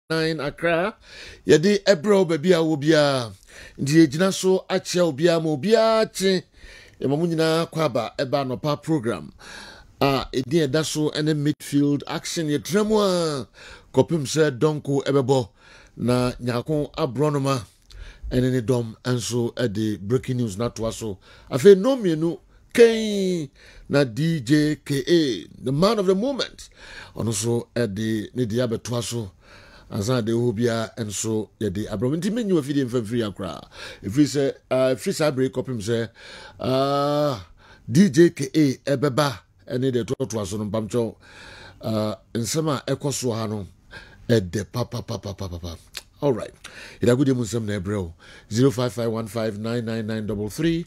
Accra. Yadi ebro baby a wobia. Ndi ejina so ache obia ma obia che. Emamunyina kwaba eba no pa program. Edi eda so ene midfield action ye tremwa. Kopim se donko ebebo na nyako abronoma ene ne dom enso ede breaking news na to aso. Afi no mienu Kane na DJ KA, the man of the moment. Also at the Nidia Betuaso, as I de Hobia and so yet the Abraminti menu of feeding for free accra. If we say, free side break up him say, DJ KA, Ebeba, and the Totuason Bamcho, and Sama Ecosuano at the papa. All right. It a good Muslim Nebro 05515999933.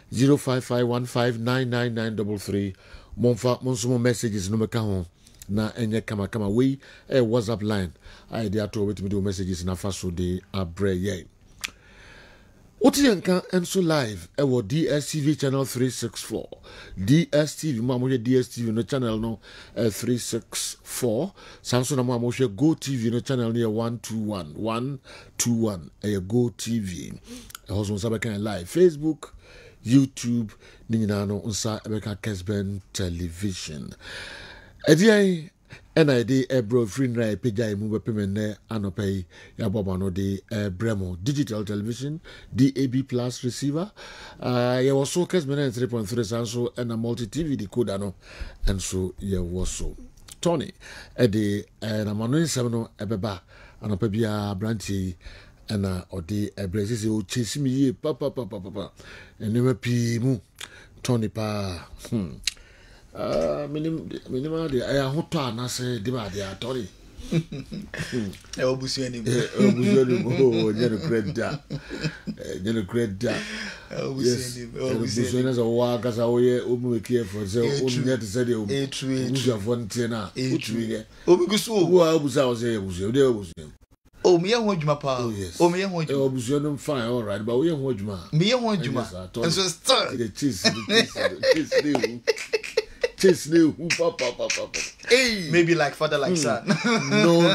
05515999933. Monfa monsumo messages no meka ho na enye kama we WhatsApp line I dey ato with me do messages na faso de abre ye Otienka enso live ewo DSTV channel 364 DSTV mo amoye DSTV no channel no 364 Samsung na mo amoye Go TV no channel near 121 Go TV also sabaka live Facebook YouTube Ninano Unsa Ebeka Kesben Television. Ediai NID Ebro Free Rai Pejai Mube Pimene Anopay Yabobano de Bremo Digital Television DAB Plus receiver. Ya was so Kesben 3.3 Sanso and a multi TV decoder no and so ya was so. Tony Edi and a Manuel Samano Ebeba Anopabia Branty and odi ebrezi o chase me ye papa enema pi mu Tony pa minima de aya hoto anase de ba de atori e obusu ani o nyere kreda obusu ani so wa kasa oye omu ekie for se o nyete se de obusu avonte na otuige obusu wo obusu o se obusu de obusu Oh, me and Hojma pa. Oh, me and Hojma. Oh, Buzion fine, all right, but we and Hojma. Me and Hojma. And so start. The cheese new. Papa. Hey, maybe like father, like son. No.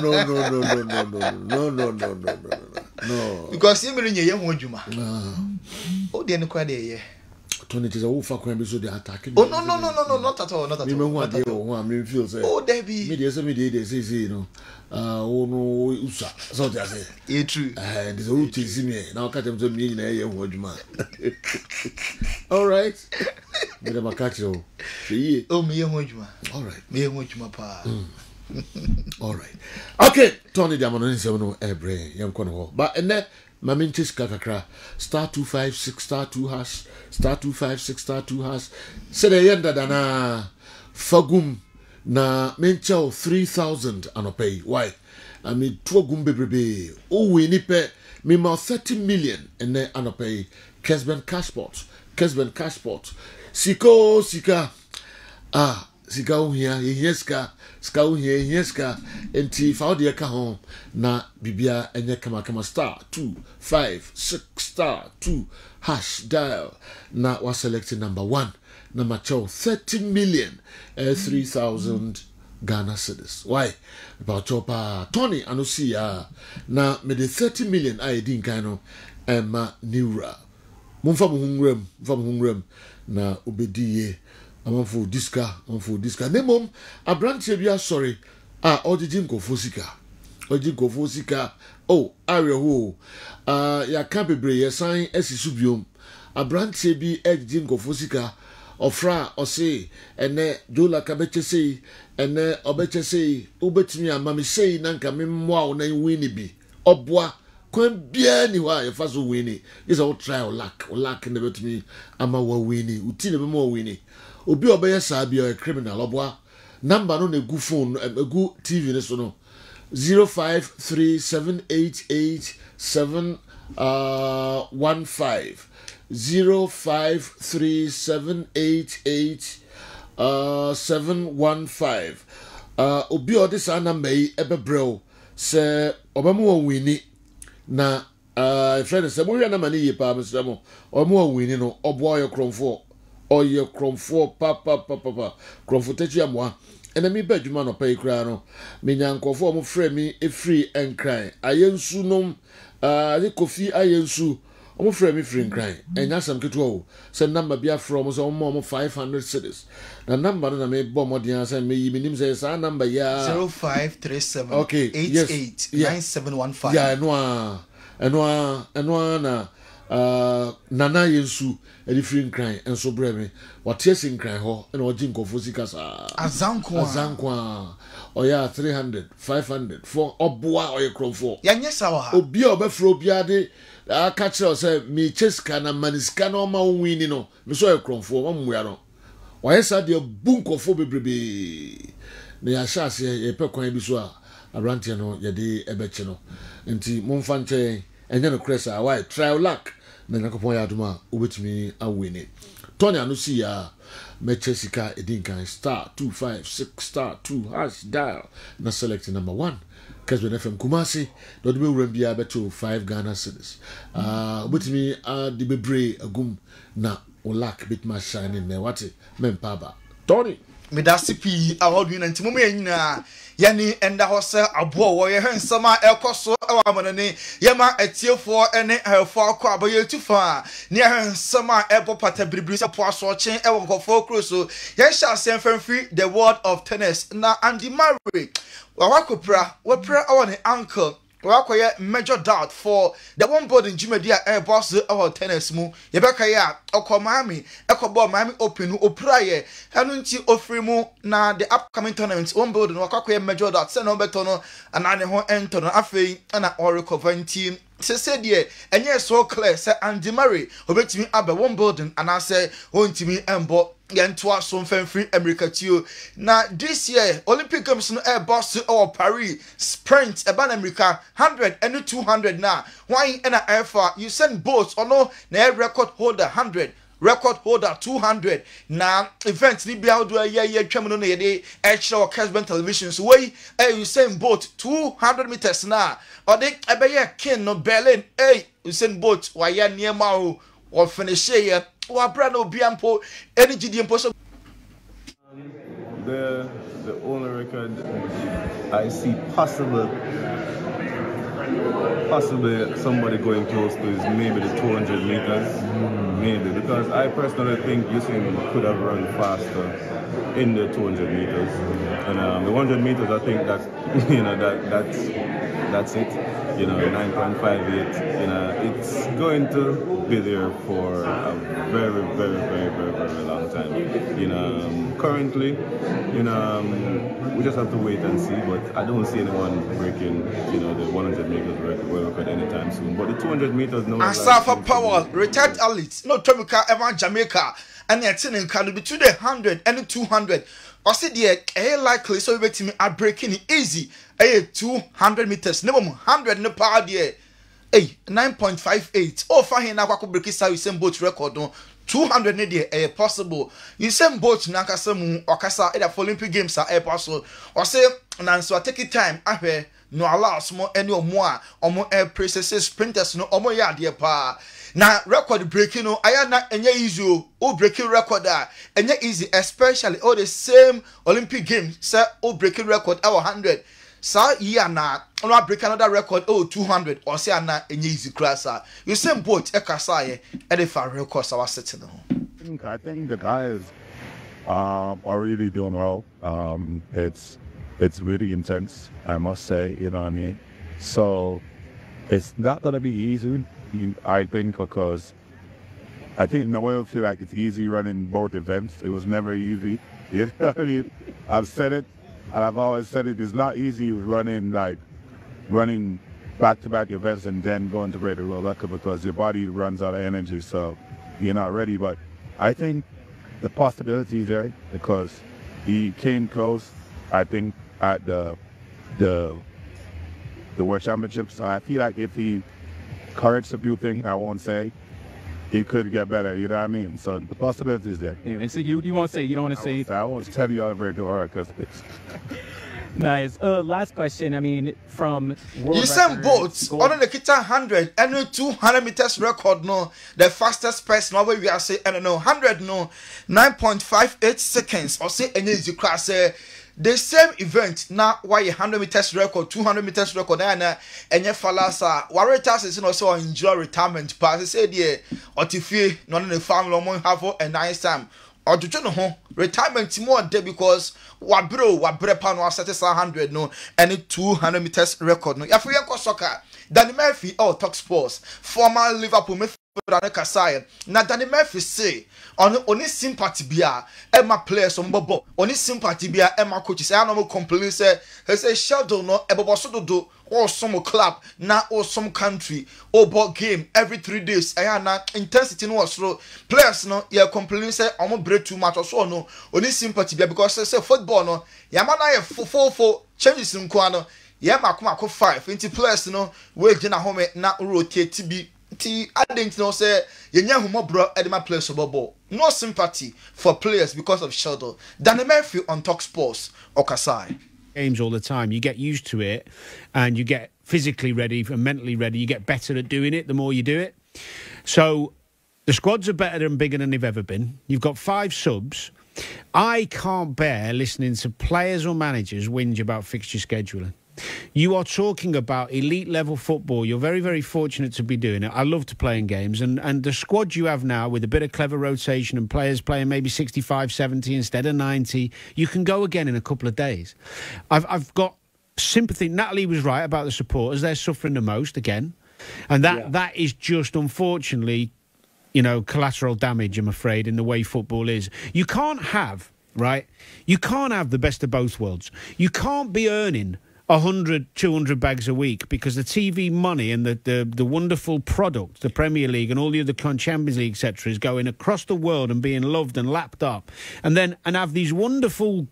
Because you mean you Hojma. Oh, they no quite there. Tony is a wolf for crime, so they attacking. Oh, no, not at all. Remember what they feel say. Oh, Debbie. Media, they say, you know. Oh no, usa. So they say. It's true. And the old tease me. Now cut them to me in a Hojma. All right. Get a catch you. Oh, me and Hojma. All right. Me and Hojma pa. All right. Okay. Tony Diamond is no every young corner. But and then my mintis kakakra star 256 star 2 hash star 256 star 2 hash. Say the yenda dana fagum na menchao 3,000 anopay. Why? I mean 2 gumbe brebe. Oh we nipe me ma 30 million and then anopay Kesben Cashport. Sika sika uhia yeska ska uhia yeska enti faudi aka ho na bibia enye kama star 256 star 2 hash dial na was selected number 1 na macho 30 million 3,000 Ghana cedis. Why? About chopa Tony anosia na me the 30 million I din kaino emma niura mumfa muhungrem na obediye amamfo diska nemom abrantie bia sorry ojiji nkofo sika oh areho ya ka bebre ye san asisu biom abrantie bi ejiji nkofo sika ofra ose ene dola ka bechese ene obechese ubetimi amami sei nanka memmoa na wini bi obwa kwen bia ni wa ye faso wini is all try or lack ne betimi ama wa wini uti ne be mo wini obi obeye sabi a criminal obwa number no na gu phone gu TV ne so no 0537887115 0537887115 obi odisa number yi ebebrel se obamo wini na friend say mo hwe na mani yi pa mesemo omo wini no obwo yo kromfo ɔyɛ krɔmfoɔ papa krɔmfo tɛkyi amoa ɛna mi bɛ adwuma no pɛ kura no me nyankɔfoɔ mo frɛ mi efiri nkran ayɛnsu nom ne kofi ayɛnsu ɔmo frɛ mi firi nkran ɛnya asɛm ketewa o sɛ namba bi afrɛ ɔmo sɛ ɔmo 500 cedis na namba no na me bɔ mmɔden sɛ meyi menim sɛ saa namba yɛ 0537 okay 88 9715 ya ɛno na nana yɛnsu ɛde firi nkran nso brɛ me wɔte asi nkran hɔ ɛna ɔgye nkɔfoɔ sika saa azanko a ɔyɛ 300 500 4 ɔboa ɔyɛ krɔmfoɔ yɛnyɛ saa wɔ ha obi a ɔbɛfrɛ obiara de aka kyerɛ sɛ mekyɛ sika na mane sika na ɔma wo wini no me so ɔyɛ krɔmfoɔ ɔmmoa no ɔyɛ saa deɛ bu nkɔfoɔ bebrebee na yɛahyɛ aseɛ yɛpɛ kwan bi so a aberanteɛ no yɛde ɛbɛkye no nti momfa nkyɛn ɛnyɛ no korɛ saa wae trial luck na nyankopɔn yɛ adom a wobɛtumi awini tɔne ano si a mɛkyɛ sika ɛdi nkan *256*2 dial na select number 1 Kesben FM Kumasi na ɔde bɛwura biara bɛto 5 Ghana cedis wobɛtumi de bebree agum na o luck bɛtumi ahyɛne nnɛ wate mempa aba tɔne medase pii a wɔdwe na ntimo me nyina yani enda hɔ sɛ aboɔ wɔ yɛ hensɛm a ɛkɔ so ɛwɔ amanane yɛma atiefoɔ ɛne ahɛfoɔ akɔ abayɛ tufa ne hensɛm a ɛbɔ pata biribiri sɛ poa so ɔkyen ɛwɔ nkɔfoɔ kuro so yɛhyɛ asɛm famfiri the world of tennis na Andy Murray wɔpra ɛwɔ ne ankle wakoye major doubt for the one board in Jimedia air boss our tennis mu yebeka ya oko Miami ekobo Miami Open opraye hanunti ofrimu na the upcoming tournaments one board no wakoye major doubt se no beto no anane ho ento no afei na all recover team se die enye so clear say Andy Murray obetimi abe one board and say ontimi embo yentoa so mfamfiri America tio na this year Olympic Games no air boss or Paris sprint eba na America 100 and 200 na why na airfa you send boats or no na record holder 100 record holder 200 na event ni bia do ye twam no na ye extra Kesben television so way you send boat 200 meters na or they ebe king no Berlin you send boat why near ma or finish here the only record I see possibly somebody going close to is maybe the 200 meters, maybe, because I personally think Usain could have run faster in the 200 meters, and the 100 meters I think that that's it, 9.58, it's going to be there for a very, very, very, very, very long time. Currently, we just have to wait and see, but I don't see anyone breaking, the 100 meters record anytime soon. But the 200 meters, no. Asafa Powell, retired athlete, no Jamaica, ever Jamaica, and the attending can between the 100 and the 200. I said, likely so we me are breaking it easy. 200 meters, never 100 in the power there. 9.58. Oh, fine, now I could break it. You send boat record no 200 nedia possible. You send boat Nakasam or Kasa at the Olympic Games are possible. Or say, and so I take it time. I hear no allow small any or more air processes sprinters no or more yard dear pa. Now record breaking no I am not any easy breaking record and easy, especially all the same Olympic Games say breaking record our 100. Sa yeah na I break another record 200 or say na any easy class. You same boat ekasaye and if I record our sitting I think the guys are really doing well. It's really intense, I must say, you know what I mean? So it's not gonna be easy, I think, because I think no one will feel like it's easy running both events. It was never easy. You know what I mean? I've said it, and I've always said it is not easy running back-to-back events and then going to Greater World Record because your body runs out of energy, so you're not ready. But I think the possibility is there because he came close, I think, at the World Championships. So I feel like if he corrects a few things, I won't say, he could get better, you know what I mean? So the possibility is there. And so you won't say, you don't want to say. I won't tell you all very hard because Nice. Last question. I mean, from Usain Bolt on the kita 100 and 200 meters record. No, the fastest person over we are say, I don't know, 100 no 9.58 seconds or say any easy class. The same event now why 100 meters record, 200 meters record, and your falasa warriors is also enjoy retirement pass. Say dear or Tiffy, not in the family have a nice time. Or to join home retirement more day because wabre pan was set 100 no and 200 meters record no. If we are soccer, Danny Murphy Talk Sports, former Liverpool midfielder Kasai. Now Danny Murphy say on his sympathy bia Emma players on Bobo on his sympathy bia Emma coaches. I no complain say he say shadow no ebobo so do or some club na or some country or ball game every 3 days. Na intensity no slow players no ya complain say omo break too much or so no on his sympathy bia because say football no ya man na for changes nko no ya makoma 5 into players no we gina home na rotate bi ti I didn't know say yenya humo bro edema players ball. No sympathy for players because of shadow. Danny Murphy on Talk Sports Okasai. Games all the time, you get used to it and you get physically ready and mentally ready. You get better at doing it the more you do it. So the squads are better and bigger than they've ever been. You've got 5 subs. I can't bear listening to players or managers whinge about fixture scheduling. You are talking about elite level football. You're very, very fortunate to be doing it. I love to play in games. And the squad you have now with a bit of clever rotation and players playing maybe 65, 70 instead of 90, you can go again in a couple of days. I've got sympathy. Natalie was right about the supporters. They're suffering the most again. And that is just, unfortunately, you know, collateral damage, I'm afraid, in the way football is. You can't have, right? You can't have the best of both worlds. You can't be earning 100, 200 bags a week because the TV money and the wonderful product, the Premier League and all the other Champions League, etc., is going across the world and being loved and lapped up, and have these wonderful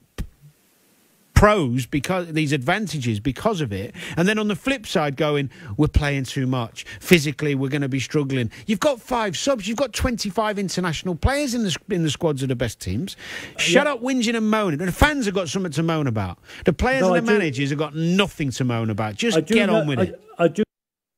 pros because these advantages because of it, and then on the flip side going, we're playing too much physically, we're going to be struggling. You've got 5 subs, you've got 25 international players in the squads of the best teams. Shut up whinging and moaning. And the fans have got something to moan about. The players and the managers have got nothing to moan about. Just get on with it. I do.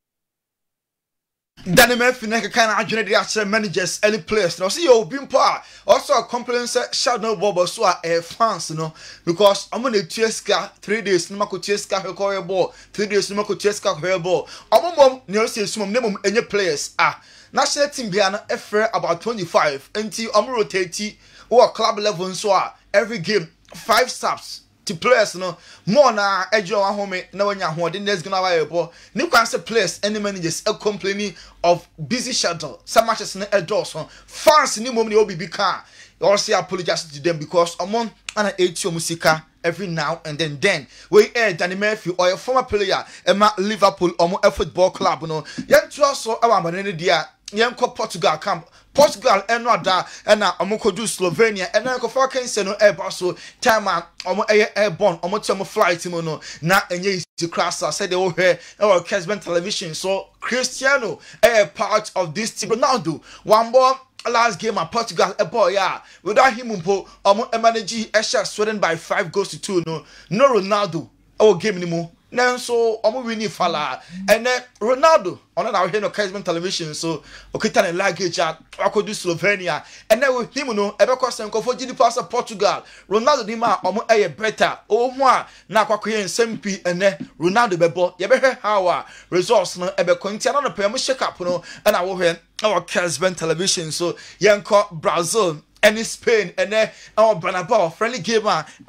Danny Murphy na kind of adwene dey managers any players now see you bimpa also complain say shadow bobo so fans no because I'm na tueska 3 days no mako tueska he ball 3 days no mako tueska he ball omom ne o se sumom ne mom enye players national team bia na efre about 25 until rotate or club level so every game 5 stops to players no more na ejo wa home na wanya ho de next gonna buy ball ni kwan say players any managers complaining of busy schedule some matches na so fans ni mom ni obi ka you also apologize to them because among ana 80 musika every now and then we Danny Murphy or a former player Emma Liverpool or football club no yen to also our man dia yen ko Portugal camp Portugal and na amoko do Slovenia and na ko for Kense no air so time omo airborne omo to flight mo no na enye to crash said they all here our Kesben television so Cristiano part of this team. Ronaldo one ball last game at Portugal a boy without him omo manage Sweden by 5 goals to 2 no Ronaldo our game anymore. So omo winning fala and then Ronaldo on our here no Kesben television so okita na luggage akodu Slovenia and then with him no ebeko senko for GD pass Portugal Ronaldo ni ma omo better o ho a na akwakoye nsempi ene Ronaldo bebo ye behwe how results no ebeko ntia na pay mo shake up no and I wo here our Kesben television so yenko Brazil and Spain and then our Bernabeu friendly game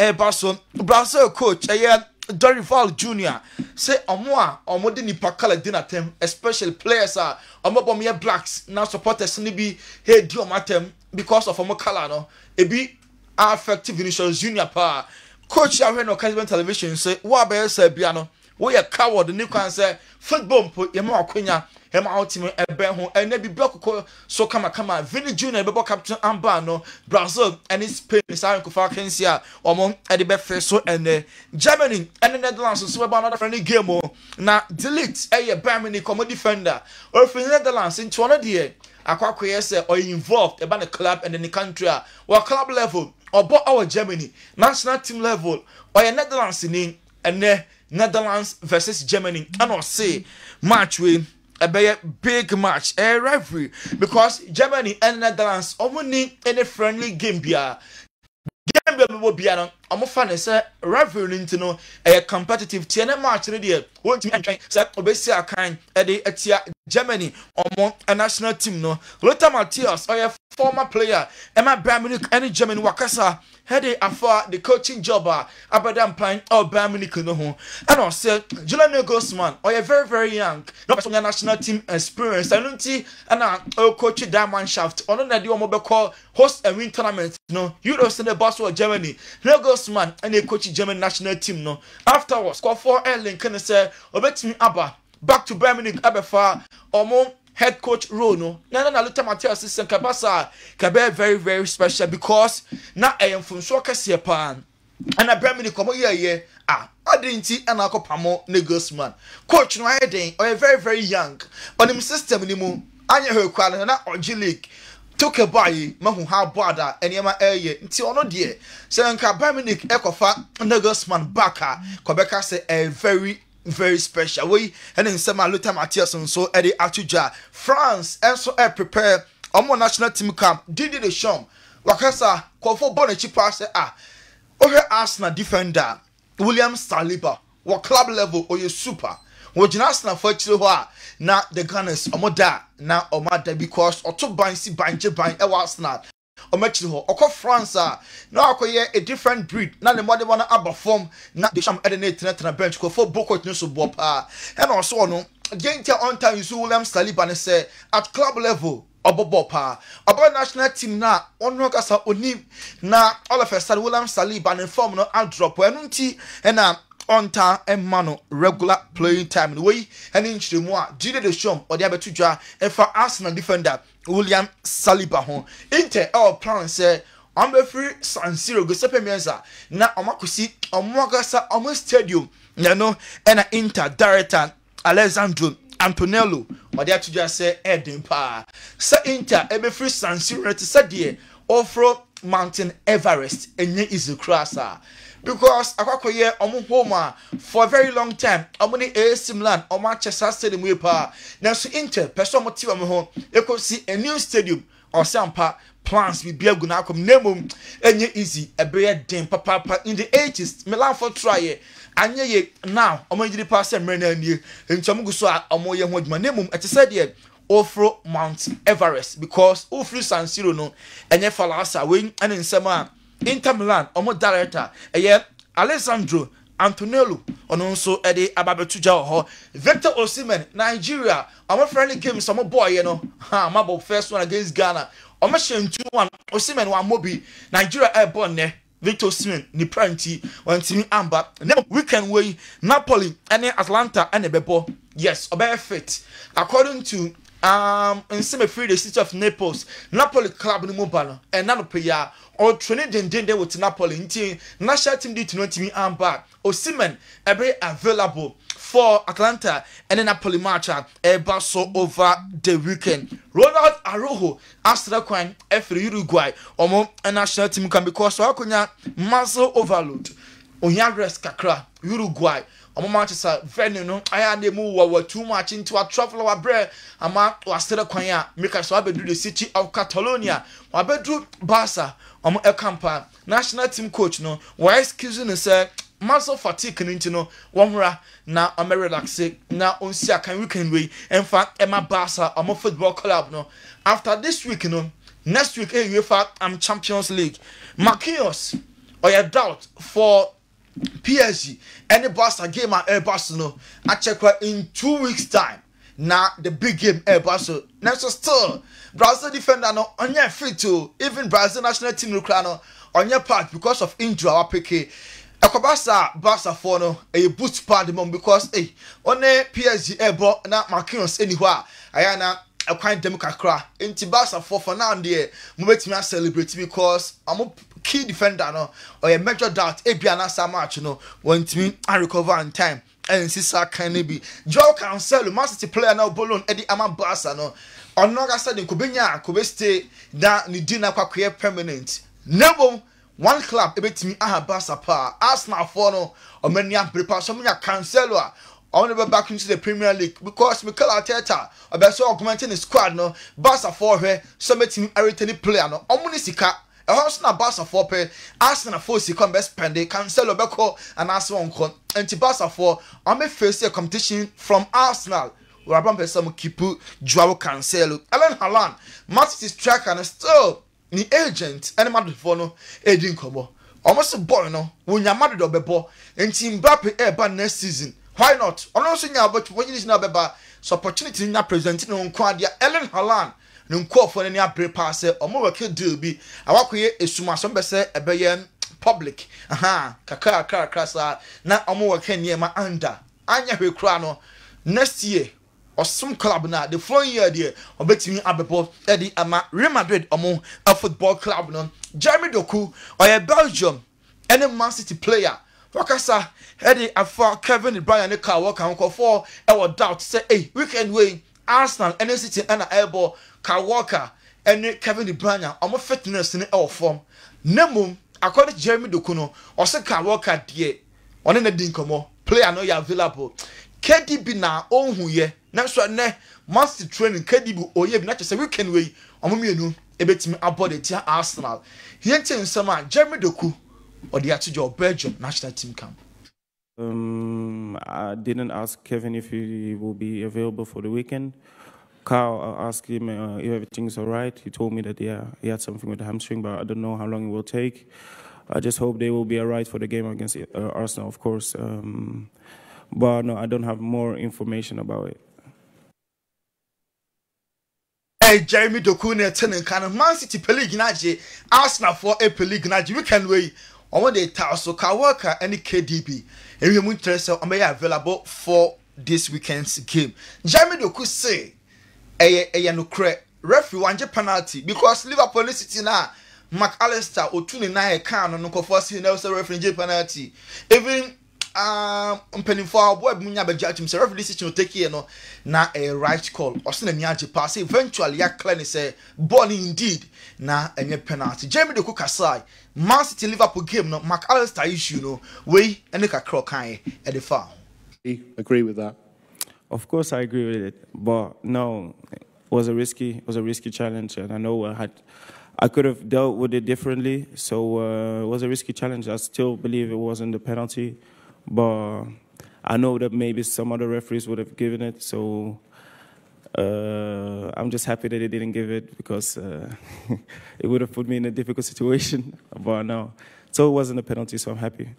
so Brazil coach Dorival Jr. say omo de nipa kala dinatem especially players omo bomye blacks now supporters ni bi hey di omatem because of omo kala no ebi affective Vinicius Junior pa coach ya no Kesben television say wa be say bia no we a coward ni kwan say football po ye ma akonya he ma ultimate ebe ho and na bi blok so kama Vini Junior bebo captain amba no Brazil and Spain say ko fa Kensia omo e de be fe so and Germany and Netherlands so about another friendly game na delete Bayern Munich como defender or for Netherlands into one there akwakoye say or involved about the club and the country or club level or our Germany national team level or Netherlands ni and Netherlands versus Germany. And I'll say match we a big match, a rivalry, because Germany and Netherlands only any friendly game bia. Game will be an fan say rivalry into no a competitive TN match in the won't me say obviously a kind etia Germany or a national team no Lothar Matthäus or a former player Emma Bayern Munich any German wakasa heading afar the coaching job Abadan Pine or Bayern Munich no ho and I said Julian Nagelsmann or a very young not from the national team experience I don't see and coach Diamond Shaft on the mobile call host and win tournament no Euros in the boss of Germany Nagelsmann and a coach German national team no afterwards score 4 Erling can say obet me Abba back to Bayern Munich Abefa or head coach role no Lothar Matthäus assistant kabasa kabe very special because na I am from so kase pan and a Bayern Munich come here adinti and akopamo Nagelsmann coach no ayden or very young on him system ni mu anya he kwala na Oji League took a buy mahu how bad and yama nti ono de se nka Bayern Munich ekofa Nagelsmann baka kobeka say a very special way and in some Lothar Matthäus and so Eddie Atuja France and so prepare on national team camp Didier Deschamps wakasa kofo bonechi pass Arsenal defender William Saliba wa club level or you super wo Arsenal for chiro na the Gunners omoda na omada because oto bansi banje ban e Arsenal omachiri ho okọ France na akoye a different breed na the mother wanna aba form na the sham edit na bench ko for boko no so bo pa e na so no gentia on time you William Saliba ne say at club level obobo pa about national team na onu kasa oni na all of a sudden William Saliba ne form no out drop enu nti e na on time and mano regular playing time the way and in Chimwa Didier Deschamps or the Abetudra and for Arsenal defender William Saliba hon Inter our plan say I'm a free San Siro Giuseppe Meazza na omakusi omwagasa omo stadium no and Inter director Alessandro Antonello or the Abetudra say Edin pa sa Inter ebe free San Siro to say there ofro Mountain Everest enye is crasa because akwakoye omo home for a very long time omo ni AC Milan or Manchester Stadium we pa na so Inter person mo ti omo ho e ko see a new stadium or sampa plans be bia guna akom nemum enye easy ebe den papa in the 80s Milan for try anye ye now omo jiri pass e mre na anie ntom guso omo ye ho aduma nemum ete said ye ofro Mount Everest because ofro San Siro no enye falasa we and in sema Inter Milan omo director Alessandro Antonello ono nso ede ababetuja ho Victor Osimhen Nigeria omo friendly games omo boy no mabo first one against Ghana omo shen 2-1 Osimhen wa mobi Nigeria airborne ne Victor Osimhen ni pranti wantimi amba na weekend way Napoli and Atlanta and Bebo yes obe fit according to in some free the city of Naples Napoli club ni mobile and nano peya or training den with Napoli nti national team did to me amba Osimhen ebe available for Atlanta and then Napoli match so over the weekend Ronald Araujo Astra Kwan for Uruguay omo national team can because so akonya muscle overload onya rest kakra Uruguay omo Manchester venue no aya na mu wa too much into a travel our bread ama wasere kwan a make so abedu the city of Catalonia abedu Barca omo ekampa national team coach no why excuse no say muscle fatigue into no wonra na o me relax na onsi akan weekend we in fact Emma Barca omo football club no after this week no next week UEFA Champions League Marquinhos or your doubt for PSG any Barca game at Barcelona I check in 2 weeks time now the big game at Barcelona now so still Brazil defender no on your fit to even Brazil national team no on your part because of injury our PK Barca for no a boost part mom because on PSG ebo na Marquinhos anywhere ayana a quite democrat into Barca for now there mobetimi celebrate because I'm key defender no or a major doubt ebiana sa match no want me and recover in time and sisa can be Joao Cancelo Man City player now bolon Eddie Ama Barca no on no ga said ko benya ko be stay da ni di na kwakoye permanent nebo one club ebetimi aha Barca pa Arsenal for no omania prepare so manya Cancelo a on the back into the Premier League because Mikel Arteta obeso augmenting the squad no Barca for her so betimi retain player no omuni sika e ho na Barca for pe Arsenal for sika best spend Cancelo beko and Arsenal on anti Barca for on me face a competition from Arsenal we are some keep Joao Cancelo Ellen Haaland Man City striker and still ni agent any Madrid for no edin kobo almost boy no when your Madrid obebo enti Mbappe eba next season why not also nya but when you na beba so opportunity na presenting on kwadia Ellen Haaland no nko for any abre pass omo work deal bi awakoye esuma so be say ebeye public kaka sa na omo work niema under anya hwe kra no next year or some club na the following year there obetimi abebo edi ama Real Madrid omo a football club no Jeremy Doku or a Belgium any Man City player wakasa edi afa Kevin De Bruyne ne ka work an for e doubt say hey weekend way Arsenal any City and elbow Kyle Walker and Kevin De Bruyne omo fitness in our form nemum according to Jeremy Doku no or say Kyle Walker die on na din komo player no ya available KDB na ohun ye na so ne master training KDB oye bi na say weekend way omomienu ebetimi abode tia Arsenal hiente nsema Jeremy Doku or the actual Belgium national team camp. I didn't ask Kevin if he will be available for the weekend. Carl, I asked him if everything's all right. He told me that, yeah, he had something with the hamstring, but I don't know how long it will take. I just hope they will be all right for the game against Arsenal, of course. But no, I don't have more information about it. Hey, Jeremy Doku ne tenen kan Man City League naje Arsenal for a League naje weekend way on the so Kyle Walker and KDB and we interest on be available for this weekend's game. Jeremy Doku say no credit referee wanje penalty because Liverpool City na McAllister otuni na e kan no force na referee penalty even for boy munya be judge him say referee decision take here no na a right call or say na miaje pass eventually ya clear say ball indeed na enye penalty. Jeremy Doku kasai Man City Liverpool game no McAllister issue no we ene kakro kan e the foul. Agree with that? Of course I agree with it, but no, it was a risky challenge, and I know I could have dealt with it differently. So it was a risky challenge. I still believe it wasn't a penalty, but I know that maybe some other referees would have given it. So I'm just happy that they didn't give it because it would have put me in a difficult situation. But no, so it wasn't a penalty. So I'm happy.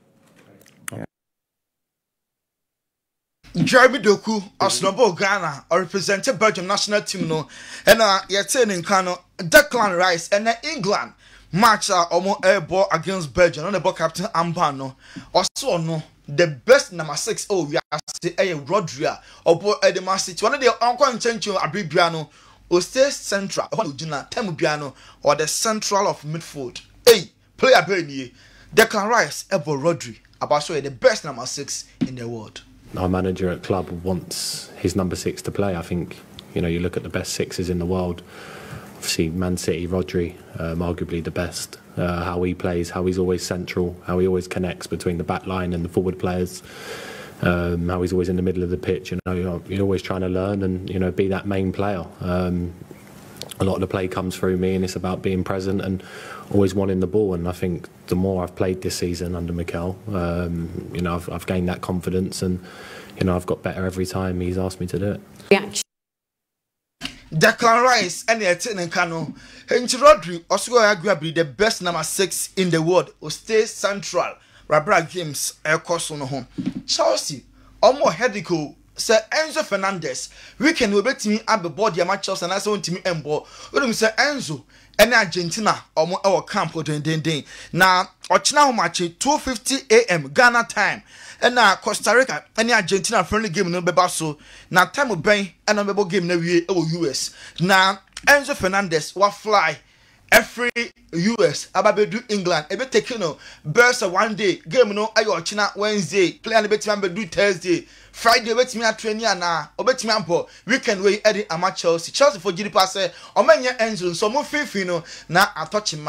Jeremy Doku Arsenal Ghana or represented Belgium national team no and yete in Kano Declan Rice and England match omo airborne against Belgium on the ball captain Amban no also no the best number 6 we are say Rodri obo Edema City one of the uncle intention Abibia no o stay central Temu or the central of midfield player be Declan Rice ebo Rodri about so the best number 6 in the world. Our manager at club wants his number 6 to play. I think, you look at the best 6s in the world. Obviously, Man City, Rodri, arguably the best. How he plays, how he's always central, how he always connects between the back line and the forward players. How he's always in the middle of the pitch. You're always trying to learn and be that main player. A lot of the play comes through me, and it's about being present and always wanting the ball. And I think the more I've played this season under Mikel, I've gained that confidence, and I've got better every time he's asked me to do it. Yeah. Declan Rice and the Kano, and Rodri also agree the best number 6 in the world. Will stay central. Rabra Games air course on home. Chelsea, almost headico. Sir Enzo Fernandez, we can bet me at the body of my Chelsea and I saw to me Embo. We say Enzo and Argentina or our camp or den. Now, Ochina match 2:50 a.m. Ghana time. And now Costa Rica and Argentina friendly game no bebaso. Now time of Bain and a game no US. Now Enzo Fernandez will fly every US ababedu England ebe take Bursa one day game no ayo China Wednesday play and betimi do Thursday Friday betimi atraining na obetimi ampo weekend we Chelsea for GD pass o manya Enzo so mo fifi no na atochima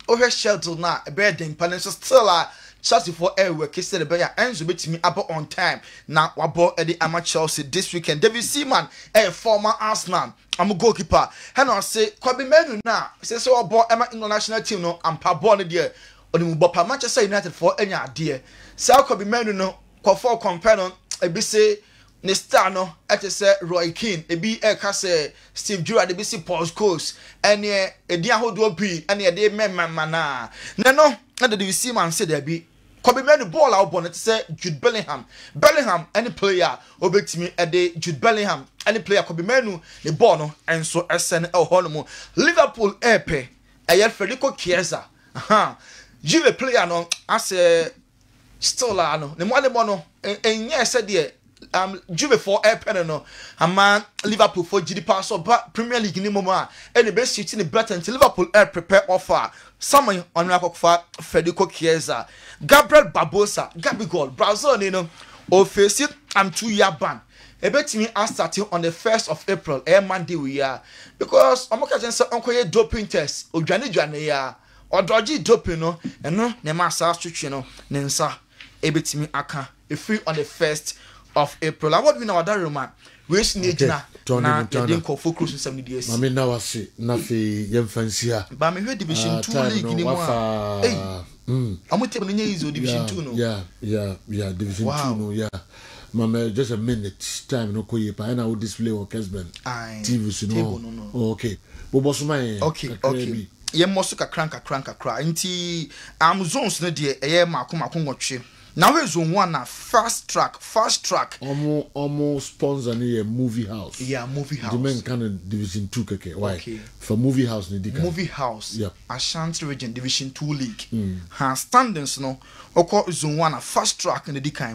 Ohe schedule na be den pan so still Chelsea for air work is the bear Enzo betimi abo on time na wabo e the ama Chelsea this weekend. David Seaman a former Arsenal I'm a goalkeeper. Hena say Kobe Menu na say so obo Emma international team no ampa ball no there oni bopa Manchester United for any idea. Say Kobe Menu no for compare no e be say ne star no ete say Roy Keane e bi e ka say Steve Gerrard e bi say Paul Scholes ene e di ahodo bi ene e de memma na no na the Seaman say there be Kobe Menu ball out bonnet say Jude Bellingham any player obetimi e de Jude Bellingham any player Kobe Menu the ball no enso SN el honomo Liverpool epe e Federico Chiesa Juve player no as still no ne mo no enye said there Juve for epe no ama Liverpool for GD pass or Premier League ni momo and the best shooting the better until Liverpool prepare offer someone on Rakokfa Federico Chiesa Gabriel Barbosa Gabigol Brazil you know or face it I'm 2-year ban a bet me I starting on the 1st of April Monday we are because I'm catching some uncle doping test or Johnny ya or dodgy doping no and no ne massa switch no nensa a bet me aka if free on the 1st of April I would be now that roman we need na didn't call for cruise in 70 days. I mean now I see nothing young fancy. But me Division 2 league in I'm with Division 2 no. Yeah, Division 2 no, yeah. Mama, just a minute time no koye pa na wo display or Kesben. TV so no. Oh, okay. Bobo so man. Okay. Ye mo so kakranka kra. Nti am zones no de eye makoma nwotwe. Now we zone 1 na fast track. Almost sponsor near movie house. Yeah, movie house. The men kind of Division 2 keke. Why? Okay. For movie house ni dika. Movie house. Yep. Ashanti region Division 2 league. Ha standings no. Oko zone 1 na fast track in the dika.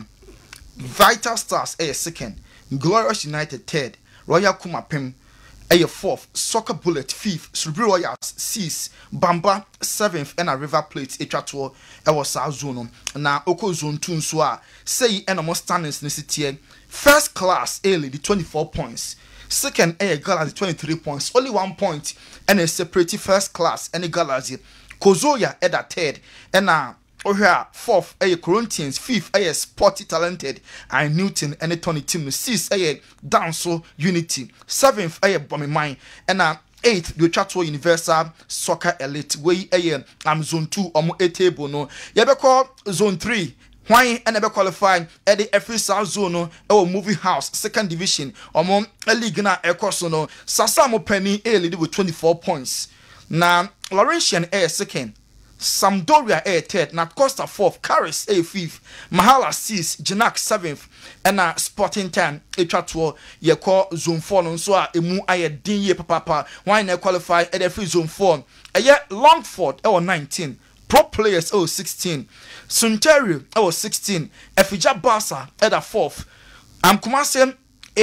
Vital Stars second. Glorious United third. Royal Kumapem 4th, Soccer Bullet 5th, Sulbury Royals 6th, Bamba 7th, and a River Plate Etrato was South Zone. Now Oko Zone 2 so say and almost standings in the city. First class early the 24 points. Second Galaxy 23 points, only 1 point, and a separate first class and Galaxy. Kozoya at that third, and now. Fourth, Corinthians. Fifth, Sporty Talented, and Newton, and a Tony team. Sixth, Danso Unity. Seventh, Bomimine, and eighth, the Chateau Universal Soccer Elite. Way Zone 2 or a table no. Yabeko Zone 3. Why and never qualifying at the every South Zone or movie house, second division, or more a league na Ecosono. Sasamo Penny lead with 24 points. Now, Laurentian second. Sampdoria third, Nat Costa 4th, Caris 5th, Mahala 6th, Janak 7th, and Sporting Time Etrato ye call Zone 4 no so emu aye din ye papa why na qualify at the free Zone 4 Longford 19 Pro Players 16 Sunterio 16 Efija Barca at the 4th Kumase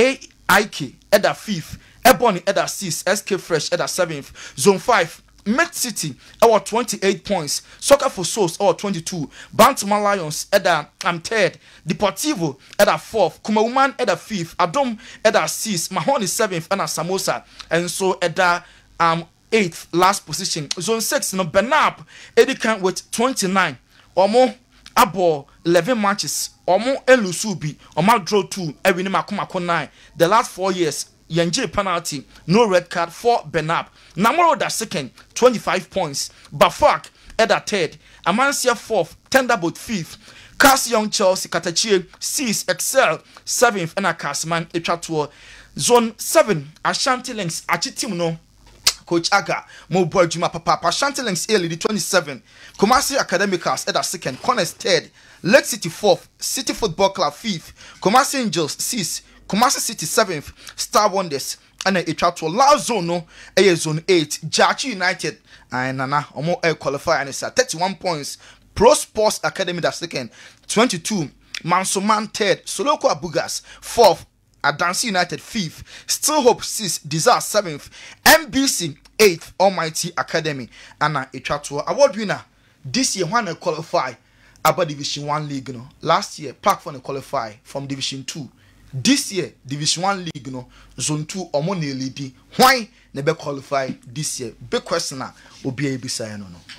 AIK at the 5th Ebony at the 6th SK Fresh at the 7th Zone 5 Met City, 28 points. Soccer for Souls, 22. Bantama Lions, at the 3rd. Deportivo, at the 4th. Kumauman, at the 5th. Adom, at the 6th. Mahoney, 7th. And Samosa. And so, at the 8th, last position. Zone 6, no, Benab, Edikan with 29. Or more, Abo, 11 matches. Or more, Elusubi. Or more, draw 2. Every name, 9. The last 4 years. Yenje penalty, no red card for Benab. Namoro that second, 25 points. Bafak at that third. Amancia 4th, Thunderbolt 5th. Cass Young Chelsea, Katachie 6th, Excel 7th, and a Cassman Etrato. Zone 7, Ashanti Links, Achitimuno. Coach Aga, Mobo Juma Papa, Ashanti Links early the 27. Kumasi Academicals at the second, Connors 3rd. Lake City 4th, City Football Club 5th. Kumasi Angels 6th. Kumasi City 7th, Star Wonders, and a Etrato La Zone, Zone 8, Jachi United, and Nana, Omo qualify, and it's 31 points. Pro Sports Academy that second, 22, Mansoman 3rd, Soloko Abugas 4th, Adansi United 5th, Still Hope 6th, Desire 7th, MBC 8th, Almighty Academy, and Etrato award winner this year. One qualify about Division 1 League. No, last year Park for qualify from Division 2. This year, Division 1 League, no, Zone 2, or more nearly. Why never qualify this year? Big question will be a beside no.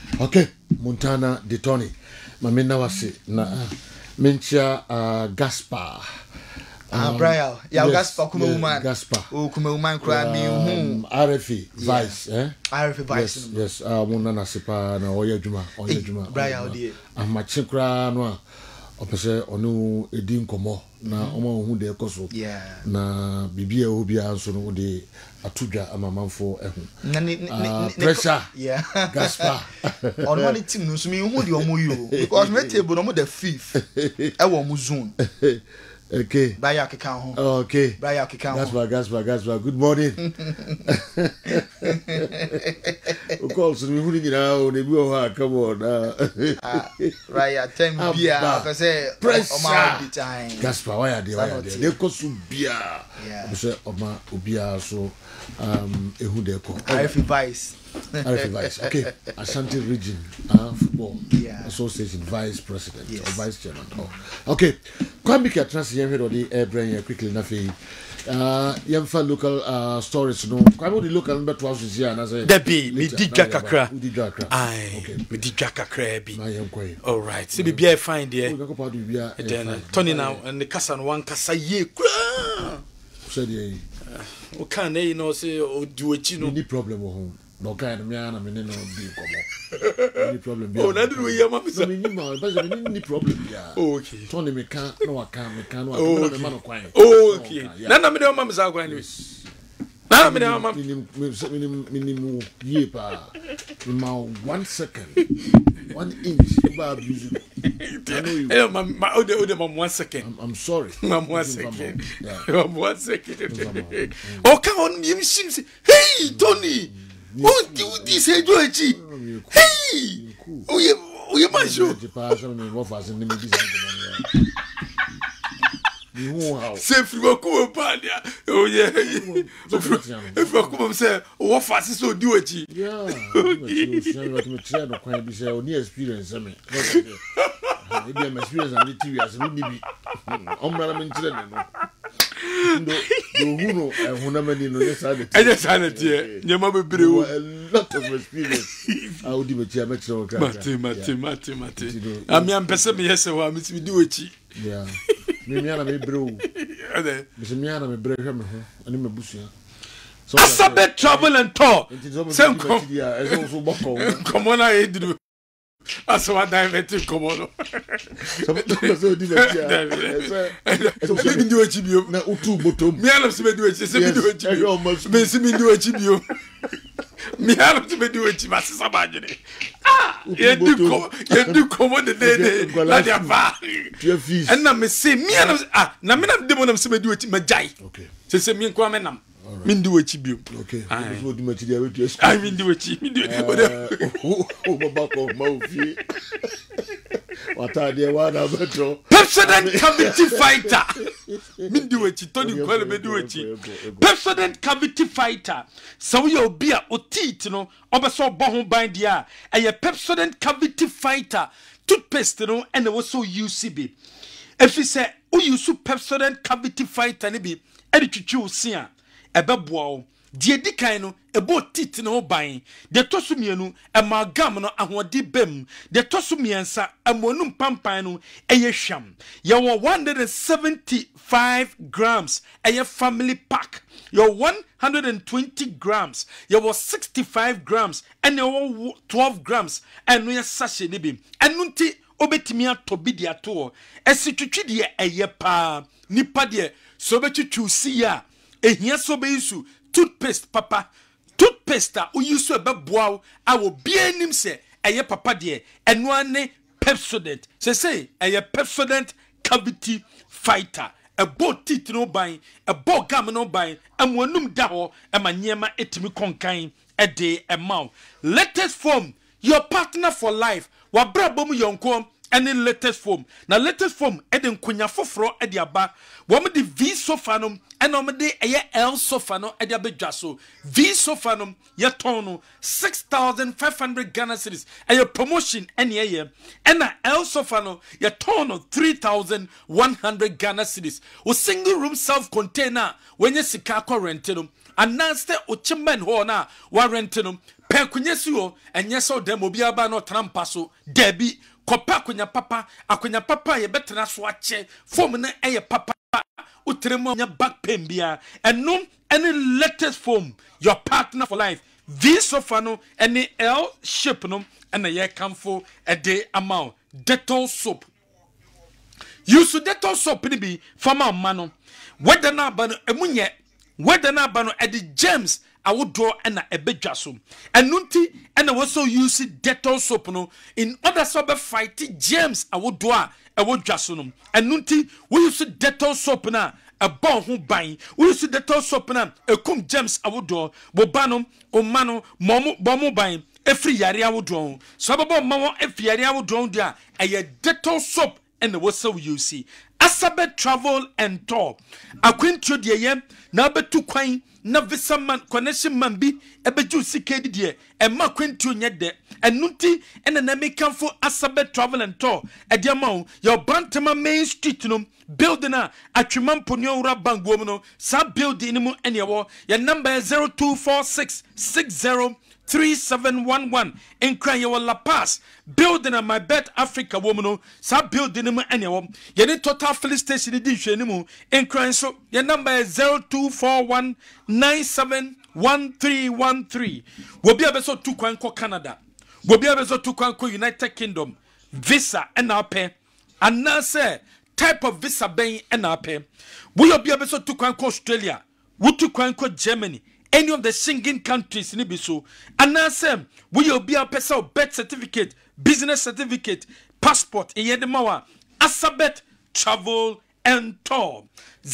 Okay, Montana de Tony. Mamina wasi na mentia Gaspar. Brian, ya yes, Gaspar kuma woman. Gaspar. Oh, kuma woman cry me RFE Vice, RFE Vice. Yes, muna na sipa na oye juma. Brian odi. Amachi kra no a opese onu edi nkomo na omo hu de ekoso. Na bibia obia nso no de atudwa amamanfo ehu. Pressure. Yeah. Gaspar. On one team no so me hu de omo yo because me table no mo the fifth. E wo mo zone. Okay. Brian keka ho. Okay. Brian keka ho. Gaspar. Good morning. Of course, we wouldn't get out. They will come on. Brian, tell me beer. I say pressure. Time. Gaspar, why are they? They go to beer. I say Oma Ubia so who they call. RFE Vice. Okay. Ashanti Region Football Association Vice President or Vice Chairman. Okay. Come back at Trans Yem the air brain quickly nafi. Yemfa local stories no. Come the local number 12 is here and I say Debbie, me di kakra. Aye. Okay. Me di kakra bi. My young quay. All right. See be be fine there. Then Tony now and the kasa no one kasa ye kra. Said ye. O can they know say o do it no. Any problem home. No kind of man, I mean, no big any problem. Oh, that do we hear, Mamma? Any problem, yeah. Okay. Tony, me can't, no, I can't, okay. None of the mammas are going to none of minimum year, 1 second, 1 inch, about abusing. My other mom 1 second. I'm sorry. Mom 1 second. 1 second. Oh, come on, you seem hey, Tony. Oh, do this, hey, hey, oh, you might show. Safe you go bad. Oh, yeah. If you come say, what fast so do it? Yeah, experience. Maybe I'm experienced and the as maybe I just had it here. Your mother blew a lot of experience. I would make sure. Mate. I'm person yes, I want me do it. Yeah. Mimiana may brew. Mimiana may break him and my bush. So that's a bit trouble and talk. Some come on, I do. That's what I meant to come on. So do it. Now, two bottom. Me, I love to do it. Almost me do it. Me, I love to do it. My sister, ah, you do come on the day. Like your fees. And now, me say, me, ah, now, me, I'm the one of do it. My jai. Okay. Say, me, Quamenam. Min do it, you. Okay. I mean, do it. Me do what are they? What about Pepsodent cavity fighter? Min do it. Tony Quell me do it. Pepsodent cavity fighter. So you'll be a teeth, no, obaso bohom bind ya. A Pepsodent cavity fighter. Toothpaste, no, and it was so UCB. If you say, oh, you so Pepsodent cavity fighter, maybe, edit you see. Ebeboa die di kan no ebo titi no ban de toso mienu amalgam no ahodi bem de toso miensa amonum pampan no eye hwam ye 175 grams eye family pack your 120 grams your 65 grams and your 12 grams and no sachet ni bi enunti obetimi atobi de ato esitwitwi de eye pa nipa de so betwitwu si ya ehia so be isu toothpaste papa toothpaste a uyisu ebeboa a wo bia nim se eye papa de eno ane Pepsodent say eye Pepsodent cavity fighter ebo teeth no ban ebo gam no ban amonum da ho emanyema etimi konkan ede emaw latest form your partner for life wa brabom yonko any latest form na latest form eden kunya foforo ede aba wo me de V sofa no and o me de eye L sofa no ede abedwa so V sofa no ye ton no 6,500 Ghana cedis eye promotion ene eye and L sofa no ye ton no 3,100 Ghana cedis o single room self container when you sika ko rent no anaste ochimen ho na warrant no pe kunyesi ho enye so dem obi aba no trampa so debi kopa akonya papa ye betena so ache form na eye papa utremu nya back pain bia enum any latest form your partner for life this sofa no any L shape no and ye camfo a day amount Dettol soap. Use Dettol soap ni bi fama mano whether na bano emunye whether na bano at the gems I would draw and a bedjasum and nunti and I also use Dettol soap no in other sub fighting gems I would draw a wood jasunum and nunti we use Dettol soap na a bon who buying we use Dettol soap na a cum gems I would draw bobano o mano momo bomo buying every yari I would draw so about mama every yari I would draw there a Dettol soap and the whatso you see Asabet travel and tour akwentro de yem na betu kwan na visa man connection man bi ebeju sikedi de e ma kwentro nye de enuti ene na mekan for Asabet travel and tour e de ma your Bantama main street no building a atwemam ponyo ura bangbo no sa building ni mu ene wo your number 0246603711 in Kranya La Paz building at my bed Africa woman sa building mu ene wo ye ni total filling station di hwani mu in Kranya so your number is 0241971313 wo bia be so tu kwan ko Canada wo bia be so tu kwan ko United Kingdom visa and pay and now say type of visa ben and pay wo bia be so tu kwan ko Australia wo tu kwan ko Germany any of the singing countries ni biso anasem we will be a person birth certificate business certificate passport in yedemawa Asabet travel and tour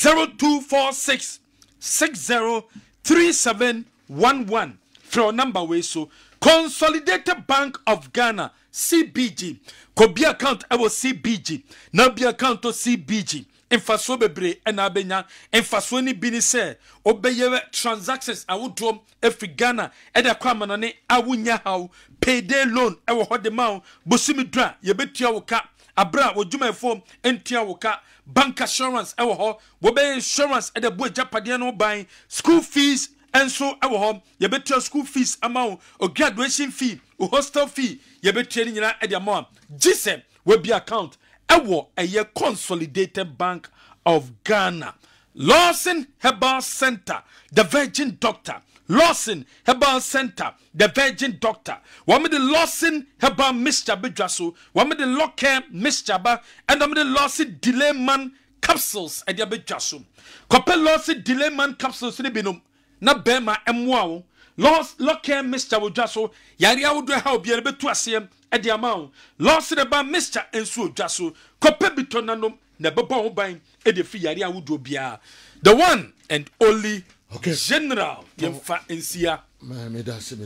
0246603711 through number way so Consolidated Bank of Ghana CBG could be account our CBG now be account to CBG Infaso bebre and abenya infaso ni bini se obeye transactions awudrom every Ghana e da kwa manane awunya haw payday loan e wo hode ma bosimi dra ye betua wo ka abra wodwuma efo entua wo ka bank assurance e wo ho wo be insurance e da bo japade no ban school fees enso e wo ho ye betua school fees amount o graduation fee o hostel fee ye betua ni nyina e da ma gisem we be account Ewo a Consolidated Bank of Ghana. Lawson Herbal Center, the Virgin Doctor. Lawson Herbal Center, the Virgin Doctor. One with the Lawson Herbal Mr. Bidraso, one with the Locke Mr. and one with the Lawson Delayman capsules at the Bidraso. Copel Lawson Delayman capsules in the binum. Na Bema Mwa. Locke Mr. Bidraso, Yaria would help you able to assume. At the amount, lost about Mr. and so Jasso, Copebitonanum, never born by Eddie Fiaria would be the one and only General Yemfa in Sia. Medasi.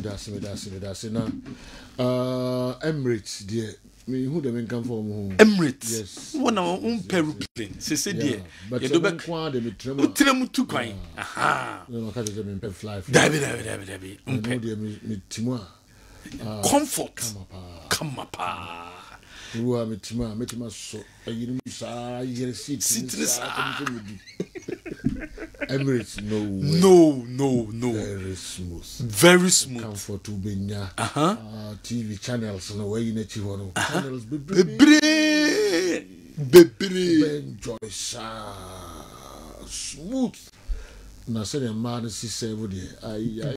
Emirates, dear. Me who the men come from Emirates. Yes. One of our peruplane. Se dear. But you don't want them to tremble too kind. Aha. No, I can't fly. David. Comfort. Come up. You are metima so a you sit Emirates, no. Very smooth. Comfort to Benya. TV channels no way in a chihuahua. Channels be enjoy smooth. Na say the man is seven day.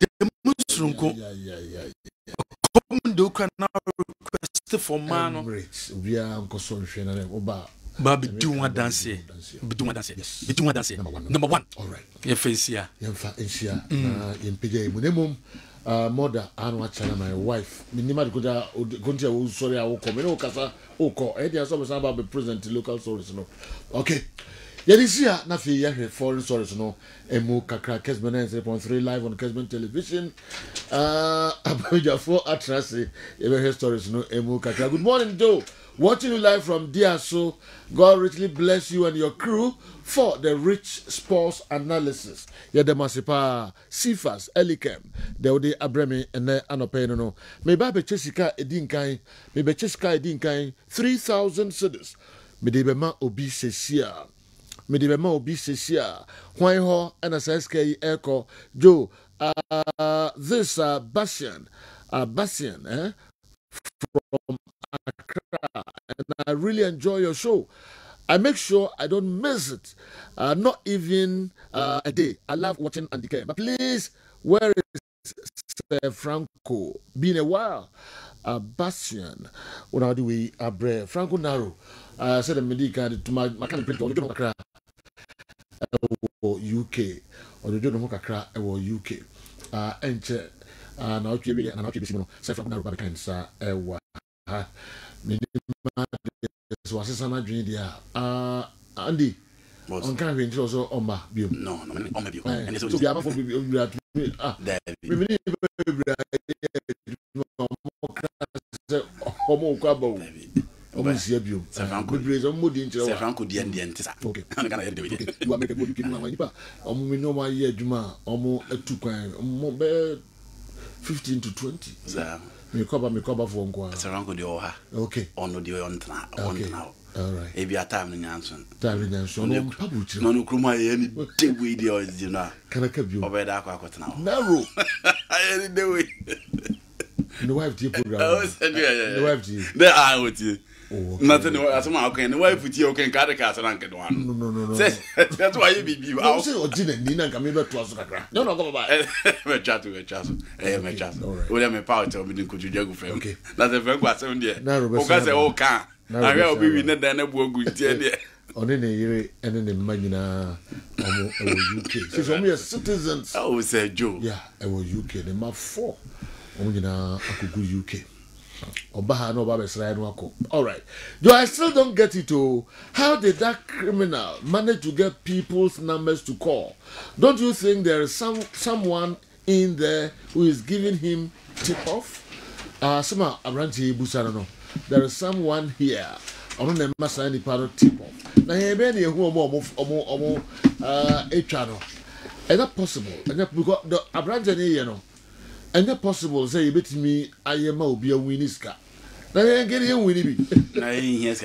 Do can now request for man. We are consumption and oba. Baby, do one dance. Number one. All right. Your face here. Yemfa Asia. In PJ Munemum. Mother, Anwa Chana, my wife. Minima Guda, Guntia, sorry, I will come. No, Casa, Oko. Eddie, some about the present local stories. No. Okay. Yadisia, Nafi, Yahe, foreign stories. No. Emu Kakra, Kesman 3.3 live on Kesman television. Abuja 4 Atrasi, Ever stories. No. Emu Kakra. Good morning, Joe. Watching you live from DSO. God richly bless you and your crew for the rich sports analysis. Yademasipa, Sifas, Elikem, Deode Abremi, and Anopeno. No. Maybe Chesica Edinkai, maybe Cheska Edinkai, 3,000 cedis. Medebema Obi Sesia. me de be ma obi sesia hwan ho na SK Echo Joe this Basian from Accra, and I really enjoy your show. I make sure I don't miss it, not even a day. I love watching Andy K. But please, where is Sir Franco? Been a while. Basian, when I do we Abre Franco Naro. I said a medical to my kind of people UK or the Jordan Hokakra or UK. And now you and I'll keep you Sir Franco Naro Babicansa. Was this an idea? Andy, on kind of interest also on my view. No, on my view. And it's so we have a 15 to 20. Me cover for Unqua. Saranko de Oha. Okay. On the on now. All right. If you are time in Yanson. Time in Yanson. No, no, Kruma, any day with the original. Can I keep you? Over that now. Narrow. I do it. The wife to program. The wife to there are with you. Nothing. As my okay, the wife with you can cut the cat and get one. No. That's why you be you out. Or didn't Nina come over to us. No, go by. Me chat to a chat. Me chat. Well, I'm a power to me could you juggle friend. Okay. That's a very good sound there. Because all can. I will be with the Nana good there. On any year and in the Magina UK. She's only a citizen. Oh, say Joe. Yeah, I was UK. The map 4. Only UK. All right. Though I still don't get it. How did that criminal manage to get people's numbers to call? Don't you think there is someone in there who is giving him tip off? There is someone here. I don't know any part of tip off. Now here be who channel. Is that possible? And because the Abrante you know. And that possible say bet me I am be a winniska. Now I get you winnie. Yes.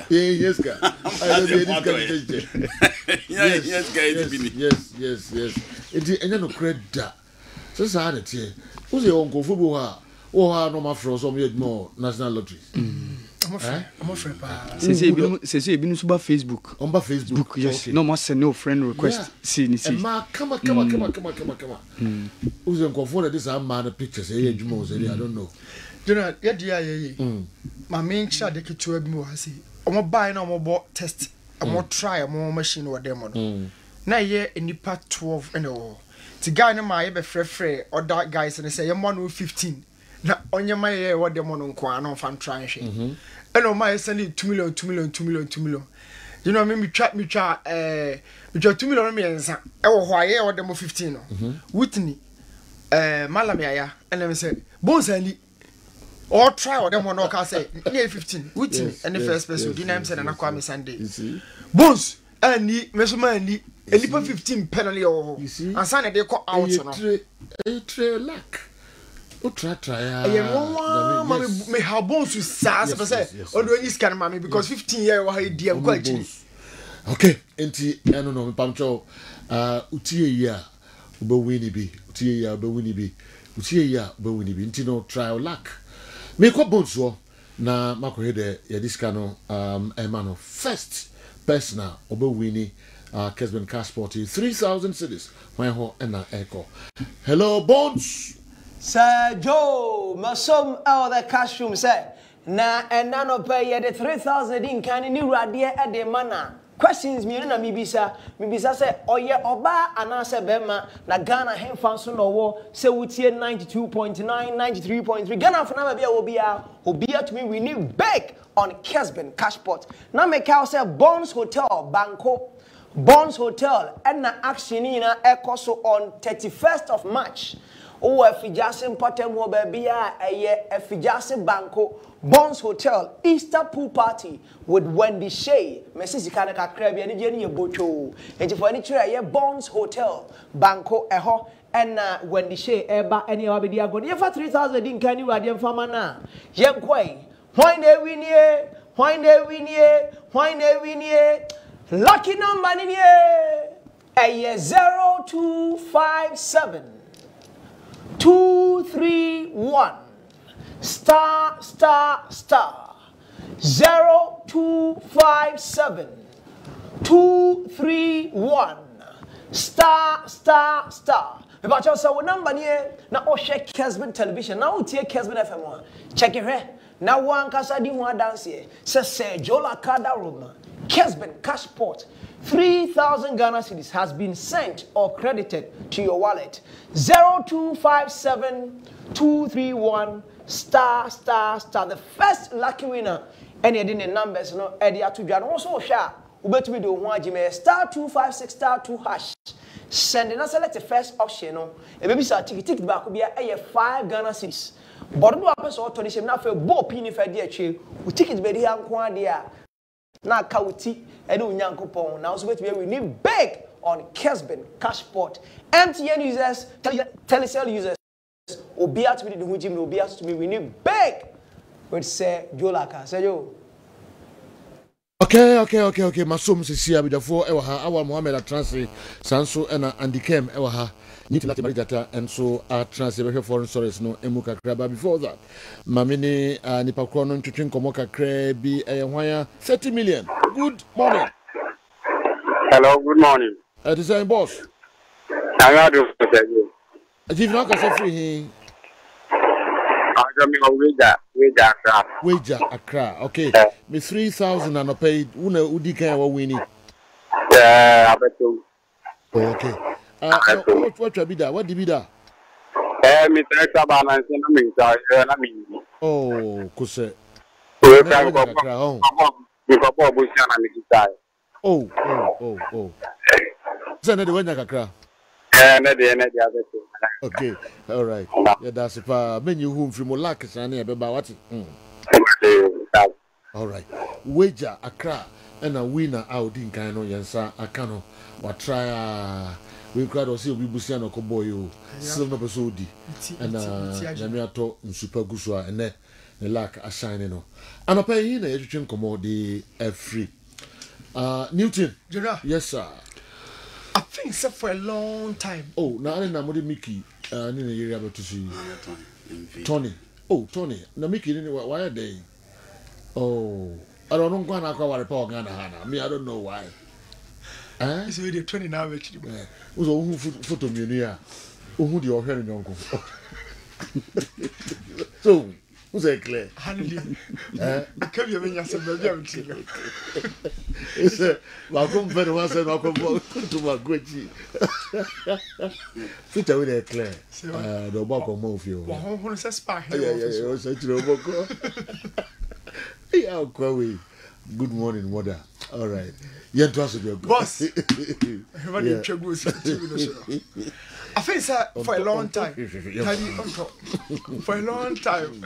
It and no credit that. So sad it here. Who's your uncle football? Oh, no, my froze on me more national lottery. I'm afraid. Say been super Facebook. On Facebook, yes. No more send no friend request. See. Come on. Who's your uncle this? I'm mad pictures. I don't know. You know, yeah. My main child, they could to me. I see. I'm buy no more test. I'm more try a more machine or demo. Now, yeah, in the part 12 and all. The guy in my ever free or dark guys and they say, I'm 115. Now, on your my what the money on fan trying. And on my sending 2 million. You know, me chat, 2 million means, oh, why, or demo 15. Whitney, Malamia, and then say, Bones and or try or them one can say, near 15, Whitney, and the first person, the name said, and I call me Sunday. Bones, and the Mesomani, a little 15 penalty or, and Sunday they call out. A trail lack. Try. Me how bones to say, or do you scan mommy because 15 years were dear quite. Okay, enti I don't know, Pancho, Utie ya, Winnie be, Intino trial luck. Make what bones so na Marco Hede, Yadiscano, Emano, first personal, Winnie, Kesben Casporti, 3,000 cities, my home and echo. Hello, Bones. Sir Joe, Masom out the cash room, sir. Na and none of pay the 3,000 in can new radia at the manor. Questions me na mibisa say oye oba anase bema na Ghana hen fanso no wo say wutie 92.9 93.3 Ghana for na bia obia to me we need big on Kesben Cashpot. Na make out say Bonds Hotel Banco Bonds Hotel and na action ina ekoso on 31st of March. Oh, Efijase important wo babia Efijase Banco Bonds Hotel Easter pool party with Wendy Shea. Mrs. Kanaka Krabi and Jenny Bocho. And for any tray Bonds Hotel Banco Eho and Wendy Shea Eba any abidia go. For 3,000 in can you radium famana. Yen quay. Why they win ye? Lucky number in here. A 0257 231 star 0257 231 star. About your so number here. Now oh check Kesben television. Now take Kesben FM one. Check it here. Now one kasa di one dance here. Say Jola Kada Roma. Kesben Cashport. 3,000 Ghana cedis has been sent or credited to your wallet. 0257 231 star. The first lucky winner. Any of the numbers, no, Eddie Atujan also share. Ubet me do one Jimmy star 256 star 2 hash. Send and select the first option. No, a baby sa ticket back will be a 5 Ghana cedis. But no happens or to the now for bo penny for dear chill. We tickets be here and dear. Now Kauti and Unyankopon. Now so we need big on Kesben Cashport. MTN users, Telecel users, Obia to me the Hujim, Obia to me. We need big. We'd say Jolaka. Say yo. Okay. Masum sisia bidafo ewa awa Mohammed Atransi Sanso ena Andikem ewa Niti lati marigata and so transfer foreign stories no emuka kraba before that. Mamini nipa krono ntutin komoka krebi wanya 30 million. Good morning. Hello, good morning. The same boss. I'm not doing you. If you not free Wager Accra. Okay. Me 3,000 and I paid una udika wa winning. Yeah, I bet you. Okay. What be that? What did be that? Me try balance na me. Oh, kuse. Oh. Send the one kakra. Okay, all right. Yeah, that's if menu whom from Molak and about what? All right. Wager Accra and a winner out in Kano Yansa Akano. What try we crowd or see Bibusiano Koboyo, Silver Basodi, and Yamiato and Super Gusua, and the lack a shining. And I pay in a education commodity free. Newton, yes, sir. I think so for a long time. Oh, now I know Mickey. I need a year about to see Tony. Oh, Tony. Now Mickey, why are they? Oh, I don't know why I call a power Ghana. I mean, I don't know why. It's already 20 now, actually. Who's a photo me? Who do you hear in uncle? So, who's a clear? I can't even answer the it's a welcome very once and welcome to my Gucci. Fit away there, Claire. The Boko move you. Who says spy? Yeah, such a Boko. Yeah, Kwawe. Good morning, mother. All right. You trust your boss. I think sir for a long time. For a long time.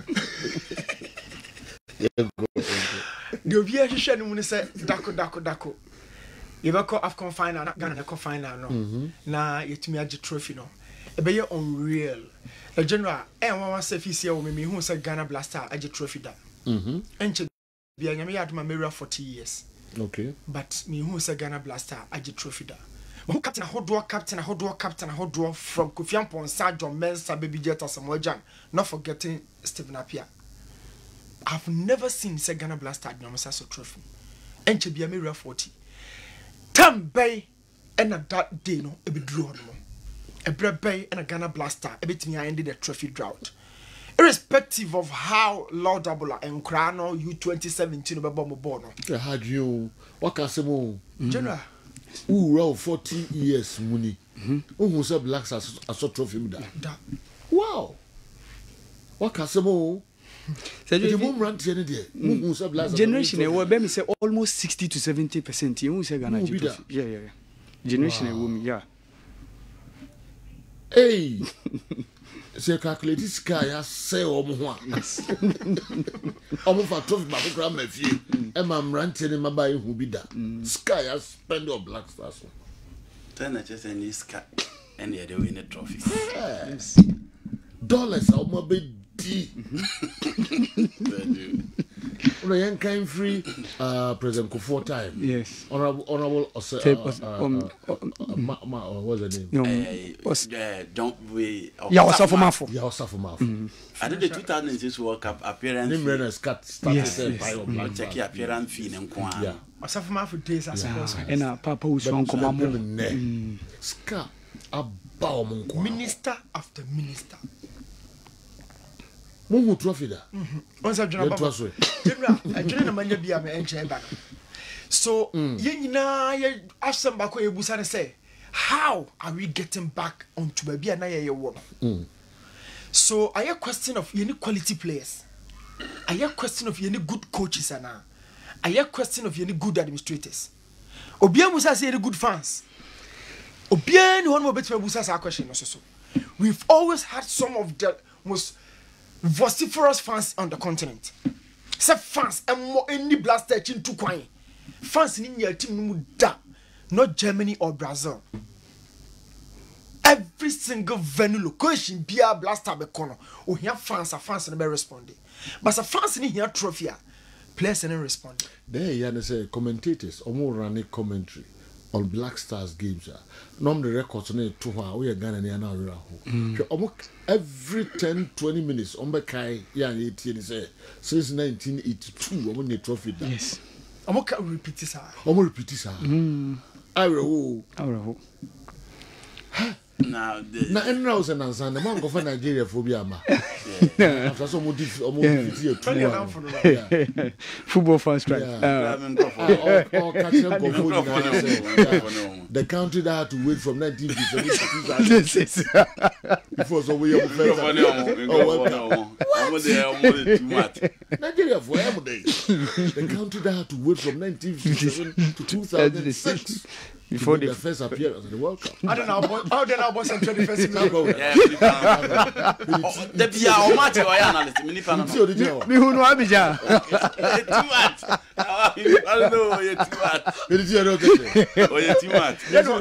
The obvious shit when say Dako. You go Afcon final, not Ghana final no. Na yet me age trophy no. E be unreal. The general one say fi see me who say Ghana Blaster age trophy da. Enche bia nyame yad ma meria 40 years. Okay. But me who say Ghana Blaster age trophy da. Who captain Hodwa from Kofi Ampon Sajo Mensa Baby Jetta Samojan, not forgetting Stephen Appiah. I've never seen Ghana Blaster at Nomasaso trophy. And to be a mirror 40. Bay and a that day no, a bit drawn. A bread bay and a Ghana Blaster, a bit me I ended the trophy drought. Irrespective of how laudable and Crano U2017 Bobo Bono. Had you what can say General? Ooh, 40 years, money. Who said blacks as a trophy? Wow. What can say more? Generation will say almost 60 to 70%. You say Ghana. Yeah. Generation yeah. Hey. Say calculate this guy as say omo for trophy back gram me fie e mam ranting in my buy who be that sky has spend your black stars then I just any sky and they win a trophy. Yes. Dollars omo be D. Una young kind free President Kufuor time. Yes. Honorable what's the name? Don't we? Osafo I did the 2006 World Cup appearance. Nimrena started by check your appearance fee and Kwan. Yeah. Osafo Mafo days as and Papa was on command. Ska about minister after minister. Mungu trophy da. Once I join about General, I join a man be a man. So, Yenina, Asham Bako Ebusan say, how are we getting back onto baby and I woman? So, I have a question of any quality players. I have a question of any good coaches and I have a question of any good administrators. Obia Musa say any good fans. Obia one more better Musa question also. We've always had some of the most vociferous fans on the continent. Say fans and more any blaster chin to kwine. Fans in your team da, not Germany or Brazil. Every single venue location be a blaster be corner. Oh here fans and be responding. But the fans in here trophy players and responding. There you say commentators or more running commentary on Black Stars games. Normally records on it to how we are Ghana now. Almost every 10-20 minutes on Bekai Yang 18 say since 1982 on the trophy. Yes. I'm okay repeat this. I'm repeat this. I will. Now, and now, and the man go for Nigeria for Biama. After some football fans strike. The country that had to wait from 1957 before so we are Nigeria for the country that had to wait from 1957 to 2006. Before the first appearance in the World Cup. I don't know how then I was in 21st the Pia or Matty or analyst, me who know Abidjan. Too much. I don't know, you're too much. Oh, you're too much.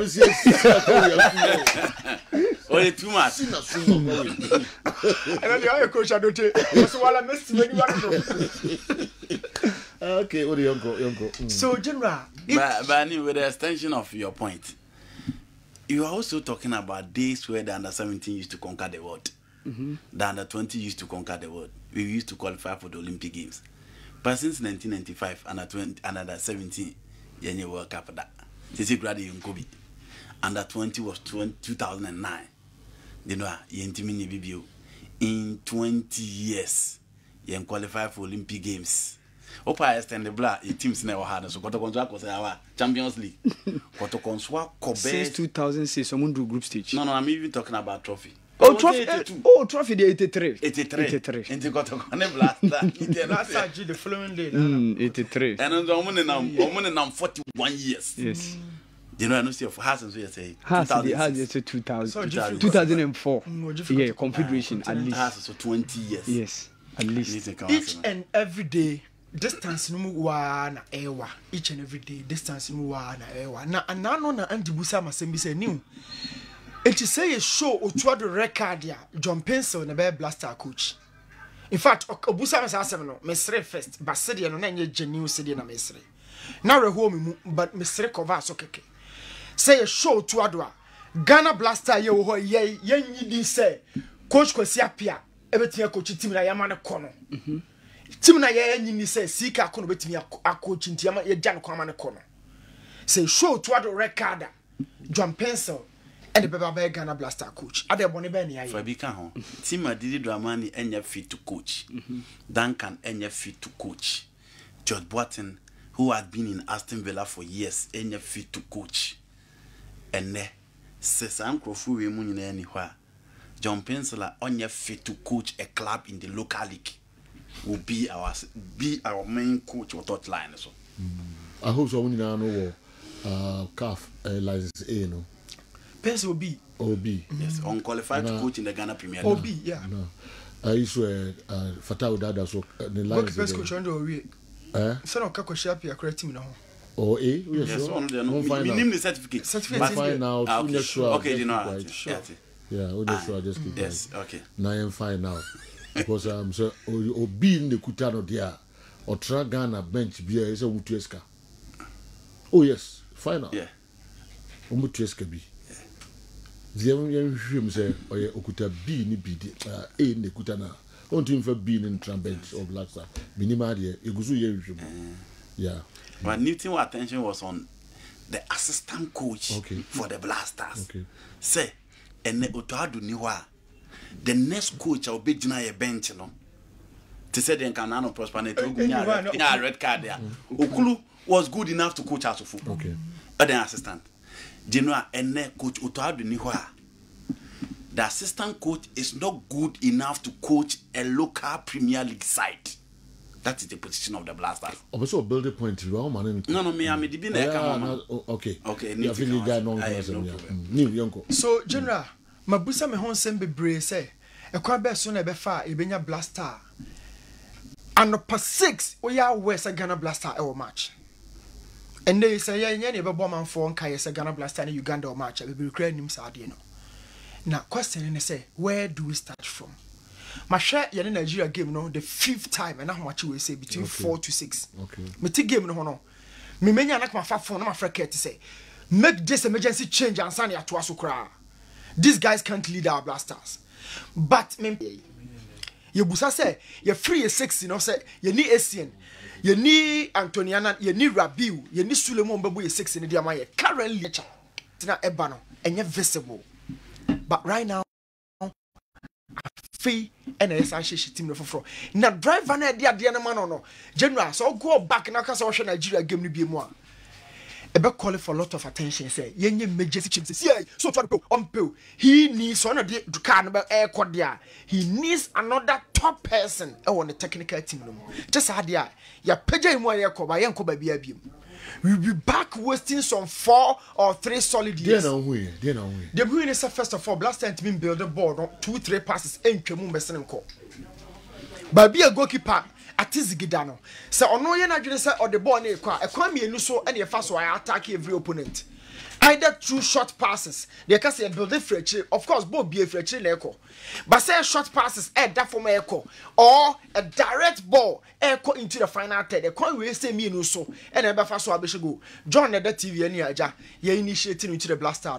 Oh, you're too much. And then the other coach I don't take. So while I missed when you want to. Okay, what do you go? So, General. But with the extension of your point, you are also talking about days where the under 17 used to conquer the world. The under 20 used to conquer the world. We used to qualify for the Olympic Games. But since 1995, under 17, Yenye World Cup that. Sisi gradi Yunkobi. Under 20 was 2009. You know, Yentimini Bibio. In 20 years, Yen qualify for Olympic Games. Opa extend the black teams never had so Kotokonswa was our Champions League. Kotokonswa Kobe since 2006 someone do group stage. No, I'm even talking about trophy. Oh, trophy. Trophy the 83. 83. Into Kotokone blast. Last the following day. 83. And on 41 years. Yes. You know, I know see of Haas and so you say 2004. Yeah, confederation at least. Haas so 20 years. Yes, at least. Each and every day. Distance no wa na ewa each and every day distance no wa na ewa na anano na andi busa masem bi say new it say a show otua the record ya John Pencil na be blaster coach. In fact obusa ma asem no mesre first basede no na nye genuine sede na mesre na reho me but mesre cover so keke say a show otua do a Ghana blaster ye wo ye yidi say coach Kwesi Appiah ebetia coach team na yamane kono team na ye nyini say sika kono betimi akochi ntiama ye gya no kwama ne kono say show to the record John Pencil and the Baba Ghana blaster coach ade bone be ne aye Fabika ho team Adidi Dramani enya fit to coach Duncan enya fit to coach George Boateng who had been in Aston Villa for years enya fit to coach ene Sesan Krofu we mu nyina ani hwa John Pencil enya fit to coach a club in the local league will be our main coach or thought line so. I hope so when you know CAF license A no. Pencil OB. Yes, unqualified coach in the Ghana Premier League. OB, yeah. No. I used to Fatah Dada so the license. What coach under we? Son of Kwesi Appiah correct team now. Oh, yes, one of them. Minimum the certificate. Find out. Okay, you know. Yeah, just keep yes, okay. Now I'm fine now. Because so Obi in the Kutano there or try Ghana bench be a Mutueska. Oh yes, final. Yeah. Mutueska be. The young him say or okuta B ni B A ne kutana. Don't even for being in bench or black star. Minima de eguzu ye. Yeah. But Newton attention was on the assistant coach for the Blasters. Okay. Say, and Otoadu Niwa, the next coach will be Jina bench, you know. To say the Canano Prosperity, red card there. Okulu was good enough to coach Asufu. Okay. But the assistant. General and coach Otoadu Niwa. The assistant coach is not good enough to coach a local Premier League side. That is the position of the Blasters. Also, build a point. No, me, I'm the okay. Okay, you think guy no problem. So, General, Mabusa me hon sembe bre say, e kwa be so na be fa e benya Blaster. Anopa 6, we are West Ghana Blaster e match. And they say yeah, ne be man for nka say Ghana Blaster and Uganda or match. We be recreate nim sa de no. Now, question is say, where do we start from? My share in Nigeria game no the 5th time and how much we say between 4 to 6. Okay. Me take game no. Me menya na my phone na my friend to say make this emergency change and send ya to asukra. These guys can't lead our Blasters. But me you busa say you free 6 you know say you need Asian. You need Antoniana, you need Rabiu, you need Suleiman Babu 6 in the Diamaya. Currently na ebano and you visible. But right now free and a team no for now driver na dia na man no general so go back na ka so Nigeria game ni bi mu a e be call for a lot of attention say yenye emergency change say so far on pay he needs one of the car no air code there he needs another top person on the technical team no just had there ya page mu air code ba yen ko ba bia bia we'll be back wasting some 4 or 3 solid years. The win is first of all, Blaster and team build the board on 2-3 passes and Kemu Messenko. But be a goalkeeper at Tizigidano. So, on no yana say or the ball near a crime you so any fast so I attack every opponent. Either 2 short passes, they can say build a of course, both be a free echo. But say short passes, that from echo, or a direct ball, echo into the final third. The coin will say me no so, and I fast so I should go. John the TV and Yaja, ye initiating into the Blaster.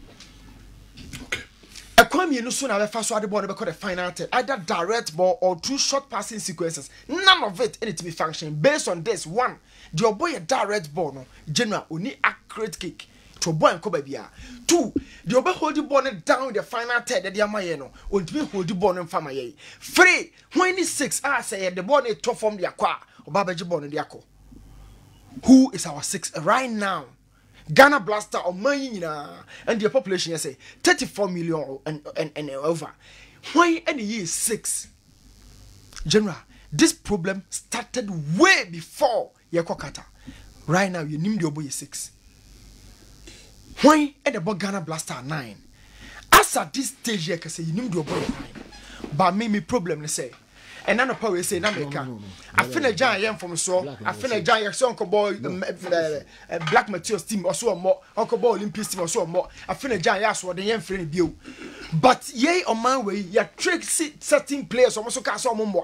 Okay. A coin you no soon I fast so the ball because the final third, either direct ball or 2 short passing sequences. None of it any to be functioning. Based on this, 1, the boy a direct ball, no, general, only accurate kick. To boy and Kobabia. 2, the obe hold the ball down the final third that the Amayeno, or to be hold the ball in Famaye. 3, when 6, I say the ball is top from the aqua, or Babaji Bon and the Ako. Who is our 6 right now? Ghana Blaster or Mayina, and the population say 34 million and over. Why any year 6? General, this problem started way before Yakokata. Right now, you need your boy 6. Why at the Ghana Blaster 9? As at this stage, you can say you need your boy 9. But me problem, they say. And none of power say, Nameka. I feel a giant from so. I feel a giant so Uncle Boy, Black Materials team or so more. Uncle Boy Olympics team or so more. I feel a giant so the young friend view. But ye on my way, you trick certain players almost cast on more.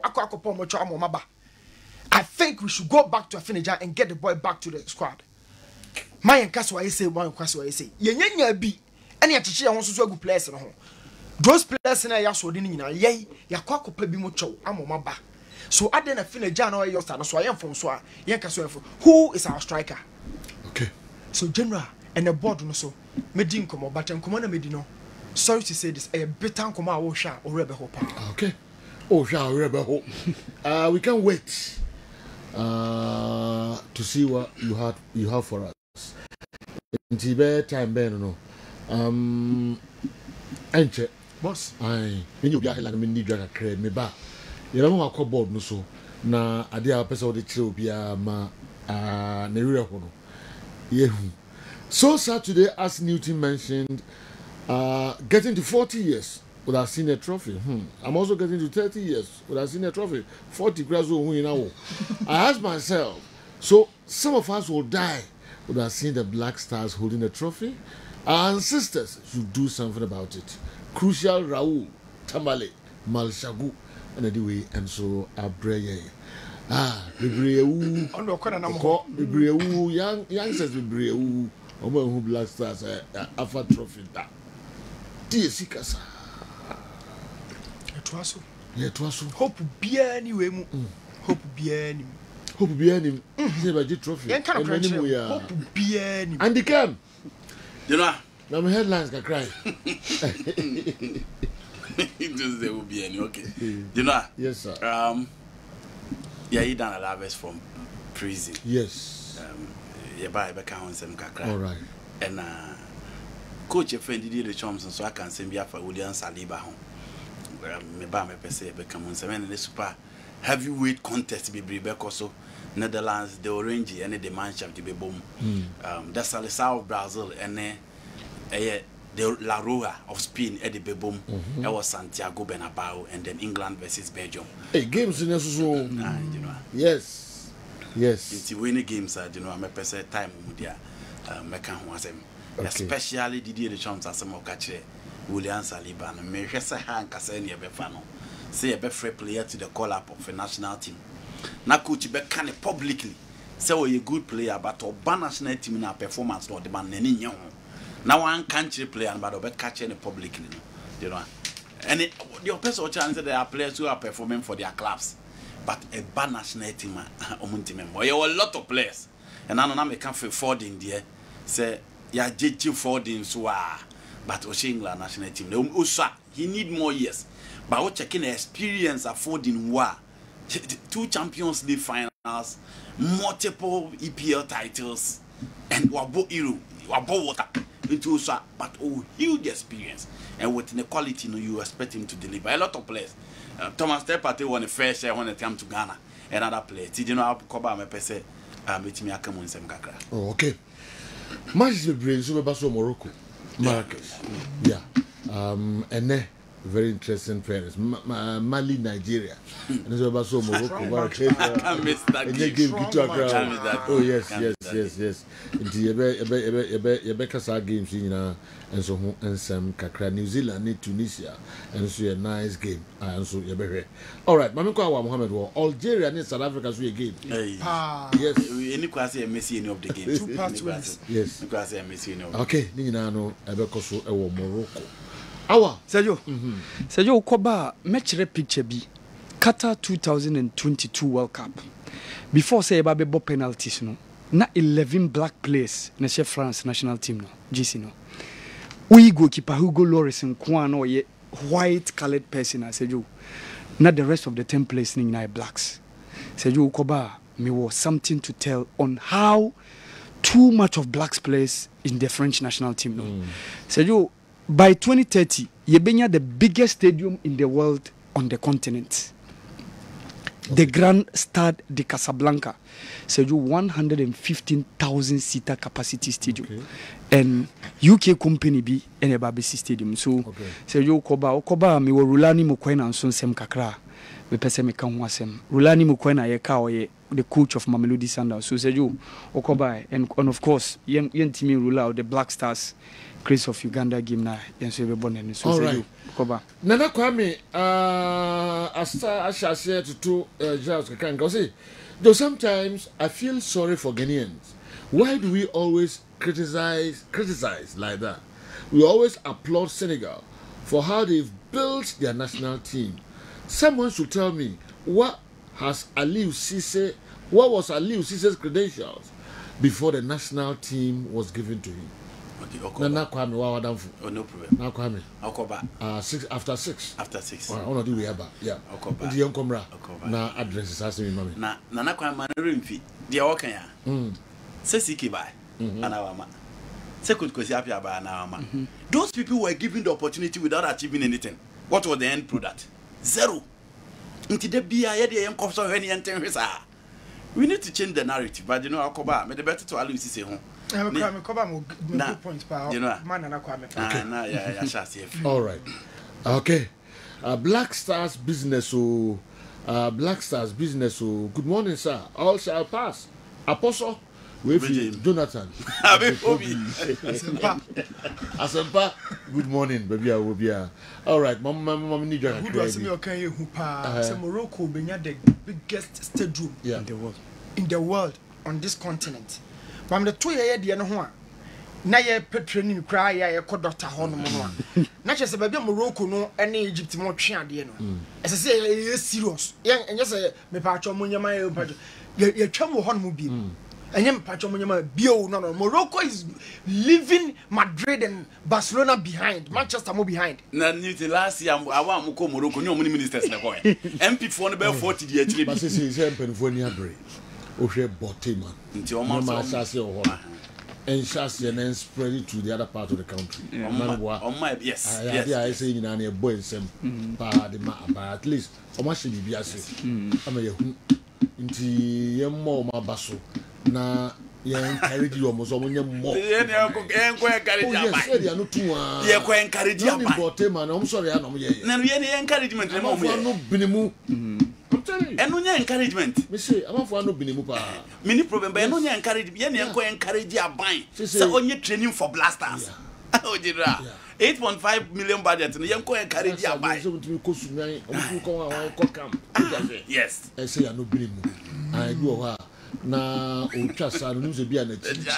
I think we should go back to a finisher and get the boy back to the squad. My and Castle, I say, one question I say, Yenya be any attention wants to good players at home. Those players in a yaso dinina, yea, Yakako Pebimucho, Amomaba. So I didn't finish January, your son, so I am from Swa, Yankaso. Who is our striker? Okay. So, General, and the board no so, Medin come but I'm Commander Medino. Sorry to say this, a bit uncle Osha or Rebel Hope. Okay. Osha or Rebel Hope. We can wait to see what you have for us. In Tibet time, Ben, no. Enche, boss. Aye, you get like me need a crane me back. You know what I call board no so. Na adia person the children ma neria hono. Yeah. So sad today, as Newton mentioned, getting to 40 years without seeing a trophy. I'm also getting to 30 years without seeing a trophy. 40 graduates who now. I asked myself, so some of us will die without seeing the Black Stars holding a trophy. Our ancestors should do something about it. Crucial Raoul, Tamale, Malshagu, and anyway, and so Abreye. bebree wu. Ono ko na nam ho. Bebree wu youngsters bebree wu. Omo who Black Stars afa trophy da. Tie sikasa. Etwaso. Yeah, etwaso. Hope bia ni we mu. Hope bia ni. Hope bia ni. Say ba ji trophy. Yen kan Hope bia ni. And the game. You know. Now my headlines can cry. Just there will be any okay. You know. Yes, sir. Yeah, he done a lot from prison. Yes. Yeah, by become some kakra. All right. And coach a friend did the Thompson, so I can send me for William Saliba home. Me ba me pese become on seven the super heavyweight contest be Rebecca so Netherlands, the Orange and the Manchester be boom. The Seleção of Brazil and the La Rua of Spain at the Bebum, it was Santiago Bernabeu, and then England versus Belgium. Hey, games in this so you know. Yes. It's winning games, you know, I'm a person time media especially Didier Deschamps as some of catcher William Saliba and me say hand Cassani a befano. Say a free player to the call up of a national team. Now coach be can publicly say we a good player, but our national team in our performance not demand any young. Now one country player but be catching publicly, you know. And the person chance there are players who are performing for their clubs, but a bad national team or you a lot of players. And I don't can afford in there. Say yeah, JJ Fording so but England national team. He need more years. But what checking the experience affording 2 Champions League finals, multiple EPL titles, and wabo Euro, wabo water into but huge experience. And with the quality you expect him to deliver. A lot of players. Thomas Partey won the first share when it came to Ghana. Another player. Did you know how Koba me pese me akamu nsem kakra. Oh, okay. Match the brain so Basso Morocco. Marcus. Yeah. And very interesting players. Mali, Nigeria. And so Basso Morocco. Marcus. I missed that game. Oh yes. The Kasa games and so and some kakra New Zealand need Tunisia and so a nice game and so all right Mamiko Mohammed Algeria and South Africa so a game. Yes, any quasi Messi any of the game 2 parts wins. Yes, quasi Messi any of okay ni na no ebeko so e wo Morocco awa Sergio Koba match picture bi Qatar 2022 World Cup before say eba be penalties no na 11 black players na chef France national team no GC no we goalkeeper Hugo Lloris nkwa no ye white colored person I said you not the rest of the 10 players in blacks. Sergio Koba me was something to tell on how too much of blacks players in the French national team no. Sergio by 2030 Yebenya the biggest stadium in the world on the continent. The Grand Stade de Casablanca, Sergio 115,000 seater capacity stadium, and UK company be in a Babisi stadium. So Sergio Koba me were Rulani Mukwena and Son Sem Kakra, we pese me kan wasem. Rulani Mukwena ye the coach of Mamelodi Sundowns. So Sergio Koba and of course young team Rula the Black Stars. Chris of Uganda game na yenso be born so Sergio Koba. Nana Kwame Asha to Charles Kakanga say though sometimes I feel sorry for Ghanaians. Why do we always criticize like that? We always applaud Senegal for how they've built their national team. Someone should tell me what was Aliou Cisse's credentials before the national team was given to him. Nana Kwame Wawadamfu. Oh, no problem. Nana Kwame. Okoba. After 6. After 6. I want to do Yaba. Yeah. Okoba. The young Comra. Na addresses as me, mommy. Nana Kwame Rimfi. They are working here. Say Siki by. Anawama. Say could go see happy about Anawama. Those people were given the opportunity without achieving anything. What was the end product? Zero. Until the BIA, the young cops are any entering. We need to change the narrative, but you know, Okoba, made the better to Aliou Cisse home. All right. Okay. Black Stars business. Black Stars business. Good morning, sir. All shall pass. Apostle. Jonathan. Asempa. Good morning, baby. All right, mama need you. Who does me okay who pa Morocco benya the biggest stadium in the world on this continent. But the 2 year de no ho na ye training cry ye ko doctor ho no no na chese baby Morocco no ene Egypt mo twe ade no ese say ye serious enye say me pa cho mo nyama ye pa ye twam ho no bi enye me pa cho mo nyama bio no Morocco is leaving Madrid and Barcelona behind, Manchester mo behind. Na Newton last year awa mo ko Morocco ni omuni ministers na ko MP for no be 40 di actually but say MP for ni abre o hwe Botema nti o ma so and shasi and then spread it to the other part of the country. Yes. I say in a boy and some but at least how much should be as I'm a into more my basso na yen carry you almost more. Yes, they are not too. Yeah, go encourage you. I'm sorry, I'm encouragement. No binimu. I'm telling you. And no encouragement. Me say, I'm for no binimu pa. Mini problem, but no encouragement. Yen go encourage you buy. So on your training for blasters. Oh, dear. 8.5 million budget. Yen go encourage you buy. Yes. I say, I'm no binimu. I do her. Na utasa no se bia na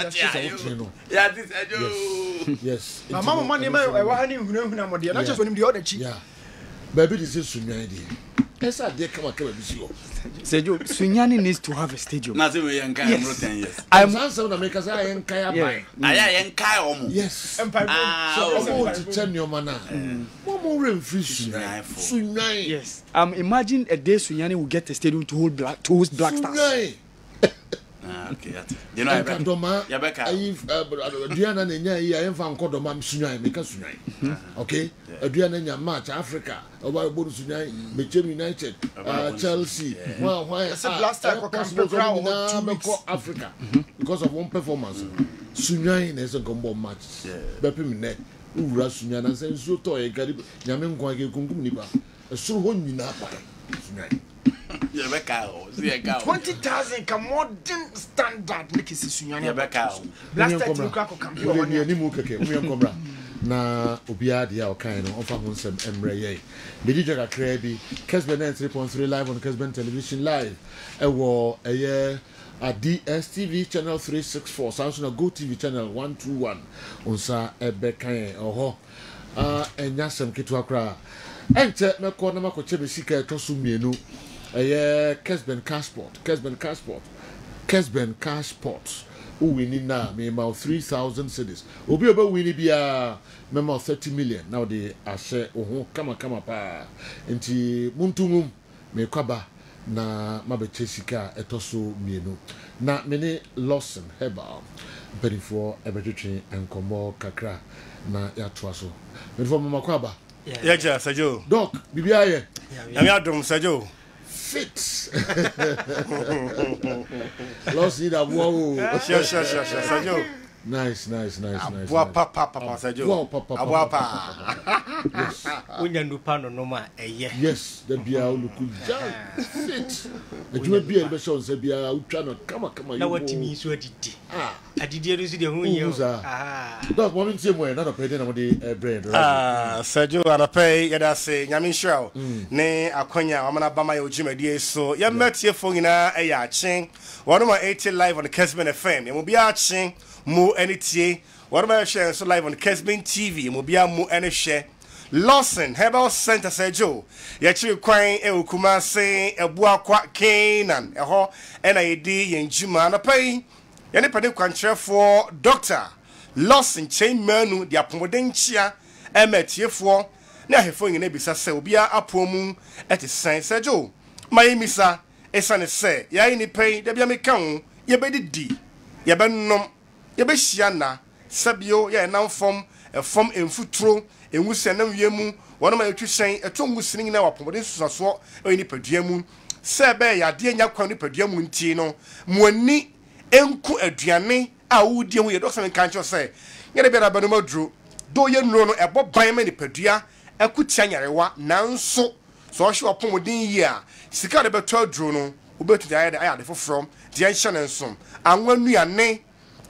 yes mama money ma e wa ni hunahuna mode na cheso nim de oda chi yeah baby this is sunyan dey esa dey come bi si o Sergio Sunyani needs to have a stadium na say we yanka am 10 years I'm answer na make us yanka ya bai aya yanka omo yes so to tell you man mo rem free Sunyan yes imagine a day Sunyani will get a stadium to host Black Stars. Okay, you know, Diana Nenya, I am found Kodoma Sunyan, make us Sunyan. Okay, Diana match Africa, about Sunyan, Manchester United, Chelsea. Well, why is last time Africa because of one performance? Sunyan is a combo match. Bepimine, Ura Sunyan, and saying so toy, Yamin Quake Kunguniba, a so one you not buy Sunyan. 20,000 ka modern standard make it Sunyani last time you crack campion ni mu keke mu yankobra na obia dia o kan no ofa ho nsem emre ye bedi jaga krabi Kesben 3.3 live on Kesben television live ewo eye a DSTV channel 364 Samsung Go TV channel 121 onsa ebe kan oho enya sem kitu akra ente meko na makoche be sika to so mienu Kesben Cashport. Who winning now? Me about 3,000 cities. Obi winning be a member 30 million. Now they are share. Oh, come pa. Enti muntumum me kwaba na mabeche sika etoso mienu. Na mene Lawson Herbal. Benifo ebetwetwe enkomo kakra na ya toaso. Benifo mama kwaba. Yeah, Sergio. Doc, bibia ye. Yami adom Sergio. Fix. Lost need a wow. Sure, Sergio. Nice. Papa, Sergio. Papa. Yes. Unyandupano noma yes, the bia uluku fit. The you be a show say bia utwa no kama na watimi so adidi adidi erusi de hu ye Doc moment same way na pay na mo de bread Sergio anapay yada say nyame nhwao ne akonya amana bama ye ojimadi so ye metie fo nyina eya achen 180 live on the Kesben FM ye mo bia achen mo enitie what about share so live on Kesben TV mo bia mo ene share Lawson Herbal Center Sergio ye chi kwan e okuma se ebua kwa Canaan eho ena yedi yenjuma na pai ye ne pade kwantrefo Dr. Lawson chain manu dia pomoden chia emetiefo na hefo nyina bisa se obia apomu etisen Sergio my misa esane se ye ni pai da bia mekan ye bedidi ye benom ye be hiana sabio ye namfom efom emfuturo enwusia na wiemu wono ma etwisen etonwusini nyina wapomode susaso eni paduamu sebe ya de nya kwan ni paduamu nti no muani enku aduane a wudie hu ye doksan kancho se nyere bia ba no madru do ye nuro no ebo ban ma ni padua akutia nyarewa nanso so hwe wapomodin yi a sika de beto adru no obetu ya de fofrom de enhye ne nsom anwa nuane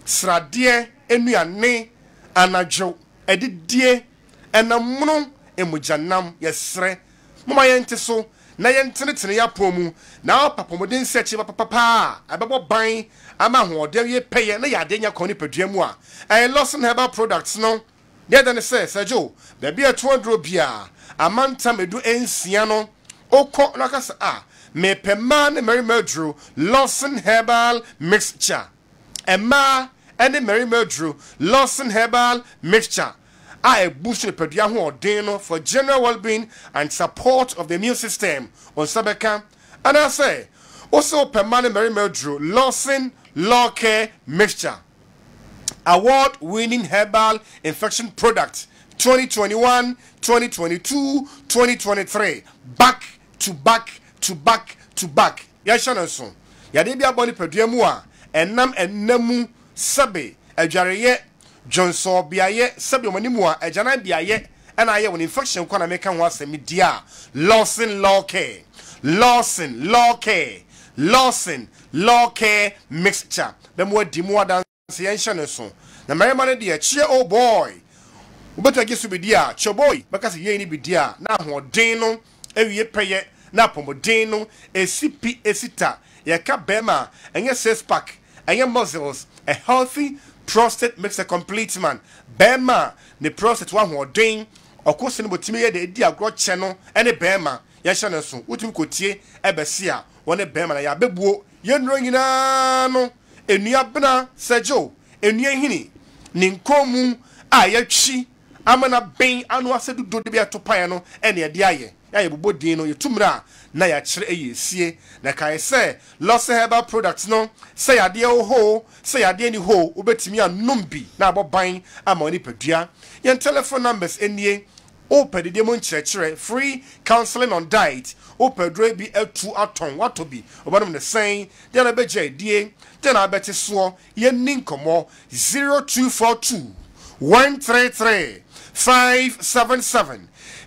sradie enuane anadwo edidie enamono emujanam yesre mama yente so na yentenetene ya pomu na papomodin sechi papa abebo ban ama hoode ye peye na yade nya koni paduamu a Lawson Herbal Products no there than say Sergio there be a 200 bia amanta medu ensia no okọ nakasa me peman Mary Murdrew Lawson Herbal Mixture Emma and Mary Murdrew Lawson Herbal Mixture I boost the pedua for general well-being and support of the immune system on Sabeka. And I say, also permanent Mary Murdrew Lawson Law Care Mixture. Award-winning herbal infection product 2021, 2022, 2023. Back to back to back to back. Yashanson. Yadebia boni pedua mua enam enemu sabe ajareye Johnson biaye sabi omanimu a ejana biaye and I when infection kwana meka ho asemi dia Lawson Law Care Law Care Mixture them we di mo dance yenhye so na merema ne de chie oh boy ubeto agisu bi dia choboy beka se ye ni bi dia na hoden no ewie peye na pomodin no esipi esita ye ka bema enye 6 pack enye muscles a healthy prostate makes a complete man. Bema, the prostate one who doing, or course, in Botime, the idea of channel, and a Bema, Yashanason, Utum Cotier, Ebesia, one a Bema, Yabebu, Yenroinano, a Niabana, Sergio, a Niahini, Ninkomu, Ayachi, Amana Bain, Anwasa do the Biatopiano, and the Adiaye, Ayabudino, Yutumra. Na ya chere ye na kai say Lawson Herbal Products no say ade ho say ade ni ho obetimi anom bi na aboban amoni padua yen telephone numbers enie open the mon chere free counseling on diet open dre bi atu aton watobi obanom ne saying then abeje die then abete so yen ninkomo 0242 133 577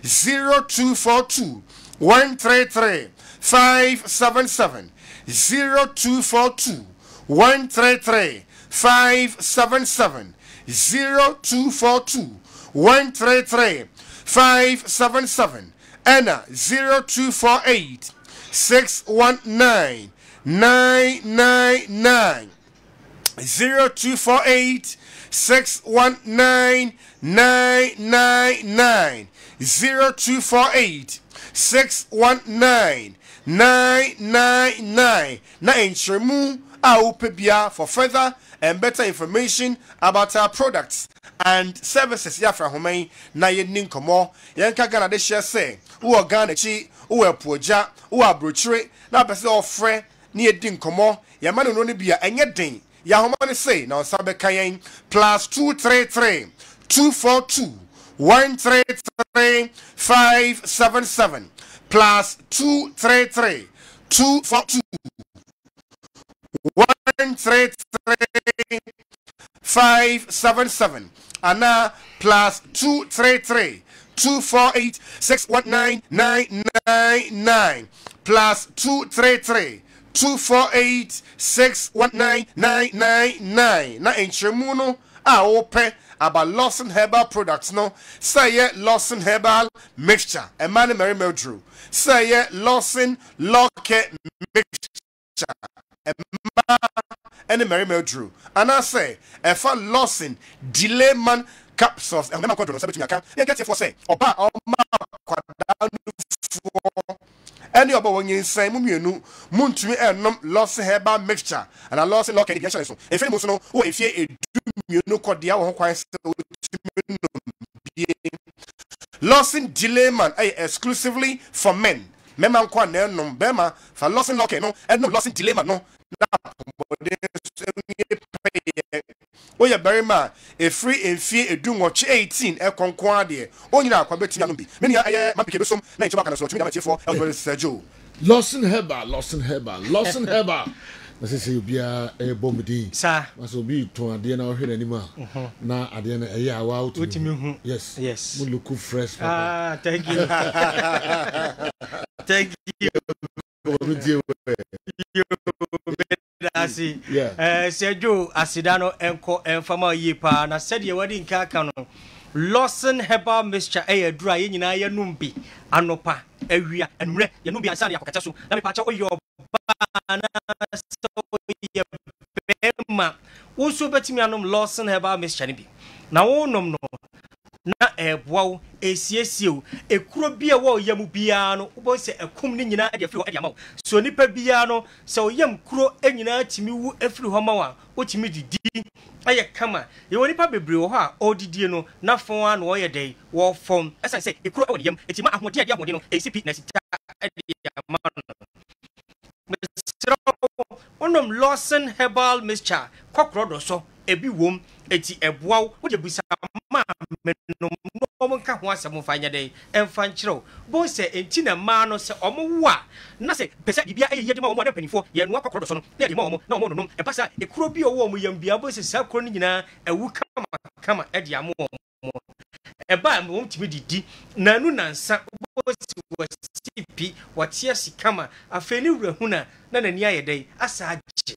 0242 133 577 0242 133 577 0242 133 577 and 0248 619 999 0248 619 999 0248 619 999 na enchiremu aupebia for further and better information about our products and services yafra homai na yenin komo yenka Ghana de share say wo Ghana chi wo poja wo abrochire na pese ofre na yedin komo yamano no ne bia enye den ya homane say na onsabe kayen +233 242 133 577 +233 242 133 577 ana +233 248 619 999 +233 248 619 999 na enchemu no a ope about Lawson Herbal Products no say Lawson Herbal Mixture a man Mary Mildrew say Lawson Law Care Mixture a man and Mary Mildrew and I say if a Lawson delay man capsules and remember control sabetumi aka you get it for say oba o ma kwada for any oba won yin mumienu muntumi enom Lawson Herbal Mixture and a Lawson Law Care Mixture so if you no o efie edumienu kodia wo kwan se Lawson Dilayman exclusively for men. Mema nkwa na enom bema for Lawson Law Care no and no Lawson Dilayman no na oya berima e free in fee edu nwoche 18 e konkon ade onyina akwa betimi anom bi meni aye mapike besom na ncheba kana so tumi amachefo elbert Sergio Lawson Herbal na say obia e bombdi sa so bi ton ade na ohwe anima na ade na e ya wa out yes mu look fresh papa thank you thank you asi Sergio Asidano enko enfama yipa na said ye wadi nka aka no Lawson Herbal Mixture dry ye nyina ye numbi anopa awia enure ye numbi ansa ya kokata so na me pa cha oyo ba na so ye bema wo so betimi anom Lawson Herbal Mixture ni bi na wo nom no na eboa esiesie ekuro bia wo yam bia no wo se ekum ni nyina de afiri ho de amawo so nipa bia no se wo yam kuro enyina timi wu afiri ho mawa wo timi didi aye kama ye woni pa bebre wo ha odidie no na fon a no wo ye dey wo fom esa se ekuro wo de yam etima ahode de ahode no ACP na sita de amano onom Lawson Herbal Mixture kokro do so ebi wom eti eboa wo de busa ma menom no nka ho asem fa nya dey emfa nkyerɛw bo se enti na ma no se omo wo a na se pese bibia ye de ma omo de panifo ye no akokoro do so no na de ma omo na omo no e pasa e kuro bi owo omo yam bia bo se sa kuro ni nyina ewu kama e de amo omo e ba mo timi didi na nu nansa bo se wo sipi watia sikama afeni wurahuna na nani ayedai asaje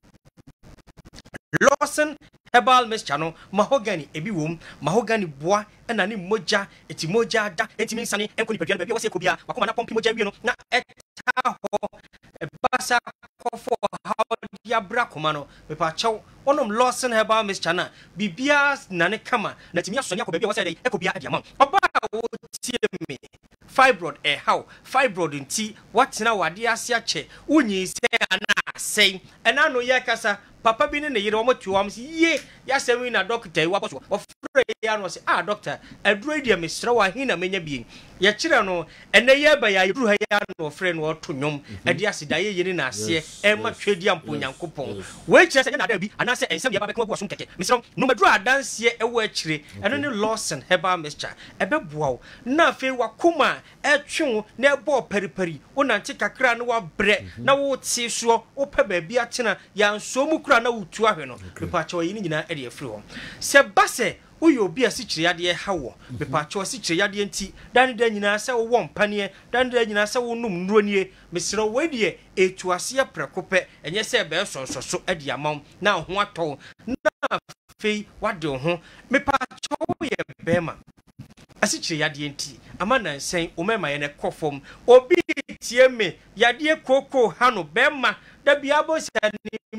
Lawson Herbal Mixture no mahogany ebi wom mahogany boa na ne moja eti moja da eti minsane enko ni pedua bia wose ko bia wakoma na pompi moja wie no na eta ho basa kofo how dia bra koma no me pa chaw onom Lawson Herbal Mixture na bibia na ne kama na timi asone akọ bia wose dey eko bia ade amam oba wo tie me fibroid how fibroid nti watena wade ase ache unyi se ana sei ena no ye kasa papa bi ne ne yire omo tuwam si ye ya semi na doctor wa boso ofre ya no se doctor aduro dia mesra wa hina menya bi ye kire no ene ye ba ya duru ha ya no ofre no oto nwom ade asida ye yire na ase e ma twedi ampo nyankopon we kire se na da bi ana se ensem ye ba be ko so keke mesra no maduru adanse e wo akire eno ne Lawson Herbal Mixture e be boawo na fe wakoma e twen na e bo periperi wonante kakra no wa bre na wo ti so wo pe ba bi atena ya nso mu na utu ahwe no mepacho yi ni nyina e de afiri ho se base uyo bi asikire yade hawo mepacho asikire yade nti dan da nyina se wo mpane dan da nyina se wo num nuro nie mesiro wedie etu ase prekope enye se be so e de amam na ho ato na fei wade ho mepacho ye bema asikire yade nti ama na nsen o mema ye ne kofom obi tie me yade koko hano bema da bia bo se ni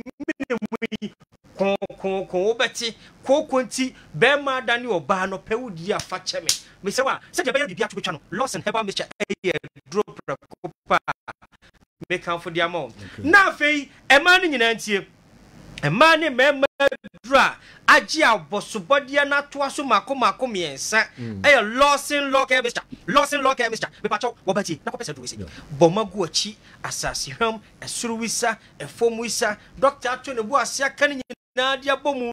kon obeti kokonti be ma dani oba no pewudi afa cheme me se wa se je be bibia to betwa no Lawson Herbal Mixture drop kopa me kan for dia mo na fei e ma ni nyina ntie e ma ni me dra agi abosobode na to aso mako miensa e Lawson Herbal Mixture me pacho wo beti na ko pese do se bomagu achi asase hwam esuru wisa efom wisa doctor ato ne bu ase aka ni na dia bomu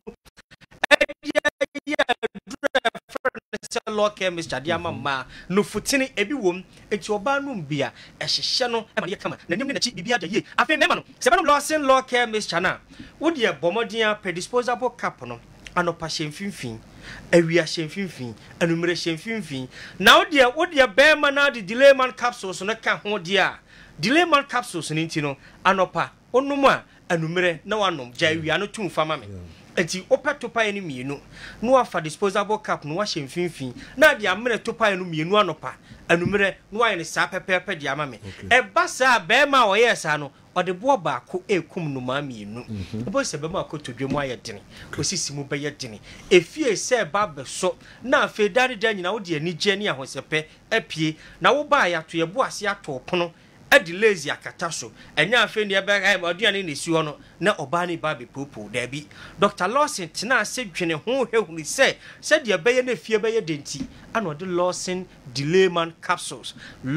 Local Mr. Diamama no futini ebi wom enti oba no bia ehhehye no e ma ye kama na nim ne na chi bibia da ye afi mema no se be no Lawson Local Mixture na wo de bomodian predisposable cap no anopa hemfinfin awia hemfinfin anumere hemfinfin na wo de bema na de Delayman capsules no ka ho de a Delayman capsules ni nti no anopa onum a anumere na wanom jawia no tumfa ma me enti opetopa eni mienu no afa disposable cap no wa hemfinfin na de amere topa enu mienu anopa anumere no wa ne sa pepepe de ama me e basa bema o yesa no ode bo ba ko ekum no ma mienu bo se bema ko todwemu ayedene osisi mu beye dene efie se ba beso na afa dare da nyina wo de ani gye ne ahosepe apie na wo ba ya to ye bo ase ato pono edi lazy akata so enya afa ne ebe ga aduane ne si ho no na oba ne ba be popo da bi Dr. Lawson tina ase dwene ho hwehuni se de beye na fie beye denti ana de Lawson Delayman capsules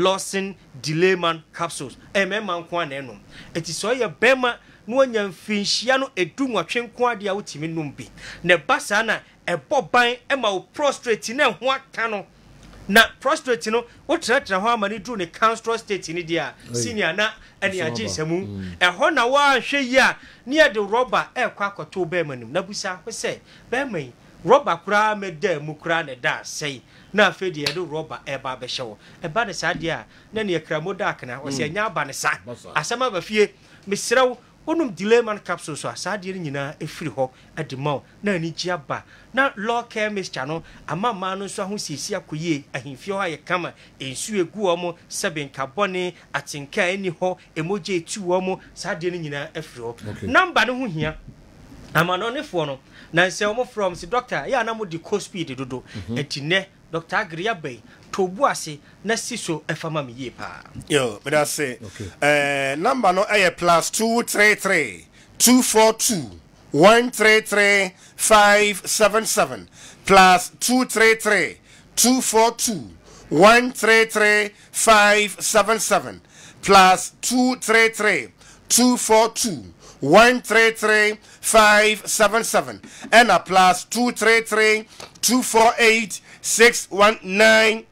emema nko ana eno eti so ye bema no anya mfinhia no edu nwatwe nko ade a wotimi numbi ne basa na eboban ema wo prostrate na ho aka no na prostrate no wo tratra ho amani dru ne cancer state ni dia senior na ene age semu ho na wa hwe yi a ne de rubber kwa akoto be manim na busa ho se be man rubber kura me da mu kura ne da sei na afi de de rubber ba be hyewo ba ne sa dia na ne kra modak na o se nya ba ne sa asama ba fie mesrew onum delay man capsule so asade ni nyina efiri ho edema na ani gia ba na law care mixture no amama no so ho sisi akoye ahimfie ho aye kama ensu egu omo seben carbone atinka ani ho emoje etu omo sade ni nyina efiri ho number no ho hia amano ne fo no na se omo from si doctor ya na mo di co speed dodo etine Dr. Agria Bay tobu ase na siso efama me ye pa yo but I say number no plus 233 242 133 577 plus 233 242 133 577 plus 233 242 133 577 and a plus 233 248 619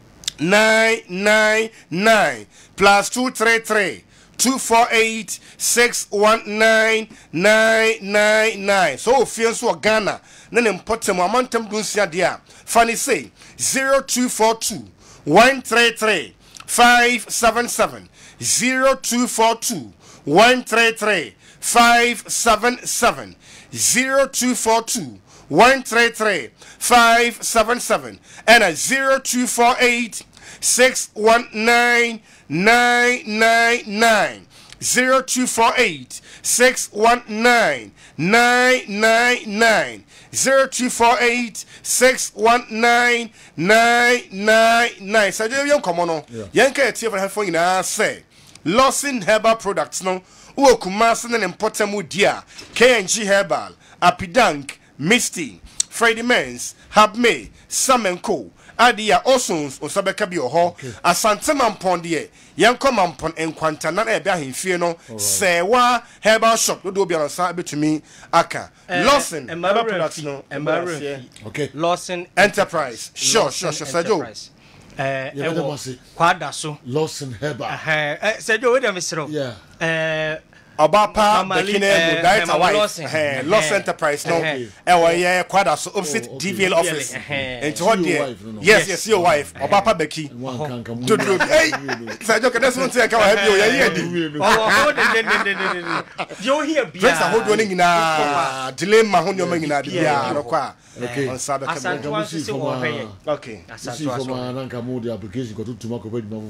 999 plus 233 248 619 999. So fiance or Ghana, then important momentum dunsia dia. Funny say 0242 133 577 0242 133 577 0242 133 577 and a 0248 619 999 0248 619 999 0248 619 999. So you come on. Yanka eti for phone na say Lawson Herbal Products no wo kumase na important mu dia KNG Herbal Apidank Misty Friday Men's Habme Samenko Adia Osons Osabeka bi oho Asante Mampon de yanko Mampon enkwanta na ebe ahemfie no sewa Herbal Shop do obi ansa betumi aka Lawson Herbal Products no okay Lawson Enterprise sure Sajo kwada so Lawson Herbal Sajo we dem sero Obapa Bekine Mudaita wife Lost Enterprise no yeah quite so opposite DVL office and what dear yes your wife Obapa Beki hey Sajo can that's one thing I can help you here be friends are holding in a dilemma on your mangina dia okay on Saturday okay see from Nanka Modi application go to Mako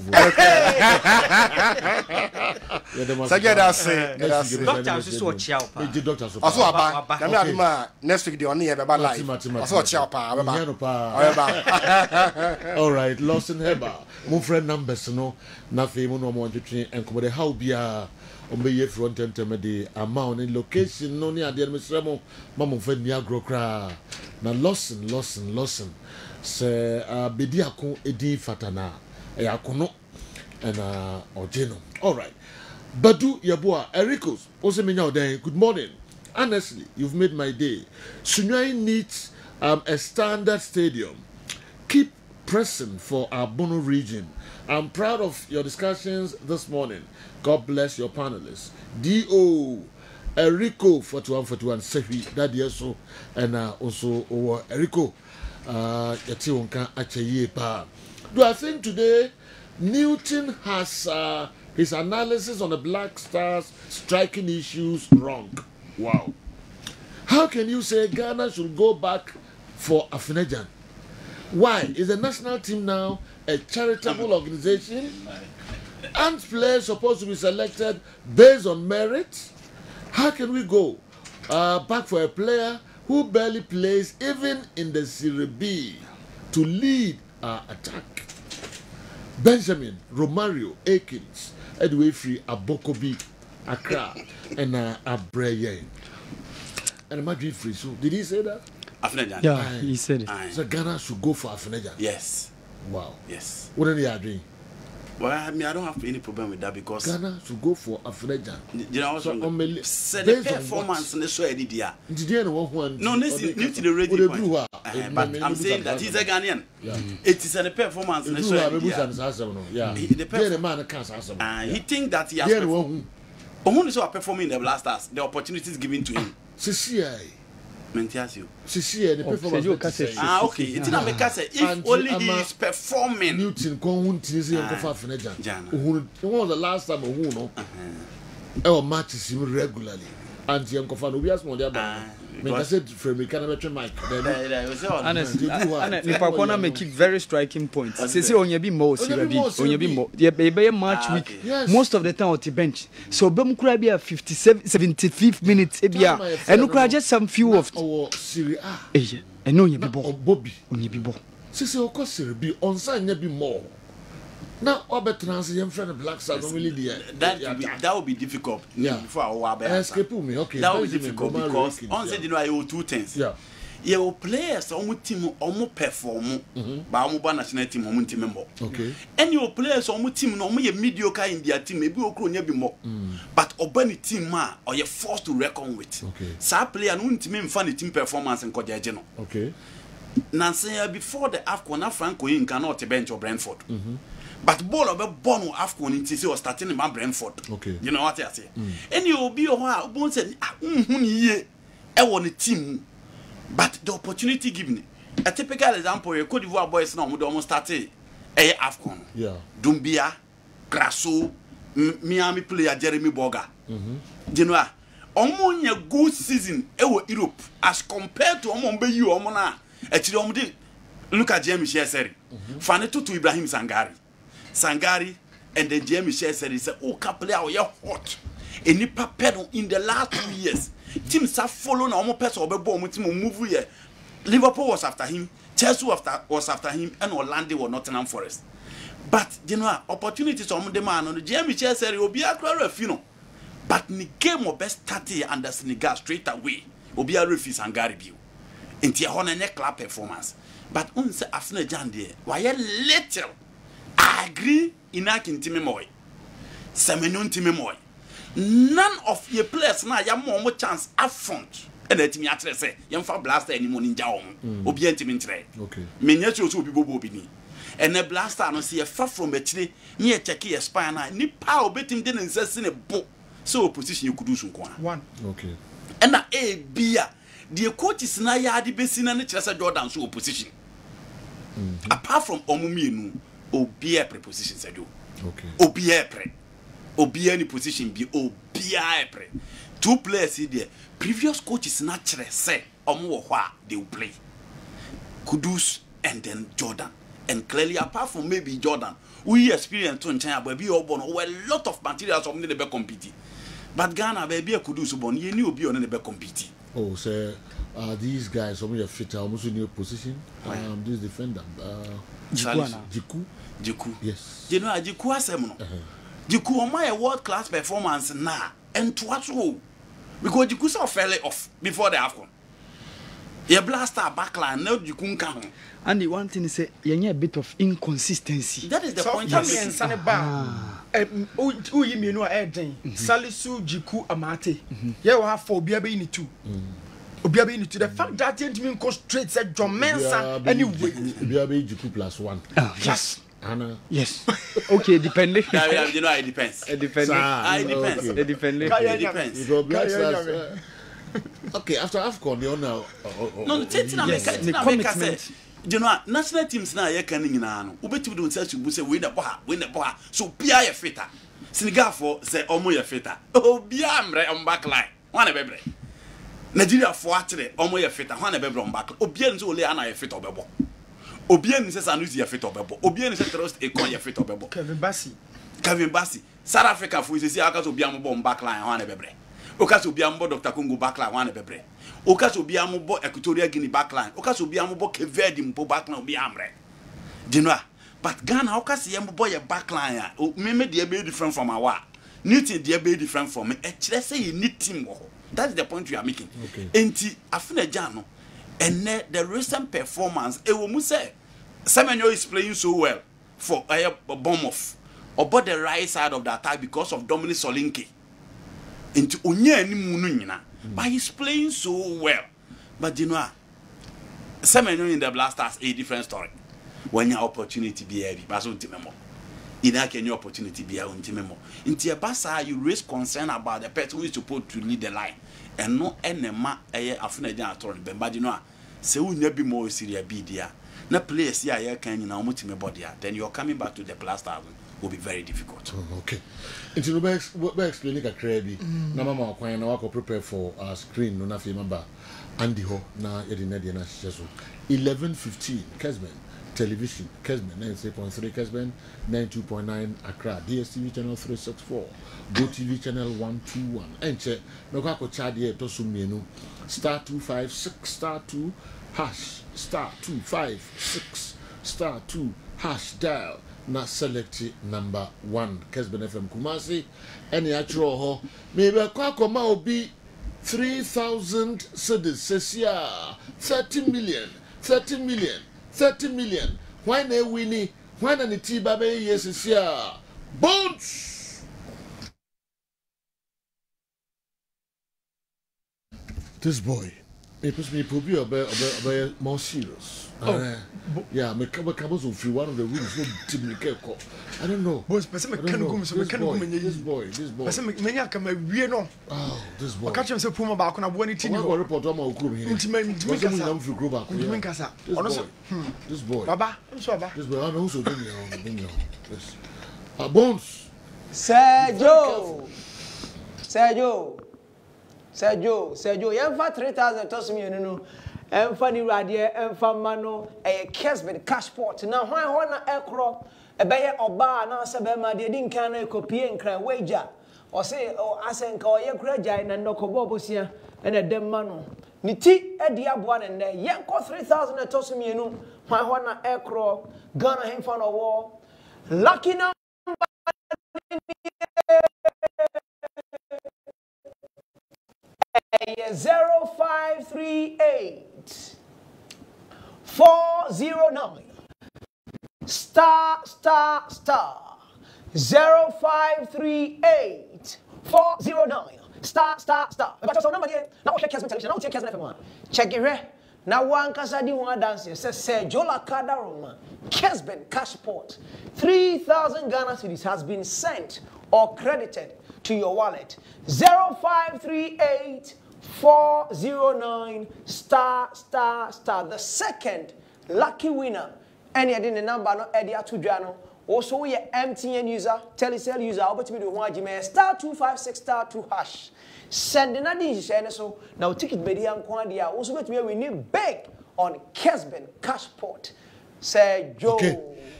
Sajo say doctor so chiao pa doctor so aba na me aduma next week dey on here be live so chiao pa all right Lawson Herbal mo friend numbers no na fe mo no mo twetwe enkomo de how bia o be ye front intermediate amount in location no ni ade me sremo mamo fa ni agrokra na Lawson se bedi akon edi fatana e akono na ojeno all right Badu Yabua, Ericos, Osemenya Oden, good morning. Honestly, you've made my day. Sunyai needs a standard stadium. Keep pressing for our Bono region. I'm proud of your discussions this morning. God bless your panelists. D.O. Erico 4141 Sefi, Daddy also, and also Erico Yationka Achaye Pa. Do I think today Newton has his analysis on the Black Stars striking issues wrong? Wow. How can you say Ghana should go back for Afenajan? Why? Is the national team now a charitable organization? Aren't players supposed to be selected based on merit? How can we go back for a player who barely plays even in the Serie B to lead our attack? Benjamin, Romario, Akins, Edway Free, Abokobi, Accra, and Abreye. And Madrid Free. So, did he say that? Afenajan. Yeah, he said it. So, Ghana should go for Afenajan. Yes. Wow. Yes. What are they doing? Well, I mean, I don't have any problem with that because Ghana should go for Afenajan. You know, so the performance in the show did here. No, this is new to the radio point. But I'm saying that he's a Ghanaian. Yeah. It is a performance in the show. Yeah. The man can't answer. He thinks that he has performed. Only so performing in the Black Stars, the opportunities given to him. The performance. Okay. It's not because if only he is performing. Newton, when was the last time? matches him regularly. And young Kofano, we are small. I said, from me, can I mention Mike? Nipakwana make it very striking points. Say on your be more, on your be more. Yeah, match week. Most of the time on the bench. So Bemukura be a 75th minutes. And look, just some few of Syria. And no, you be Bobby. You be Sisi of course be on sign, be more. Now, Albert Transition friend of Black Star normally that would be difficult. Yeah. Before our escape me, okay. That would be difficult because on said you know I owe two things. Yeah. Your players on team almost perform, but I'm national team on team member. Okay. And your players on team no me mediocre in their team, maybe you be more. But Obani team or you're forced to reckon with. Okay. So player no team funny team performance and Kojajeno. Okay. Nancy before the AFCON Franco in cannot bench or Brentford. But ball of a bono AFCON in TC was starting in Brentford. Okay. You know what I say? And you will be a while, Bones said, I want a team. But the opportunity given. A typical example, a Cote d'Ivoire boys now would almost start a AFCON. Yeah. Dumbia, Grasso, Miami player Jeremy Boga. You know, almost a good season in Europe as compared to Omombe you, Omona. Look at Jamie Sheseri. Faneto to Ibrahim Sangari and then Jamie Sheseri said, oh, player, we are hot. And you pedal in the last 2 years. Teams have followed almost person or bomb team move here. Liverpool was after him, Chelsea was after him, and Orlando or Nottingham Forest. But you know, opportunities on the man on the Jamie Sheseri will be a clear, but in the game of best 30 under Senegal straight away will be a refuse Sangari view. Into a honor club performance. But on say after Jan there, why a little I agree in a kintimemoy. Semenon timemoy. None of your players now you more chance up front. And let me actually say, young for blaster anymore in Jaum. Obientimentre. Okay. Miniatures will be Bobini. And a blaster no see a far from a tree near Czechia spine. Ni power betting didn't say in a book. So position you could do some one. Okay. And a beer. The coach is na ya di besin and Chelsea Jordan so opposition. Apart from Omuminu, Obia preposition said you. Okay. Obia pre. Obia any position be Obia pre. Two players here. Previous coaches naturally say Omuwa they will play. Kudus and then Jordan. And clearly apart from maybe Jordan, we experienced in China but be born a lot of materials of the be competing. But Ghana baby Kudus born you knew be on the be competing. Oh, so these guys, some of your fit almost in your position. This defender, Jiku. Yes. You know, Jiku has a Jiku on my world class performance now, and to what's all because Jiku saw fairly off before the AFCON. You blast our backline, no Jiku come. And the one thing is, you a bit of inconsistency. That is the point. Yes. You know, Salisu Jiku Amate. You have 4 BB two. Obiabe to the fact that gentleman goes straight said John Mensa anyway. Obiabe Jiku +1. Yes. Anna. Yes. Okay, depending. You know, it depends. It depends. It depends. It depends. It depends. Okay, after AFCON, you know. No, the commitment. You know, national teams now are coming in. Ubeti don't say to say win the bar. So Pia ye fitter. Senegal for say Omo ye fitter. Oh, Biamre on backline. One bebre. Nigeria for atre Omo ye fitter. One bebre on back. Obien so le ana ye fit obebo. Obien says Anusi ye fit obebo. Obien says trust e kon ye fit obebo. Kevin Bassi. South Africa for say akaso Biamo on backline one bebre. Okaso Biamo Dr. Congo backline one bebre. Okaso Biamo Equatorial Guinea backline. Okaso Biamo Kevedi mpo backline Biamre. Dinwa. But Ghana Okaso Yambo boy backline. Maybe they be different from our. Newton they be different from me. Let's say you need team. That's the point we are making. Okay. Enti afune Jano and the recent performance e wo mu say Semenyo is playing so well for Bournemouth about the right side of the attack because of Dominic Solanke. Into onye ni munu nyina. But he's playing so well. But you know, Semenyo in the Blasters a different story. When your opportunity be heavy, but so timemo. Ina can your opportunity be on timemo. Into a basa, you raise concern about the person who is supposed to lead the line. And no enema afuna jan atorn but you know, say we never be more serious be there. Na players here can you now multi body, then you're coming back to the Blasters will be very difficult. Okay. Into the best explain like a crabby. Na mama kwan na wako prepare for screen no na fi member Andy Ho na yedi na dia na hyeso 11:15 Kesben television Kesben 93.3 Kesben 92.9 Accra DSTV channel 364 GoTV channel 121 enche no kwa ko chade to so mienu star 256 star 2 hash star 256 star 2 hash dial na select number 1 Kesben FM Kumasi any actual ho maybe kwa koma obi 3,000 cedis sesia 30 million why na winnie why na ni tiba be yesesia bones this boy me probably more serious. Yeah, me come so free one of the rooms no team ko. I don't know. Boss, person me kan go so me kan go menye. This boy. Person me nya ka ma wie no. Oh, this boy. Ka chem se puma ba ko na bo ni tini ho. Report on my group here. Ntimi kasa. Ono so. This boy. Baba, so baba. This boy, I know so bring you. Yes. Bones. Sergio, yemfa 3,000 toss me no. Emfa ni radie emfa mano Kesben Cashport na hwan ho na ekro ebeye oba na se be ma de din kan na ekopie nkran wager o se o asenka o ye kura jai na ndokobo bosia na dem mano ni ti edi aboa na nne yenko 3,000 toss me no hwan ho na ekro Ghana hemfa no wo lucky number 0538 409 star 0538 409 star. But so number here now check Kesben television now take Kesben FM. Check it here. Now one kasa di one dance says Sergio Lakada Roma Kesben Cashport 3,000 Ghana cedis has been sent or credited to your wallet 0538 409 star. The second lucky winner. Any idea the number no idea to Jano. Also we MTN user, Telecel user, but me do one Gmail star 256 star 2 hash. Send in a dish so now ticket media and quandia. Also bet me we need big on Kesben Cashport. Say Joe. Okay.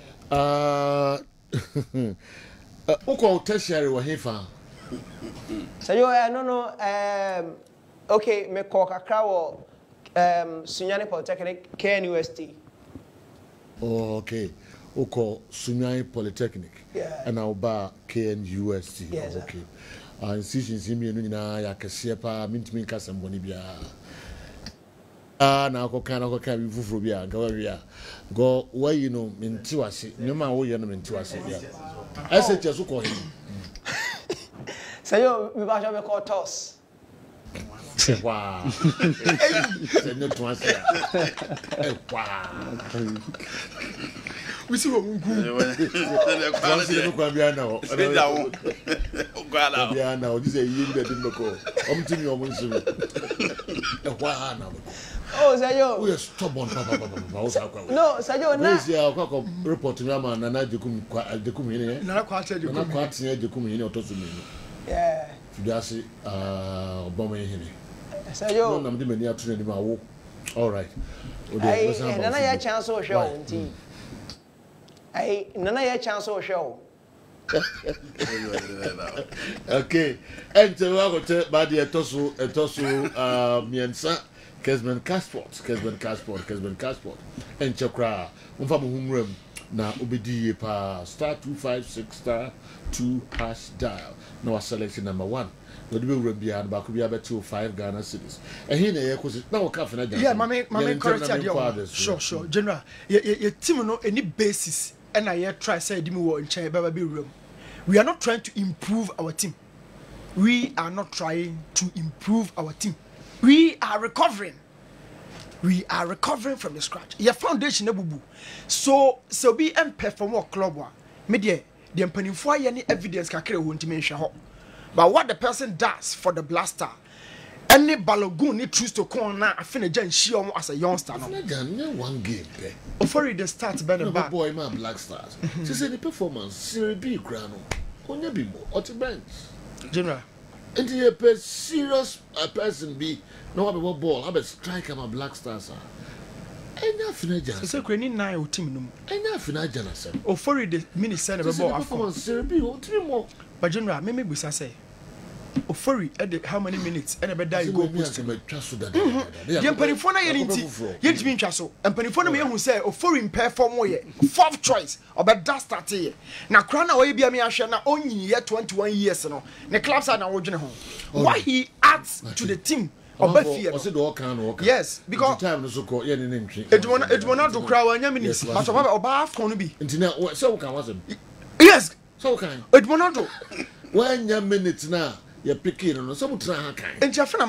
Uko tertiary wa hifa. Say yo no okay, me call kakra wo Sunyani Polytechnic KNUST. Oh, okay. Uko Sunyani Polytechnic. Yeah. And now ba KNUST. Yes, okay. Institutions imi enu nyina ya kese pa mintimi nkasa mboni bia. Na akoka bi fufuro bia gawa bia. Go why you know minti wase. Nyoma wo ye no minti wase bia. SHS uko hin. Say yo me ba me call toss. Wow. C'est notre answer. Wow. We see what we go. Oh, Sayo. We are stubborn, papa. No, Sayo, na. This year, I report to Yama and I Jacum. Yeah. Fidasi, bombing him. Sayo. No, I'm doing many after my walk. All right. Hey, and I chance or show. Hey, none of chance or show. Okay. And so I will tell Badi a tosu, Miensa, Kesben Cashport. And Chakra, Umfamu na Ubidi pa star 256 star 2 hash dial. Now selection number 1. The will be on back be about 5 Ghana cities. And here they now cafe. Yeah, my correct idea. Sure. General, your team no any basis. And I try say Dimi war in China Baba room. We are not trying to improve our team. We are recovering. We are recovering from the scratch. Your foundation ebubu. So be perform work club wa. Media the empanifo any evidence kakere ho ntimi hwe ho. But what the person does for the blaster Any Balogun need choose to come now. I finish Jan Shion as a youngster. No, one game. Before the start, better back. Boy, man, Black Stars. She said the performance, Serie B, Grano, Konya Bimbo, or to bench. General. And the serious person be no have a ball, have a striker, my Black Stars. And nothing I just say, Granny Nine team. And nothing I just said. Or for the mini send of a ball, performance, Serie B, or 3 more. But General, maybe we say. Ofori at how many minutes and about you go post him. The Penifona yet mean Chasso and Penifona me who say Ofori perform more 4th choice about that start here. Now Crana or Abia Ashana only year 21 years no. The clubs are now original home. Why he adds to the team of Bethia? Yes, because time so called it will not do crowd and minutes, but about can be. So can was yes, so can it will not do 1 minute now. You're picking on some track. And Jeffrey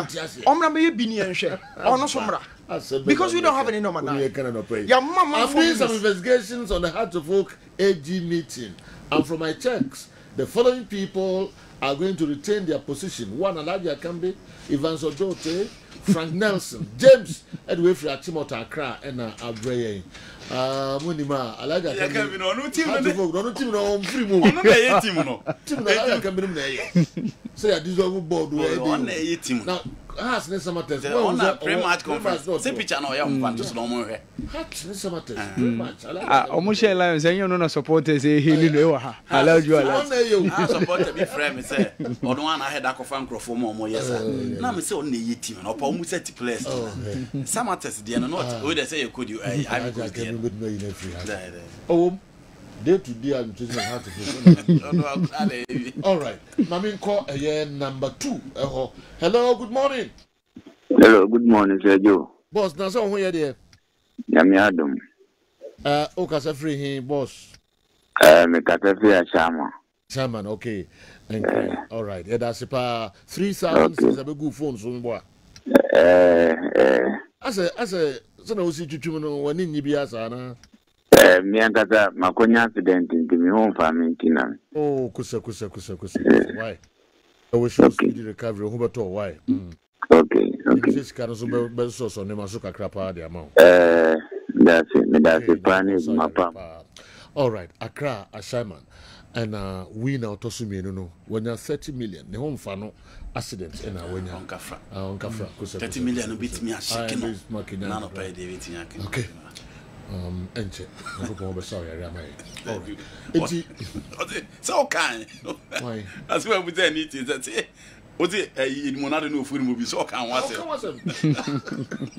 because we don't have any number now. Your mama doing some investigations on the Heart of Oak AG meeting. And from my checks, the following people are going to retain their position. 1, Aladia Kambi, Ivan Sojote, Frank Nelson, James Edwefri Achimota Accra, and Abreye. Munima, Aladia Kambi, no team, no free move. No team, say I deserve board. Now, has Nessa test. Pre-match conference. Say picture now, young just no more. Has Nessa test. Pre-match. Almost share lines, and you know, supporters say, he knew I allowed you. I support to be friend, say, or the one I had a fan for more years. Now, I'm so only team, or almost 30 players. Some test, they are not. Would they say you could you? I'm good me in every hand. Oh. Day to day, I'm choosing how to do. All right. Mamin call number 2. Hello, good morning. Hello, good morning, Sir Joe. Boss, now so where there? Yami Adam. Okasa free him, boss. Me kata free Shama. Shaman, okay. Thank you. All right. Yeah, that's about 3,000 since I be good phone so boy. As a so no see chuchu no wani nyibi asa na. Me ankata makonya accident into me home family tina. Oh, kusa. Why? I wish you speedy recovery. Who better why? Okay. This kind of so ne masuka krapa the amount. That's it. Plan is my pam. All right, Accra, Ashaman, and we now tosumi no. When you're 30 million, the home fano accidents and when you're on Kafra, 30 million no beat me a shaking. None of pay David. Okay. Enche, I hope I'm sorry, so kind. Why? As well with any it is that what's it? In Monado no food movie, so can was it?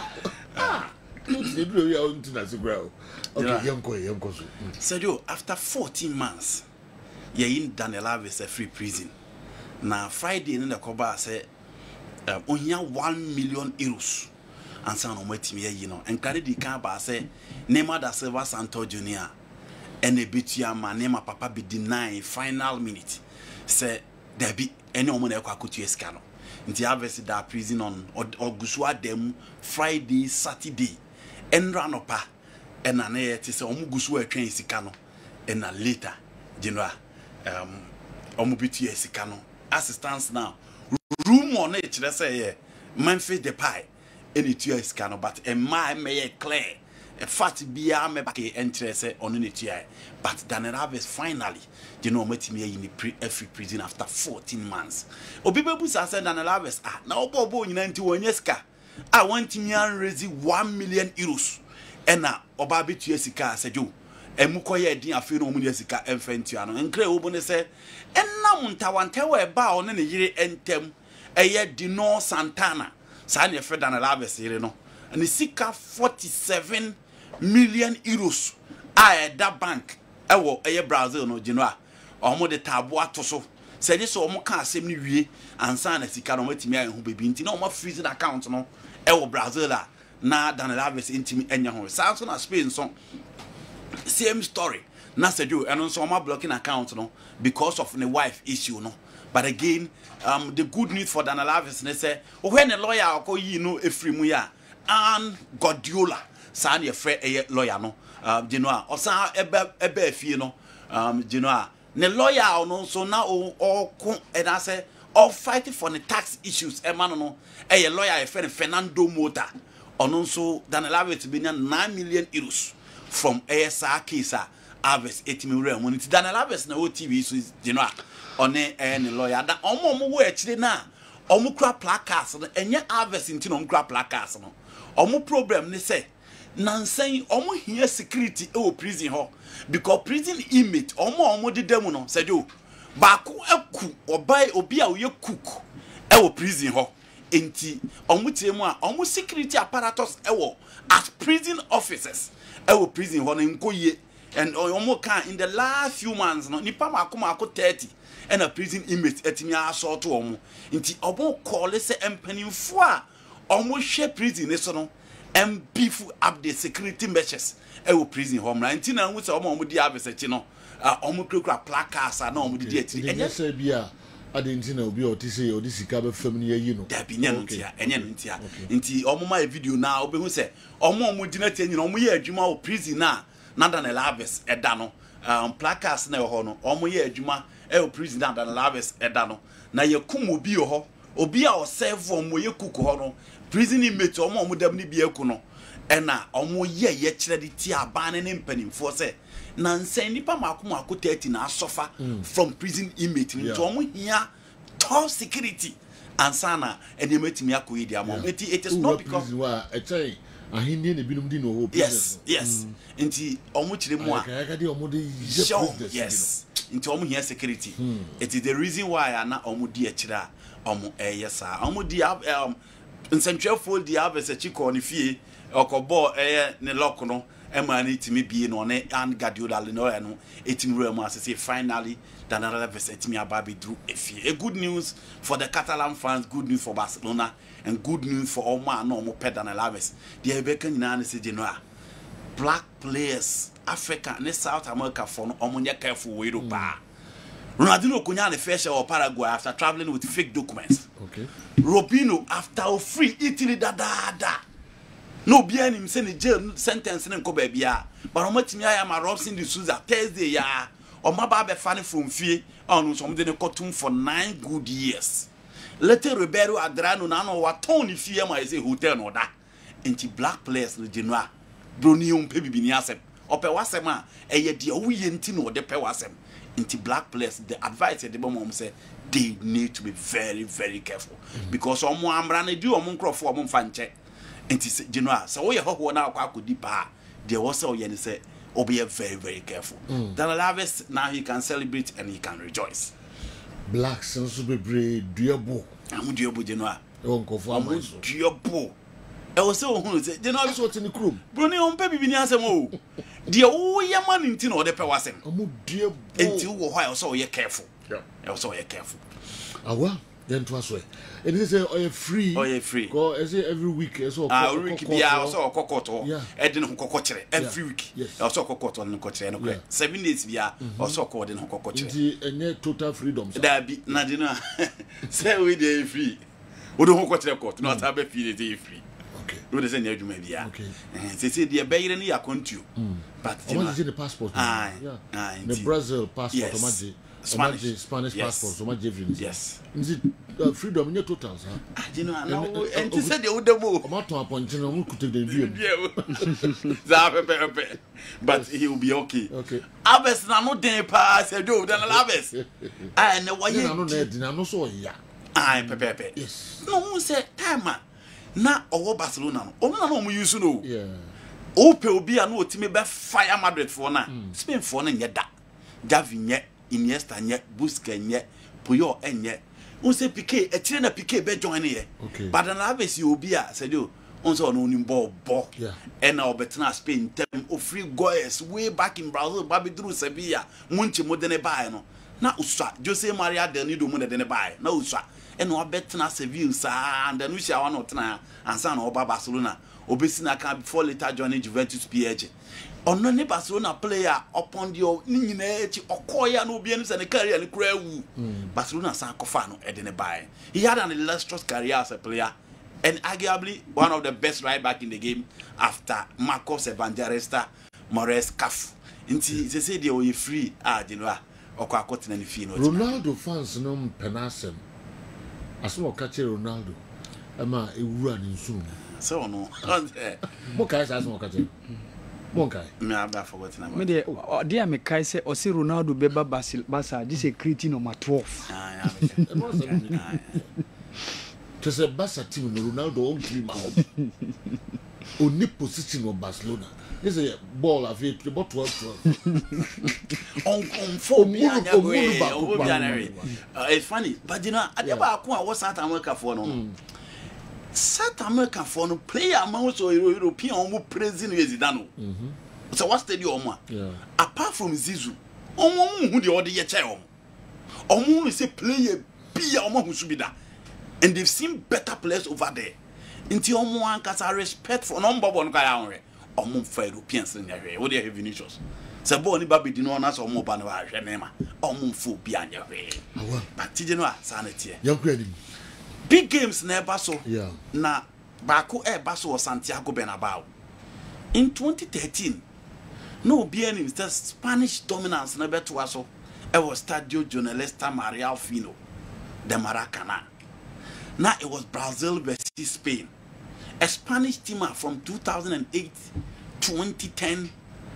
Okay, young Sergio, after 14 months, you're in Daniel Alves a free prison. Now, Friday in the Koba said, only 1 million euros. And some of my team, you know, and carry the car by say, Neymar da Silva Santo Jr. and a bit young man, Neymar Papa be denied final minute. Say, there be any woman that could use scandal. In the harvest that prison on or Gusua them Friday, Saturday, and run up and an air to say, Gusua train Sicano, and a later, General, Omubiti Sicano. As it stands now, room on it, let's say, Memphis the pie. Any tear scanner, but a may clear a fat beer me back interest on any tear. But Daniel Alves finally, you know, met me in the free prison after 14 months. O people said Daniel Alves, now Bobo in 91 years. I want me and raise 1 million euros. And now, Obabi to Yesica said you, and Mukoya din a few Yesica and Fentiano, and Clay Obone said, and now Muntawan a bow on any year and tem a yet Dino Santana. Sanya Fred and Alaves, you know, and the Sika 47 million euros. I that bank, I will a Brazil, no Genoa, or more the tabua toso. Say this or more can't say me and sign a Sika no me who be binting no more freezing account, no, I Brazil, na than Alaves intimate and young. Samson has Spain song. Same story. Nasa do and also my blocking account, no, because of the wife issue, no. But again, the good news for Daniel Alves, they say, when a lawyer or you know a free muya and Guardiola, Sani a fair lawyer, no, Genoa, or Sa ebe fino, Genoa, ne lawyer no so now all and I say, or fighting for the tax issues no a lawyer a friend Fernando Mota ono nso Daniel Alves be 9 million euros from ASR case Alves 8 million money Daniel Alves na OTV so you know one any lawyer that omo wo actually na omo kura placards no enye Alves nti no kura placards no omo problem ne say nansen omo here security e prison ho because prison inmate omo de dem no say do baako aku obi a oye cook e prison ho enti omo tiemu a omo security apparatus e as prison officers e prison ho na nkoye and omo kan in the last few months no nipa mako 30 and a prison inmate etimi assault omo enti obo call say empanimfo a omo hwe prison so no beef up the security measures e prison home na enti na hu say omo di abesechi no omo krekra placards na omo di atiri enye say bia adenti na obi otise odi sika be fam ne yi no da bi nya no ntia enye no ntia enti omo ma video na obi hu say omo di na tianyina omo ye adwuma o prison na Daniel Alves eda no placards na ho no omo ye adwuma e prison na Daniel Alves eda no na ye kum obi ho obi a o serve omo ye kuku ho no prison inmate omo dam ni bi eku no ena omo ye kire di ti abane ne mpanimfo se na nsen nipa mako 30 na asofa from prison inmate nto omo hia top security ansana ene metimi akoyi di amom it is not because ahindi ne binum di no ho yes nti omo kire mu a yes nti omo hia security it is the reason why ana omo di kire omo yesa omo di nsentwefo di Alves chiko ne fie okobo ne lock no emani timi bie no ne and Guardiola no etimi remu asese finally Daniel Alves etimi ababe drew efie. A good news for the Catalan fans, good news for Barcelona, and good news for all man no mo pe Daniel Alves. The Ebeka nyina ne se genoa black players Africa and South America for no omonya careful we do ba. Ronaldinho kunya ne first or Paraguay after traveling with fake documents. Okay. Robinho after a free Italy da. No be any say the jail sentence in Kobe bia. But how much me I am Robson de Souza Thursday ya. Or my baby fanny from fee on some de cotton for 9 good years. Later Ribeiro Adrano nano what Tony fear my say hotel no da. Into black players the Genoa. Brunium Pebi Biniasem. Or Pewasema, a yet the Oyentino de Pewasem. Into black players, the advice at the moment say they need to be very, very careful. Because someone brand do a monk for a month fan check. And it's Genoa. So we have now could deep. There was so yen say, oh, be very, very careful. Daniel Alves now he can celebrate and he can rejoice. Black sense be brave, Diabo. I'm Diabo Genoa. Oh, go for my Diabo. I was so who said, you know, that's what's in the crew. Bruni on Pepe Biniasemo. Dear, oh, your man in Tino de Pewasem. Oh, dear, until while so you're careful. Yeah, also you're careful. Ah, well, then twice way. It is a free. Oh, you're free. Go, is it every week? So, also a cocoto. Yeah, I didn't cocotre every week. Yes, also cocoto and cocotre. 7 days we are also called in cocotre. And total freedom. There be Nadina. Say we day free. We don't cocotre court, not have a feel day free. No, they say you may be. Okay. They say they are bearing your country. But what is the passport? The Brazil passport, Spanish passport, so much difference. Yes. Is it freedom in your totals? You know, and they said they would move. I'm not to appoint you could take the view. But he will be okay. Okay. Alves na no den pass e do dan Alves. I know why you no so ya. Pepe. Yes. No, say time na owo Barcelona no ono na no use no ope obi a no otime be fire Madrid for na Spain for na nye da Gavi nye Iniesta nye Busquets nye Puyol enye on say Piqué etire na Piqué be join here but na Alves obi a said you on so no nim ball and na obetna Spain tem o free goals way back in Brazil baby through Sevilla munchi modene buy no na uswa Jose Maria Del Nido mo de ne buy na uswa and no betna Sevilla sa and then we shall not na and san oba Barcelona obesina can before later joining Juventus PSG on no Barcelona player upon the ni nyina echi okoya no obi enu se ne career ne kura wu Barcelona san kofa no e de ne buy he had an illustrious career as a player and arguably one of the best right back in the game after Marcos Evangelista Morales Cafu nti se say dey free Genoa okwa akotena ne fie no Ronaldo fans no penasem aso catch Ronaldo ama ewura ni nsu so no mo kai sa aso catch Monkai. Me have forgotten about. Me dey me kai say o si Ronaldo beba Barca this is creating number 12. To say Barca team Ronaldo on team only position of Barcelona. This is a ball of it about 12. On 4 it's funny, but you know, I never was South America for no. South America for no player amount or European who president Zidane. So what stadium? Apart from Zizou, who the other year, Omu is a player be who should be there. And they've seen better players over there. Until Omu has a respect for number one guy. Omu for Europeans in there. What they have Vinicius. Sabo ni babi di no na so Omu ba no a hwe nema. Omu fo bi anya hwe. But you know sanity. Big games never so. Yeah. Na Baku Basso or Santiago Bernabeu. In 2013, no being the Spanish dominance never to us. It was Stadio Journalista Maria Fino, the Maracana. Now it was Brazil versus Spain. A Spanish team from 2008, 2010,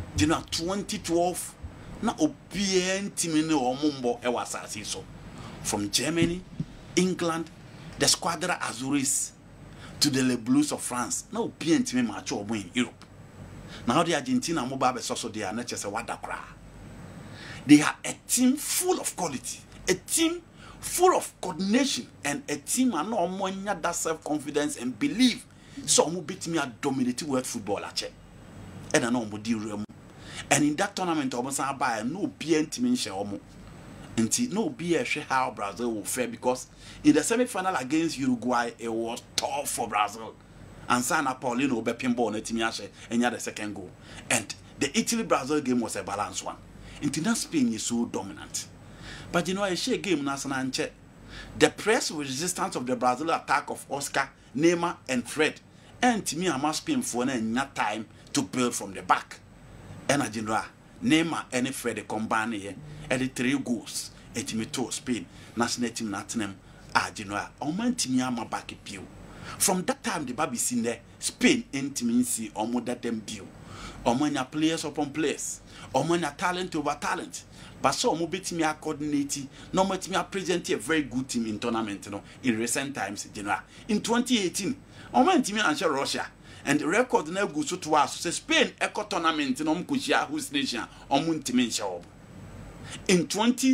2012. Now OPN team no Mumbo Ewasasi so. From Germany, England, the Squadra Azuris to the Le Blues of France. Now OPN team match or in Europe. Now the Argentina mobile also they are not just a wadakra. They are a team full of quality, a team full of coordination, and a team and no more that self-confidence and belief. So who beat me at dominating world football at and I know room. And in that tournament, almost I buy no PN team in Shaomo. And no be a share how Brazil will fare because in the semi-final against Uruguay, it was tough for Brazil. And Sana Paulino be pinball and Timiashe and had the second goal. And the Italy-Brazil game was a balanced one. International Spain is so dominant. But you know, a share game national and the press resistance of the Brazil attack of Oscar, Neymar, and Fred. And to me, I must Spain for not time to build from the back. And you know, Neymar and Fred combine here, and the 3 goals. Et me to Spain, national team Natinum, you know, Oman Timiama back a pew. From that time, the baby seen there, Spain intimacy or more than them view. Omania players upon players, Omania talent over talent. But so mobile me are coordinating, no more me are presenting a very good team in tournament, in recent times, in 2018, Oman team answer Russia. And the record now goes to us, so Spain echo tournament in Omkushia, whose nation, Omun team in show. In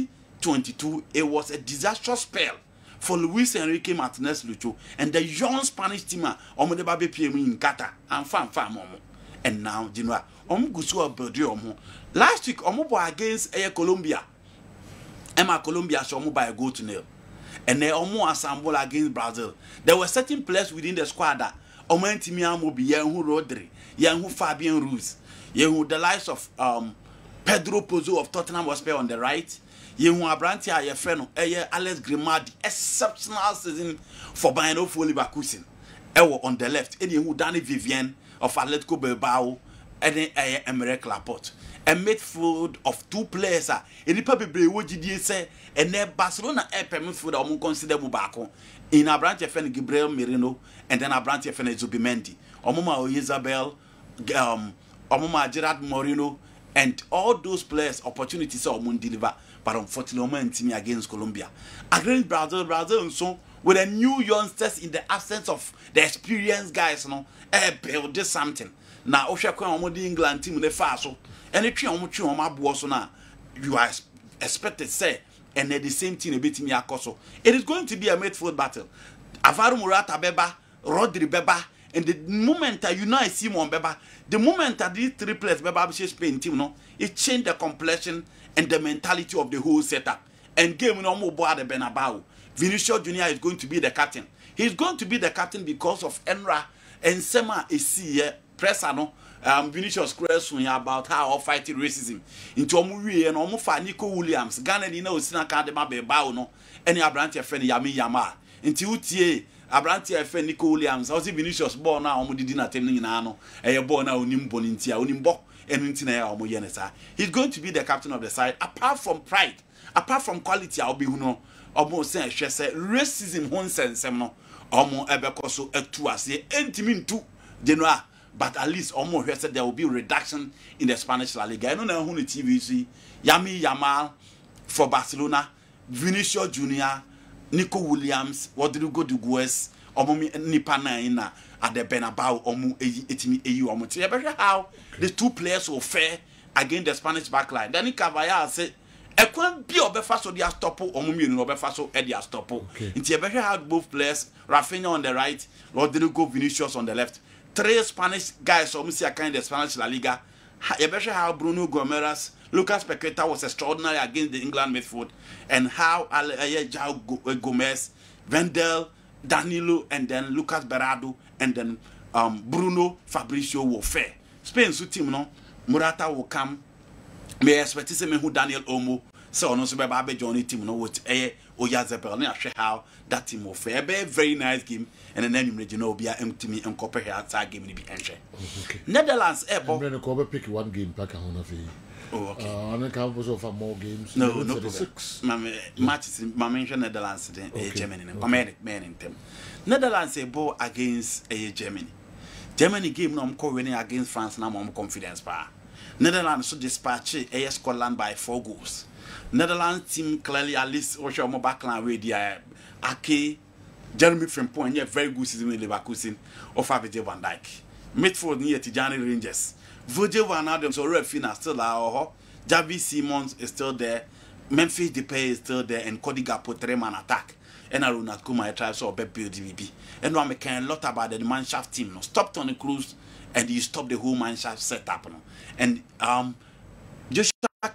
2022, it was a disastrous spell for Luis Enrique Martinez Lucho and the young Spanish teamer Omodebabe PM in Qatar and Fan Momo. And now, Genoa, Omgusu Belgium. Last week, Omobo against Colombia. Emma Colombia saw by a goal to nil. And they Omo assemble against Brazil. There were certain players within the squad that Omentimia Mobi, Yahu Rodri, Yahu Fabian Ruiz, Yahu the likes of Pedro Pozo of Tottenham was on the right. Yehu Abranti a friend Alex Grimaldi, exceptional season for Bayern of Leverkusen. Ewo on the left, and Yehu Danny Vivian of Atletico Bilbao, and Emerick Laporte. A midfield of 2 players. And the people what did you say? And then Barcelona a midfield of considerable Bako. In Abranti friend Gabriel Merino, and then Abranti friend Zubimendi. Omoma Isabel, Omoma Gerard Moreno, and all those players opportunities are deliver. But unfortunately, team against Colombia. Against Brazil and so with the new youngsters in the absence of the experienced guys, build this something. Now, Oshako England team the fast so any tree on my boss now you are expected say and at the same team a bit me akoso. It is going to be a midfield battle. Alvaro Morata Beba, Rodri Beba, and the moment that you know I see one Beba, the moment that these 3 players Beba Spain team it changed the complexion and the mentality of the whole setup. And game no more board the Bernabeu. Vinicius Junior is going to be the captain. He's going to be the captain because of Enra and Sema is pressure Vinicius question about how of fighting racism. Into Omuri and Omufa Nico Williams, Ghana no Sinakadema Bebao no any Abranti friend Yami Yama. Into UTA Abranti friend Nico Williams, how's Vinicius born now Omudina Teminano, a born now Nimbonintia, Unimbo. He's going to be the captain of the side. Apart from pride, apart from quality, I'll be almost say racism won sense no almost ebeko so etu ase entimi ntu Genoa, but at least almost said there will be a reduction in the Spanish La Liga. I don't know who the TV see. Yami Yamal for Barcelona, Vinicius Junior, Nico Williams, Rodrigo Dugues, Omomi Nipana ina at the Bernabeu Omu Etimi EU Omu. You better how the two players will fare against the Spanish backline. Danny Carvajal said, "I can't be obefaso dia stopo Omumi no obefaso e dia stopo." Inti you better have both players, Rafinha on the right, Rodrigo Vinicius on the left. 3 Spanish guys almost see kind of Spanish La Liga. You better how Bruno Gomes, Lucas Paqueta was extraordinary against the England midfield, and how Jao Gomez, Vendel, Danilo, and then Lucas Berardo, and then Bruno Fabricio will fare. Spain su team no Morata will come. May expect to see me who Daniel Olmo. So no so be Johnny team no with Oyazabel na hwe how that team will fare. Very nice game, and then you know be empty me and copper here outside game ni be enche. Netherlands ebo I'm going to pick one game back on of oh okay. And can also for more games. No problem. Matches my mention Netherlands Germany. Man in them. Netherlands ebo against Germany. Germany game no am winning against France na am confidence pa. Netherlands so dispatch Scotland by 4 goals. Netherlands team clearly at least or show more backline with the Ake, Jeremy Frimpong, yeah, very good season in Leverkusen, or Virgil van Dijk. Midfield near Tijani Rangers. Virgil van Adams or Refina still our Javi Simons is still there, Memphis Depay is still there, and Cody Gakpo 3-man attack. And I will not come my try so build DVB. And I'm making a lot about the Mannschaft team. No, stop Toni Kroos and you stop the whole Mannschaft setup. No. And just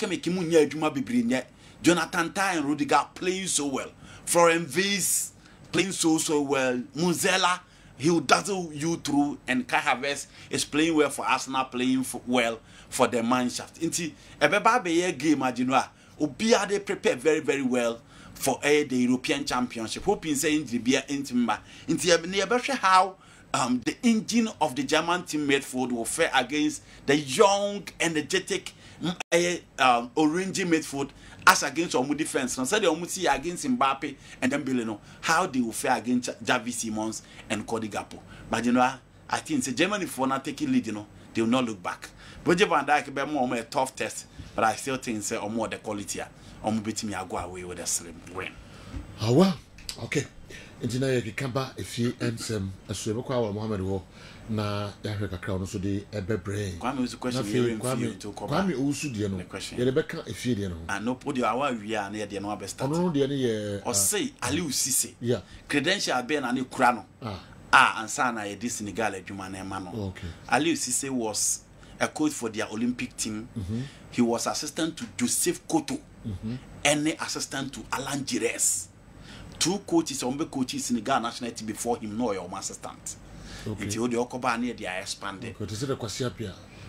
Jonathan Tah and Rudiger playing so well. Florian Wirtz playing so well. Muzela, he will dazzle you through, and Kai Havertz is playing well for Arsenal, playing well for the Mannschaft. Inti ebeba game adinwa obia they prepare very very well for the European Championship. Hoping saying the be intimba. Inti how the engine of the German team midfield will fare against the young, energetic orange midfield as against Omu defense. Now, say the Omu see against Mbappe and then Beleno, how they will fare against Javi Simons and Cody Gakpo. But you know, I think say Germany for not taking lead, you know, they will not look back. Virgil van Dijk be more a tough test, but I still think say Omu the quality, Omu beat me go away with a slim win. Oh well, okay. Engineer Kamba if you ansem aswebe kwa Mohammed wo na yahwe kakra no so de ebebre Kwame was question here Kwame usu de no ye beka efie de no no podi awa wia na ye de no abesta no de ne ye o say Aliou Cisse yeah credential be na ne kura no ansa na ye de Senegal adwuma na ema no okay Aliou Cisse was a coach for their Olympic team. He was assistant to Joseph Koto and assistant to Alain Giresse. 2 coaches, coaches in the Ghana national team before him, no your assistant. Okay. Until the Okoba near they are expanded. Okay, to the Kwasiapia.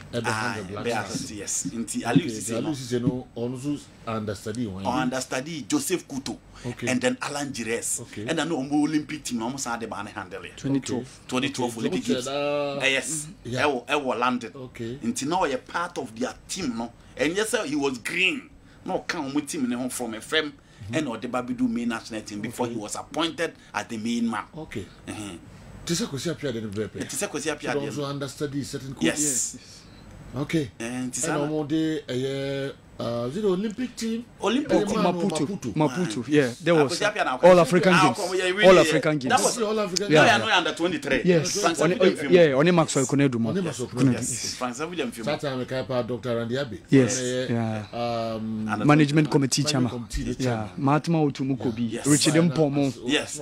Yes. Until Aliou Cisse no also understudy one. Understudy Joseph Koto. Okay. And then Alain Giresse. Okay. And then no Olympic team almost had the ban handle it. 2012 Olympic Games. Yes. I was landed. Okay. Until now you're part of their team, no. And yes, sir, he was green. No come with team from a firm. And or the Babidu main national team before he was appointed as the main man. Okay. Tisa Kwasiapia de Bepe. Tisa Kwasiapia de also understudy certain coaches. Yes. Okay. And Tisa the Olympic team. Olympic Maputo. Yeah, there was all African games. All African games. That was all African. Yeah, no under 23. Yes. Yeah, only Maxwell Konedu. Yes. Francois William Film. Satan Kaipa Dr. Randy Abbey. Yes. Yeah. Management committee chairman. Yeah. Matma Utumukobi. Richard Mpomo. Yes.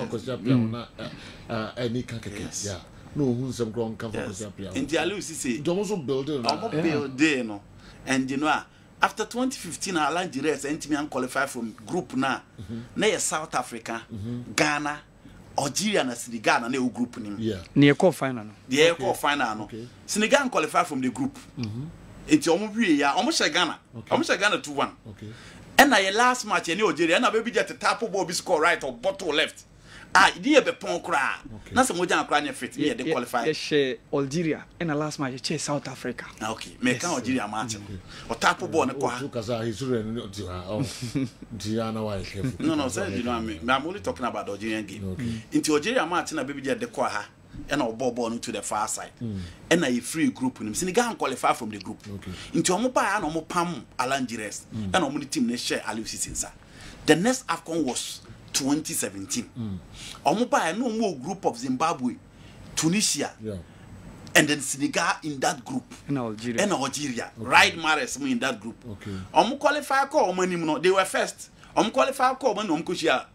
Any kankeke. Yeah. No, who's some grown comfort. In the Aliou Cisse. Don't build no. And you know, after 2015, Alain Giresse and me qualified from group now. Now South Africa, Ghana, Algeria, and Senegal, and they group name. Yeah. Near quarter-final. The quarter-final. Okay. Senegal qualified from the group. It's almost Ghana. Almost Ghana 2-1. Okay. And now your last match in Algeria, and I baby just a tap of score right or bottom left. Idea be pon kra. Na se mo jan kra nya fit me dey qualify. Yes, Algeria in the last match che South Africa. Okay, me kan Algeria match. O tap ball ne kwa. So kaza he's really Diana why careful. No, sir, you know what I mean. I'm only talking about the Algerian game. Into Algeria match na baby dey kwa ha. And our ball to the far side. And a free group in him. Senegal qualify from the group. Into Omopa and Omopam Alan Gires. And Omuni team ne share Aliou Cisse. The next AFCON was 2017. Omopa and no more group of Zimbabwe, Tunisia, and then Senegal in that group. And Algeria. Right Mares in that group. Omo qualify call money no. They were first. Omo qualify call money Omkushia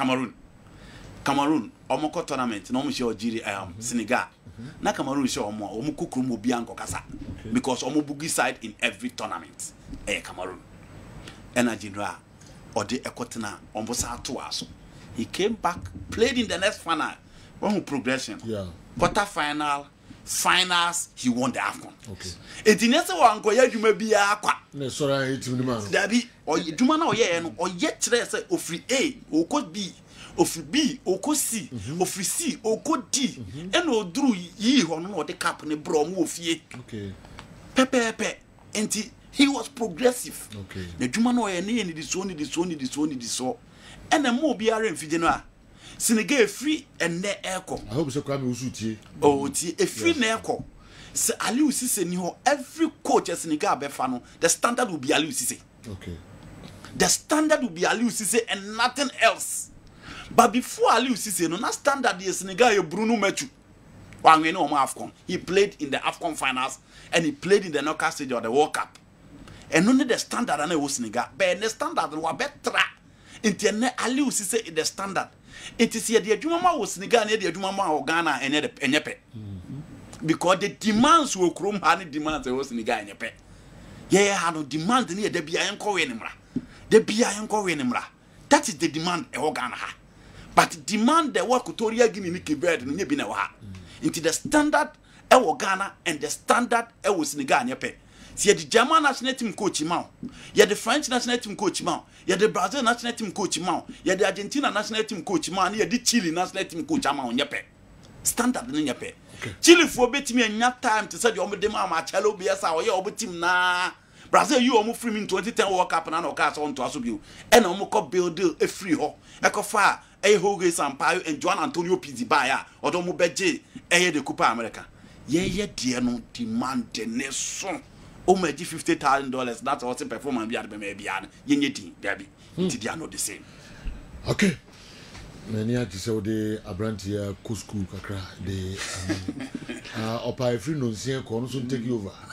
Cameroon. Omoko tournament no mo Algeria Senegal na Cameroon show omo kukuru mo bianco kasa because omo bugi side in every tournament Cameroon energy dra or the ekotena omo sa to aso he came back played in the next final one progression quarter final finals he won the AFCON etinese wa anko ya dwuma bia kwa na sora etim ni man dabi o dwuma na o ye no o ye kire se ofri A o ko B ofri B oko C ofri C oko D and odru yi hono no de cap ne bro mo ofie pepe enti he was progressive na dwuma no ye ne ni di so and mo biara mfije no a Senegal free and ne eko I hope so kwame usutie ti e free na eko se Aliou Cisse ni ho every coach at Senegal be fa no the standard will be Aliou Cisse the standard will be Aliou Cisse and nothing else. But before Aliou Cisse, no, not standard the Senegal Bruno Metsu. AFCON. He played in the AFCON finals and he played in the knockout stage of the World Cup. And only the standard and was Senegal. But the standard was better. Interne Aliou Cisse is the standard. It is here the Jumama was Senegal and the Jumama or Ghana and Yepe. Because the demands were Chrome had demands was Senegal and Yepe. Yeah, had no demand near the Bianco Enimra. The Bianco Enimra. That is the demand a Ghana. But demand the work Equatorial Guinea Niki Bird and Yabina Waha. Into the standard Ewo Ghana and the standard Ewo Senegal Nyepe. See the German national team coach Mao. You the French national team coach Mao. You the Brazil national team coach Mao. You the Argentina national team coach Mao. You the Chile national team coach Mao Nyepe. Standard Nyepe. Chile for bet me and time to say the Omedema Marcello Biasa or your team na. Brazil, you almost free in 2010 World Cup and no cast on to Asubu. And almost build a free ho. Echo fire, a Hoge Sampaio and Juan Antonio Pizibaya, or Domo Beje, the Copa America. Yeah, dear, no demand the nation. Oh, my $50,000. That's also performance beyond maybe Yeti, Debbie. They are not the same. Okay. Many are to say the Abrantia Cuscu Kakra, the Opa free no see corner soon take you over.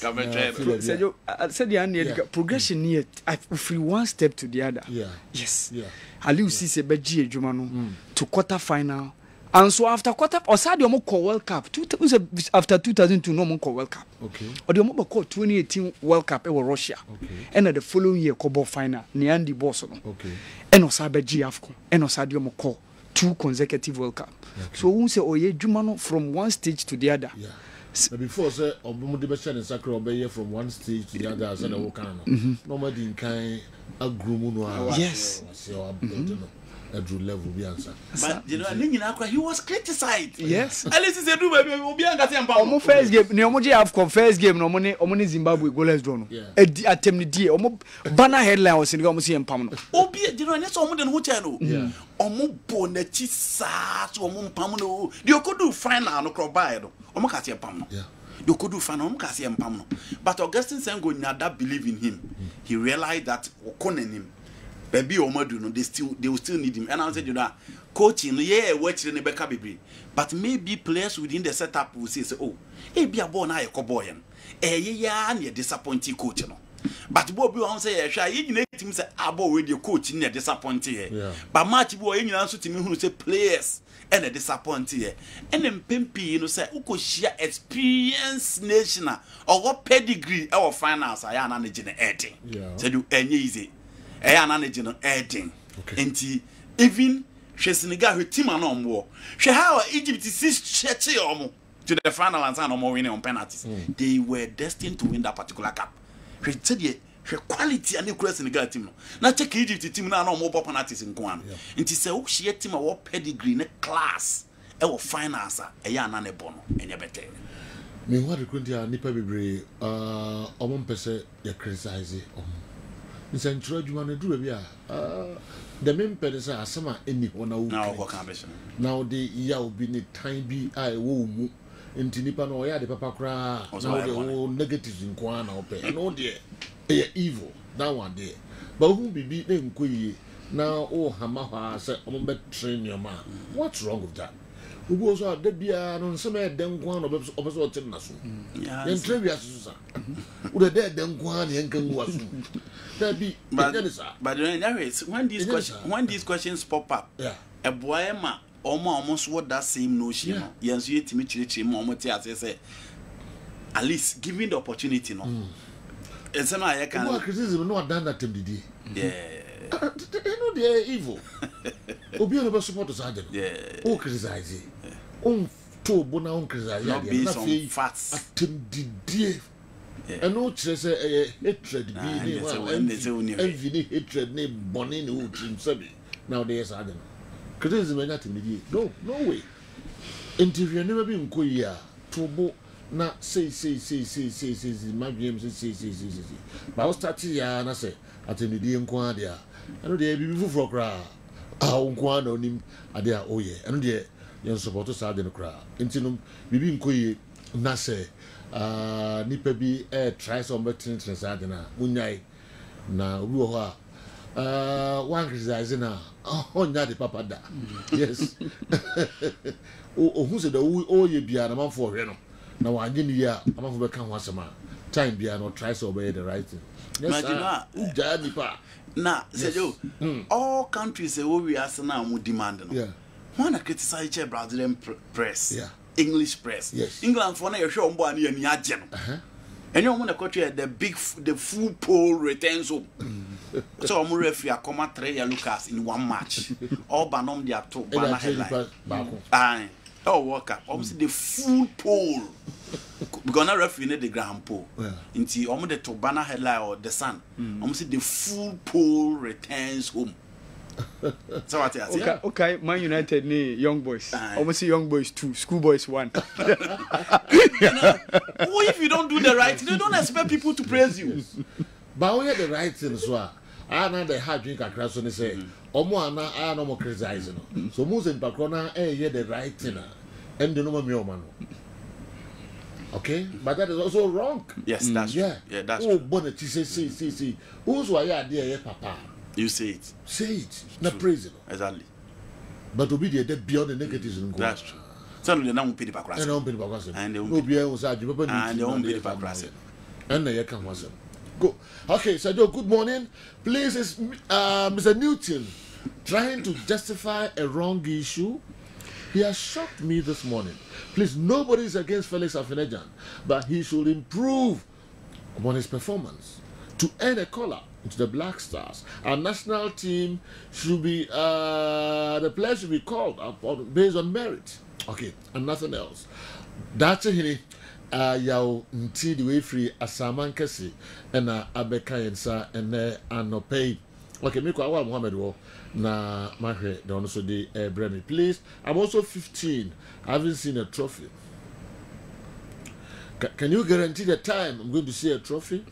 I said the progression near free one step to the other. Yes. Aliou Cisse Beji Jumano to quarter final. And so after quarter or Sadio Moko World Cup, after 2002 no Moko World Cup. Okay. Or the Moko 2018 World Cup in Russia. Okay. And the following year Kobo final, Niandi Bosono. Okay. And Osabeji AFCON. And Osadio Moko 2 consecutive World Cup. Okay. So we say Oye Jumano from one stage to the other. Yeah. Before say Obumudibesha and Sakra obey from one stage to the other as an Okano. Nobody in kind a groom. Yes. Drew level be answer. But you know, he was criticized. Yes. At least he said, "Do baby, we be anga tempa." Omo first game, ni omo je have first game no omo Zimbabwe goalless draw no. Atem ni die omo banner headline was ni omo see empam no. Obi, you know, next omo den hotel no. Omo bo na chi sa so omo empam no. The okodu final no crop buy no. Omo ka see empam no. The okodu final omo ka see empam no. But Augustine Senghor nyada believe in him. He realized that okonenim baby Omadu no they will still need him. And I said, you know, coaching, watching the Becca baby. But maybe players within the setup will say, oh, hey, be a boy na a cowboy. And disappointing coach. No. But Bobby won't say, you need him say, abo with your coach in a disappointing. But much boy in answer to me who say players and a disappointing. And then Pimpy, you know, say, who share experience national or what pedigree our finance I am managing editing. So do any easy. Ananagino adding. Enti even Senegal who team on war. How Egypt is to the final and no more winning on penalties. They were destined to win that particular cup. quality and the Senegal team. Now check Egypt team now no more penalties in Kwan. And to say oh she team a pedigree ne class e wo finance e ya na ne bono enye better. Me what the nipa bebre omon pese ya criticize nse ntro adwuma no duro bia the main person asema eni hona wo na wo kan bese now the ya obi ne time bi ai wo mu nti nipa no ya de papa kra na wo negatives nko na ope no de e evil that one there but who bibi na nkoyi na o hama ha say omon be train your man what's wrong with that ubu also da bia no nsema de nko na obe so tin na so yen train wi asusa u de nko na yen kan wasu that be but anyways when these questions pop up a boy ma almost what that same notion no yen so yetimi chire ma omo ti ase say at least giving the opportunity no it's na ya kan criticism no done that them did you know they evil obi no be support us agent o criticize on to bona on criticize ya na facts atendidie and no say hatred be envy hatred ne bonne ne o trim sabi now they are agent criticism na atendidie no way interview never be nkoyi a to bo na say my game say but I start ya na say atendidie nko ade a eno de bibi fufuro kra nko ana onim ade a oye eno de yen support so ade no kra ntinum bibi nkoyi na say nipa bi try some better things ade na munyai na obi wo ho a one criticize na onya de papa da yes o hu se da oye bia na manfo hwe no na wanye ni ya amafo be kan ho asema time bia no try so obey the right thing. Yes, na Sergio, all countries say we are now more demand no. Yeah. Wanna criticize Brazilian press. Yeah. English press. Yes. England for na you show mbo ani ani agye no. And you want to country the full poll returns home. So I'm referee a comma 3 yellow cards in one match. All banom dia to banner headline. Aye. Oh, work up. Obviously the full poll. Because now referee the grand poll. Into almost the to banner headline or the sun. Almost the full poll returns home. So what you say? Okay, Man United ni young boys. Almost young boys 2, school boys 1. What if you don't do the right thing? You don't expect people to praise you. But we the right thing as well. I know the hard drink across when they say, Omo ana I no more criticizing. So Musa Bakona the right thing. And the number me man. Okay? But that is also wrong. Yes, that's true. Yeah, that's true. Oh, bonnet, see. Who's why you are there, papa? You say it. Say it. Not praise it. Exactly. But to be there beyond the negatives. That's true. Some of them pay the back. And they won't be able to and they can was go. Okay, so good morning. Please, is Mr. Newton trying to justify a wrong issue? He has shocked me this morning. Please, nobody is against Felix Afenejan, but he should improve upon his performance to earn a collar into the Black Stars. Our national team should be the players should be called upon based on merit. Okay, and nothing else. That's a yaw nti the way free asaman kesi and abeka yensa and anopay. Okay, me kwa wa Muhammad wo na mahwe the also the bremi. Please, I'm also 15. I haven't seen a trophy. Can you guarantee the time I'm going to see a trophy?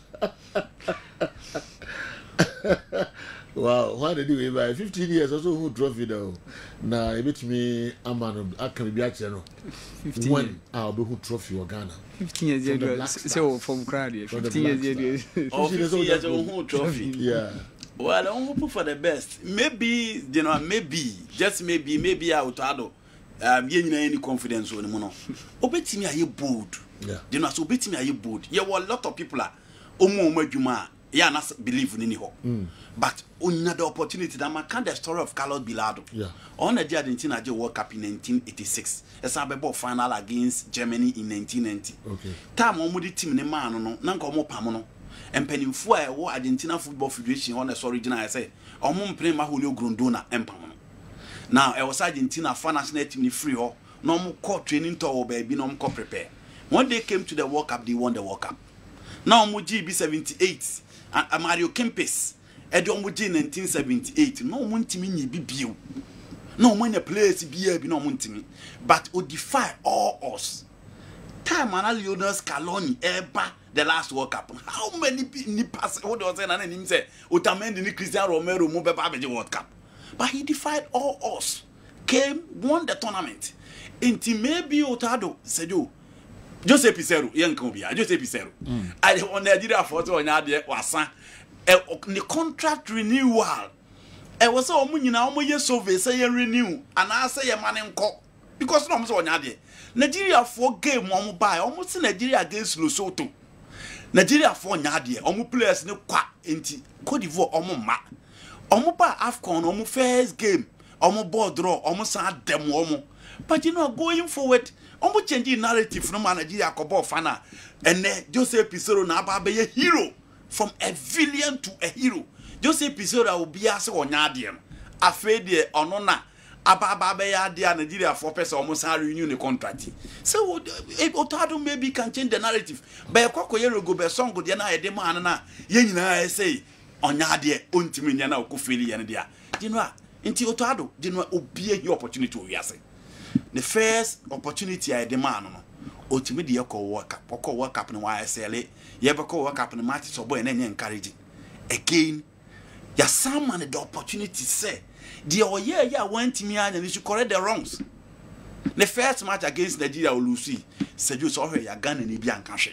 Wow, why did you buy 15 years also who trophy though? Now a bit me a man I can be actually 15 when I'll be who trophy or Ghana 15 years so from Crowley 15 years 15 years who trophy. Yeah. Well, I'm hoping for the best. Maybe, you know, just maybe I would add any confidence on the mono. Obey me, are you bold? Yeah. You know, so obey me, are you bold? Yeah, well, a lot of people are Juma. Yeah, not believe in any but another opportunity that man can the story of Carlos Bilardo. Yeah. On the Argentina World Cup in 1986. As a ball final against Germany in 1990. Okay. Time on the team ne man no nanko mo pamono. And penny for Argentina Football Federation on the original I say, or mum play Mahulio Grondona empamono. Now I was Argentina fan national team free or no more court training to baby no more prepare. When they came to the World Cup, they won the World Cup. Now Muji be 78. Mario Kempis edo mo di 1978 no mo ntimi nyi bibio no mo na place bia bi no mo ntimi but o defy all us time ana Lionel Scaloni eba the last World Cup how many ni pass what was saying and him say Otamendi ni Cristiano Romero mo be ba be World Cup but he defied all us came won the tournament inti maybe Otado Sejo Jose Pizarro yankan bia Jose Pizarro I on Nigeria for to onya de wasan the contract renewal was so nyina omo ye survey say ye renew and I say ye man nko because no omo so onya de Nigeria for game omo buy omo see Nigeria against Lesotho Nigeria for nya de omo players ne kwa enti Cote d'Ivoire omo ba AFCON omo first game omo ball draw omo san dem omo but you know going forward omo change narrative from Nigeria ko ball fana and Jose Pizarro na ba be hero from a villain to a hero. Jose Pizarro will be as on Yadian. Afraid de onona Ababa Yadia Nigeria for person almost renew the contract. So Otado maybe can change the narrative. By a coco year go be song go diana a demana Yenina say on Yadia Untiminiana Kufili and dia. Dinwa inti Otado dinwa obie your opportunity to yase. The first opportunity I demand ultimately work up in YSL. You ever call work up in the match so boy and then encouraging. Again, ya someone the opportunity say, the yeah went to me and you should correct the wrongs. The first match against Nigeria will lose. Said you saw her ya gun and Ibian Kashi.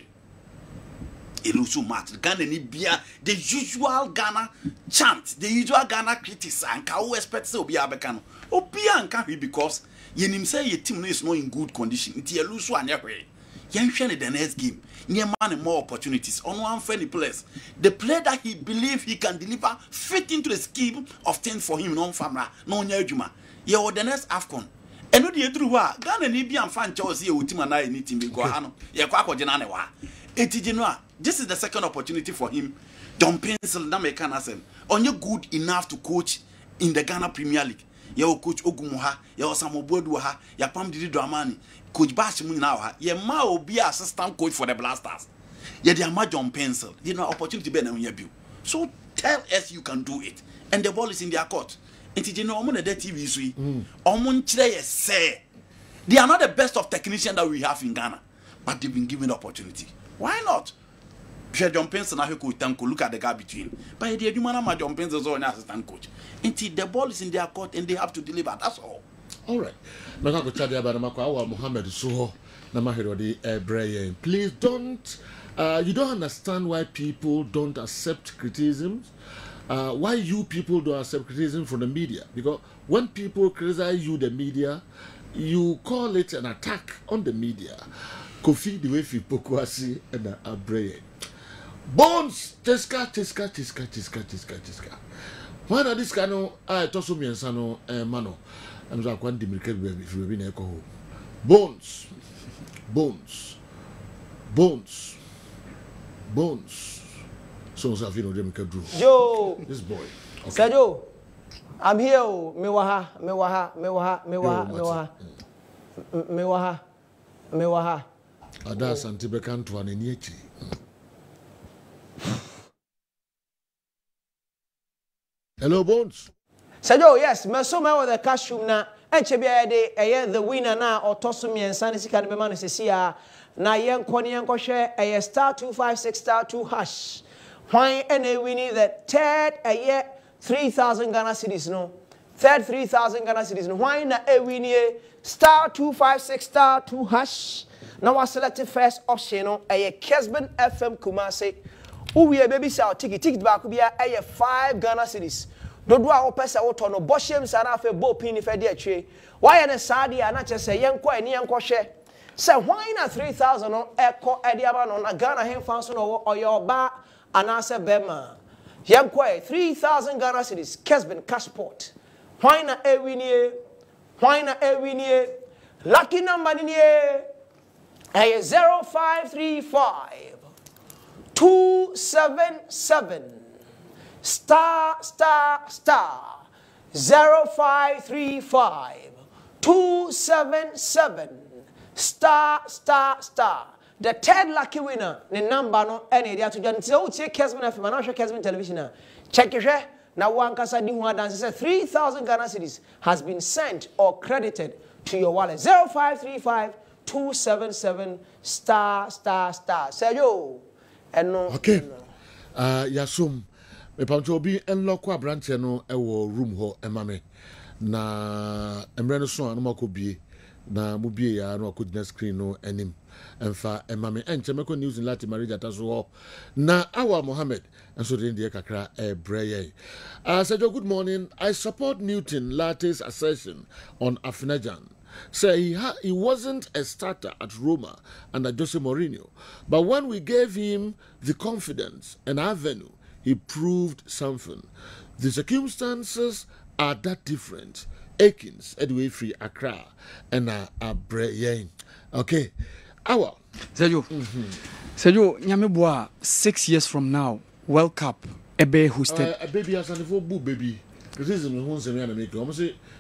A lose match, Ghana and Ibia, the usual Ghana chant, the usual Ghana critics, and Kao expects to be Abekano. Obian can't because Yenim say your team is not in good condition. It's a lose one every. Yan the next game. Near man more opportunities on one friendly place. The player that he believes he can deliver fit into the scheme of things for him, non famra, no nyajuma. Ye the next AFCON. And no the true wa Ghana ni bi amfan Chelsea ultima na any team go hano. Ye kwa jenane wa. Etijinwa. This is the second opportunity for him. John Pencil na me can asem. Onye good enough to coach in the Ghana Premier League. Ye coach Ogumuha, ye Osamobodu ha, ya Pam Didi Dramani. Coach Bash Munao, ye ma will be assistant coach for the Blasters. Ye the ama John Pencil. You know opportunity be na you. So tell us you can do it. And the ball is in their court. And you know the TV sui. Say they are not the best of technicians that we have in Ghana, but they've been given the opportunity. Why not? John Pencil now could look at the gap between. But the human John Pencil is an assistant coach. Until the ball is in their court and they have to deliver. That's all. All right. Please don't. You don't understand why people don't accept criticisms. Why you people don't accept criticism from the media? Because when people criticize you, the media, you call it an attack on the media. Kofi the way Pokwasi and Abreye. Bones, Tiska. When are this kind of Tosu Miansano Mano? I'm just going to make if you've been echo. Bones. So Safino Dem Kadru. Joe, this boy. Okay. Joe, I'm here. Mewaha. Ada Santibekan to an Eniechi. Hello, Bones. Sajo, yes, Masoma with the cash room now. And Chebia de the winner now, or Tosumi and Sanisi can be managed to see na yen Kwanian share a star 256 star 2 hash. Why any winning the third a year 3,000 Ghana cedis no. Third 3,000 Ghana cedis no. Why na a winning star 256 star 2 hash. Now I selected first option no a Kesben FM Kumasi. Who we a baby sell ticket back will be a 5 Ghana cedis. No do our person out on no Boshem Sarafe Bo Pin if I dare tree. Why an a sadi and not just say Yanko and Yanko share? So why not 3,000 on Echo Ediaban on a Ghana Hen Fanson or your bar and answer Bema? Yanko 3,000 Ghana cities, Kesben Cashport. Why not a winnie? Why not a winnie? Lucky number in here a 0535 277 star 0535 277 star the third lucky winner ne number no ene dia to jan so tie Kesman FM na hwe Kesman television check hwe na wankasa di ho dance say 3,000 Ghana cedis has been sent or credited to your wallet 0535 277 star. Say yo eno okay yasum me pamcho obi enlock branch no ewo room ho emame na emre no so anoma ko bie na mu bie ya no akodi na screen no enim emfa emame enchemeko news in Latin marriage ataso na Awa Mohammed enso de ndie kakra breye said good morning. I support Newton Latte's assertion on Afinajan. Say he wasn't a starter at Roma under Jose Mourinho, but when we gave him the confidence and avenue, he proved something. The circumstances are that different. Akins, Edway Free Accra, and Abreye. Okay, Awa. Sergio, Sergio, Nyameboa, 6 years from now, World Cup, Ebe hosted. A baby has an boo baby. This is the one to make almost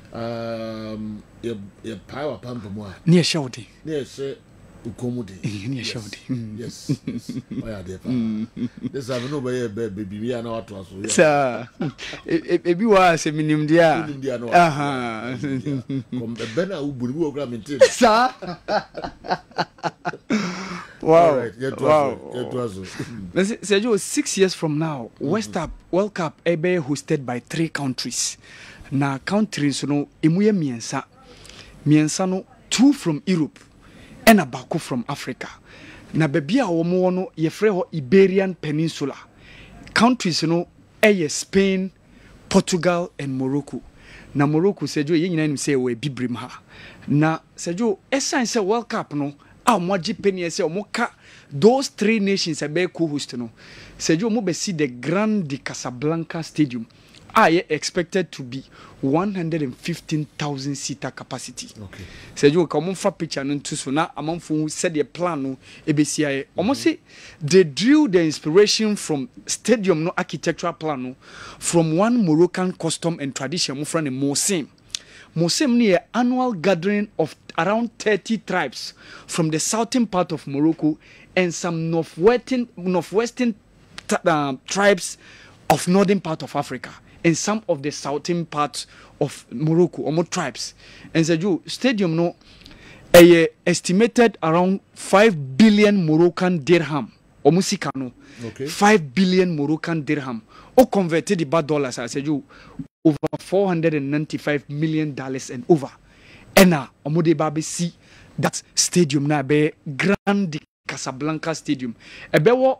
a power pump more. Near Shawty. Yes, Ukomudi. Near Shawty. Yes. Oh, yeah, this have no baby. We are not to us. Sir, if you are a minimum, dear. Aha. Bena Ubu program. Sir. Wow. Right, wow. Sergio, 6 years from now, World Cup Ebe hosted by 3 countries. Na countries no emuye miensa no 2 from Europe and a baku from Africa. Na baby a womo no yefre ho Iberian Peninsula. Countries no Spain, Portugal and Morocco. Na Morocco Sergio ye nyina nim say we bibrim ha. Na Sergio essence say World Cup no a moji penny say omoka those 3 nations ebe co-host no. Sergio mo be see the Grand Casablanca Stadium. Expected to be 115,000 seater capacity. Okay. So you come for picture and to so now among who said the plan no EBCI. Almost say they drew the inspiration from stadium no architectural plan no from one Moroccan custom and tradition from Mosim. Mosim near annual gathering of around 30 tribes from the southern part of Morocco and some northwestern tribes of northern part of Africa. In some of the southern parts of Morocco, or more tribes. And the stadium no estimated around 5 billion Moroccan dirham. Or musikano. Okay. 5 billion Moroccan dirham. Or converted the bad dollars, I said you over $495 million and over. And now Omode Babi see that stadium na be Grand Casablanca Stadium. About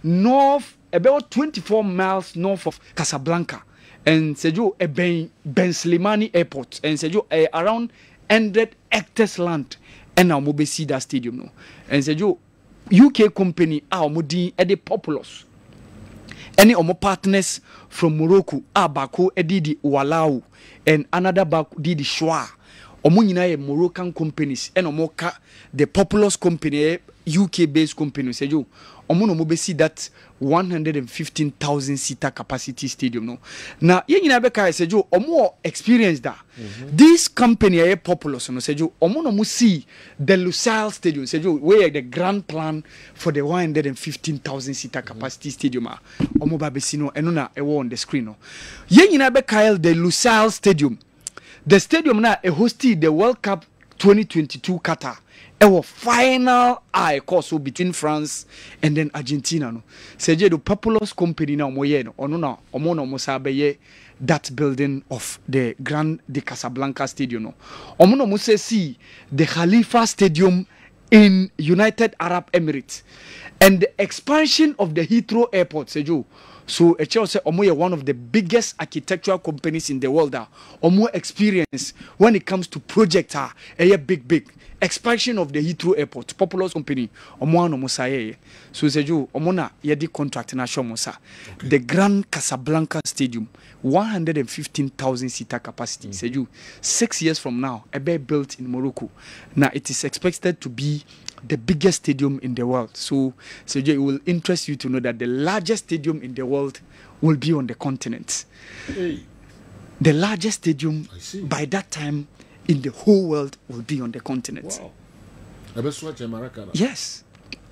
24 miles north of Casablanca. And Sergio Ben Slimani Airport and Sergio around 100 hectares land and now we see that stadium no. And Sergio UK company mudi the Populous. Any of my partners from Morocco Baku di Walau and another Baku di Shwa. Omunyina Moroccan companies and omoka the Populous company UK based company Sergio omuno mo be see that 115,000 seater capacity stadium no. Na ye nyina be kai Sergio omo experience that. This company are Populous no Sergio omuno mo see the Lusail Stadium Sergio where the grand plan for the 115,000 seater capacity stadium omo ba be see no eno na e on the screen no. Ye nyina be kai the Lusail Stadium. The stadium na hosted the World Cup 2022 Qatar. Our final course between France and then Argentina no. Sergio the Populous company na moye no ono na omo no musabeye that building of the Grand de Casablanca Stadium no. Omo no muse see the Khalifa Stadium in United Arab Emirates and the expansion of the Heathrow Airport Sergio. So say omo one of the biggest architectural companies in the world omo experience when it comes to project big expansion of the Heathrow Airport Populous company omo no musaye. So Sergio omo na yedi contract na show musa. The Grand Casablanca Stadium 115,000 seater capacity Sergio 6 years from now be built in Morocco. Now it is expected to be the biggest stadium in the world. So Sergio, it will interest you to know that the largest stadium in the world will be on the continent. Hey. The largest stadium by that time in the whole world will be on the continent. Wow. Yes.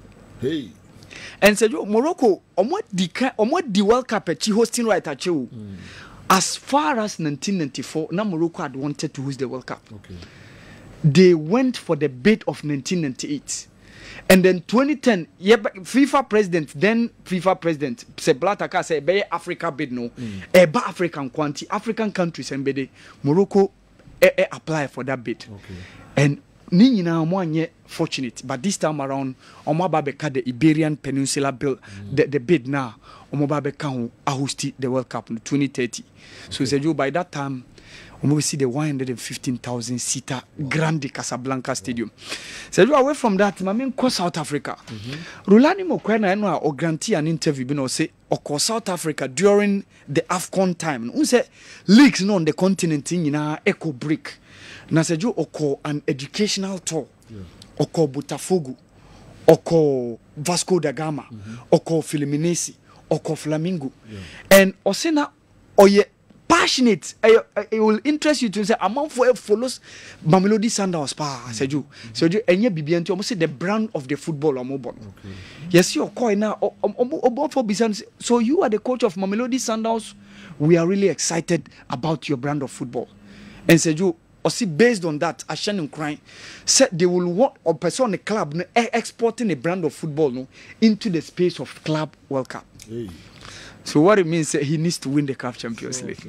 Hey. And said, Morocco, the World Cup at hosting right at you. As far as 1994, now Morocco had wanted to host the World Cup. Okay. They went for the bid of 1998. And then 2010, FIFA president, said Blatter said, "Be Africa bid no, African quantity, African countries and be Morocco apply for that bid." Okay. And ni nyina mo anye fortunate, but this time around omo ba be ka the Iberian Peninsula bill the bid now omo ba be ka ho host the World Cup in 2030. So said you by that time we see the 115,000 seater Grande Casablanca Stadium. So you away from that, I mean, South Africa. Rulani Mokwena no or grantee an interview, you know, say or South Africa during the AFCON time. We say leagues no on the continent in echo brick. Na say you oko an educational tour. Oko Botafogo, oko Vasco da Gama, oko Fluminense, oko Flamengo, and osena oye. Passionate, it will interest you to say among for follows Mamelodi Sundowns pa said you enye bibianti almost say the brand of the football or yes your coin now for business. So you are the coach of Mamelodi Sundowns. We are really excited about your brand of football. And said you or see based on that Ashanun crying said they will want a person on the club exporting a brand of football no into the space of Club World Cup. Hey. So what it means he needs to win the CAF Champions League.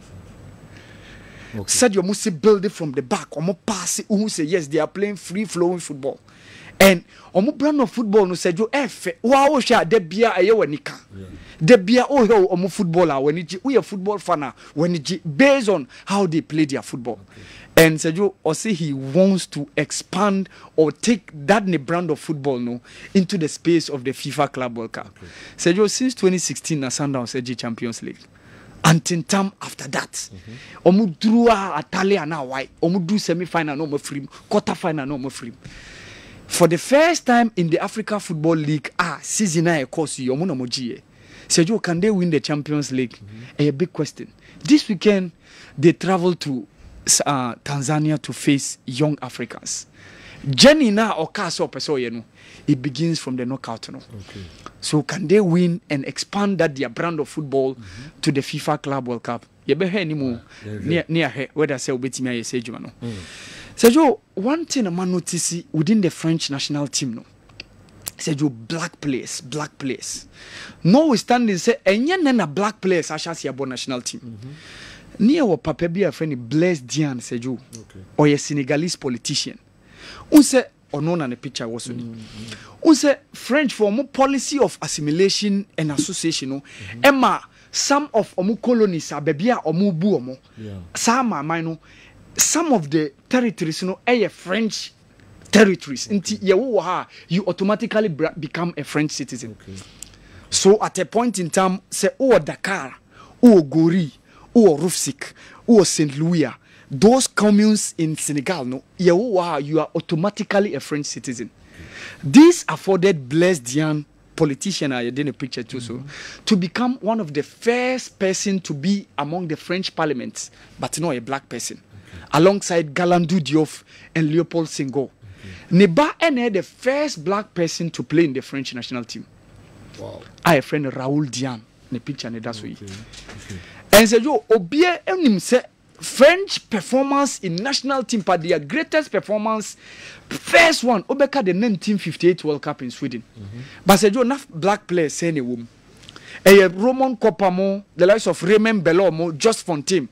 Okay. Said you must build it from the back. Omo pass it. Who say yes, they are playing free flowing football. And omo brand of football no said you wow sha de bia aye wanika. De bia omo footballer when it we a football fan when it based on how they play their football. Okay. And Sergio Osei he wants to expand or take that brand of football no into the space of the FIFA Club World Cup. Okay. Sergio since 2016 na Sundowns edge Champions League. Until time after that, omu drew a Italia na why omu do semi-final no more free, quarter-final no more free. For the first time in the Africa Football League, season I course you omu no mo GA. Sergio, can they win the Champions League? A big question. This weekend they travel to Tanzania to face young Africans. Jenny na okaso peso yenu. It begins from the knockout. No? Okay. So can they win and expand that their brand of football to the FIFA Club World Cup? You be any more near whether say obetimi aye say juma no. Sergio, one thing a man notice within the French national team no. Sergio, black players. Notwithstanding say enye na black players ashasi abo national team. Near what Papa be a friend Blaise Diagne Sergio, or a Senegalese politician. Unse or known on the picture was Unse French for more policy of assimilation and association. Emma, some of omu colonies are bebia or mubu omo. Some are mine. Some of the territories, French territories. You automatically become a French citizen. So at a point in time, say Dakar, Gori. Or Rufsik, or St. Louis, those communes in Senegal, no, you are automatically a French citizen. This afforded Blaise Diagne, politician, I did a picture too, so to become one of the first person to be among the French parliament, but not a black person, alongside Galandou Diop and Leopold Senghor. Neba and the first black person to play in the French national team. Wow! I have a friend Raoul Diane, the picture, and that's why. And so you obie enim say French performance in national team but their greatest performance first one obeka the 1958 World Cup in Sweden. But say you enough black players say any woman. Roman Copamo, the likes of Raymond Bellomo, Just Fontaine.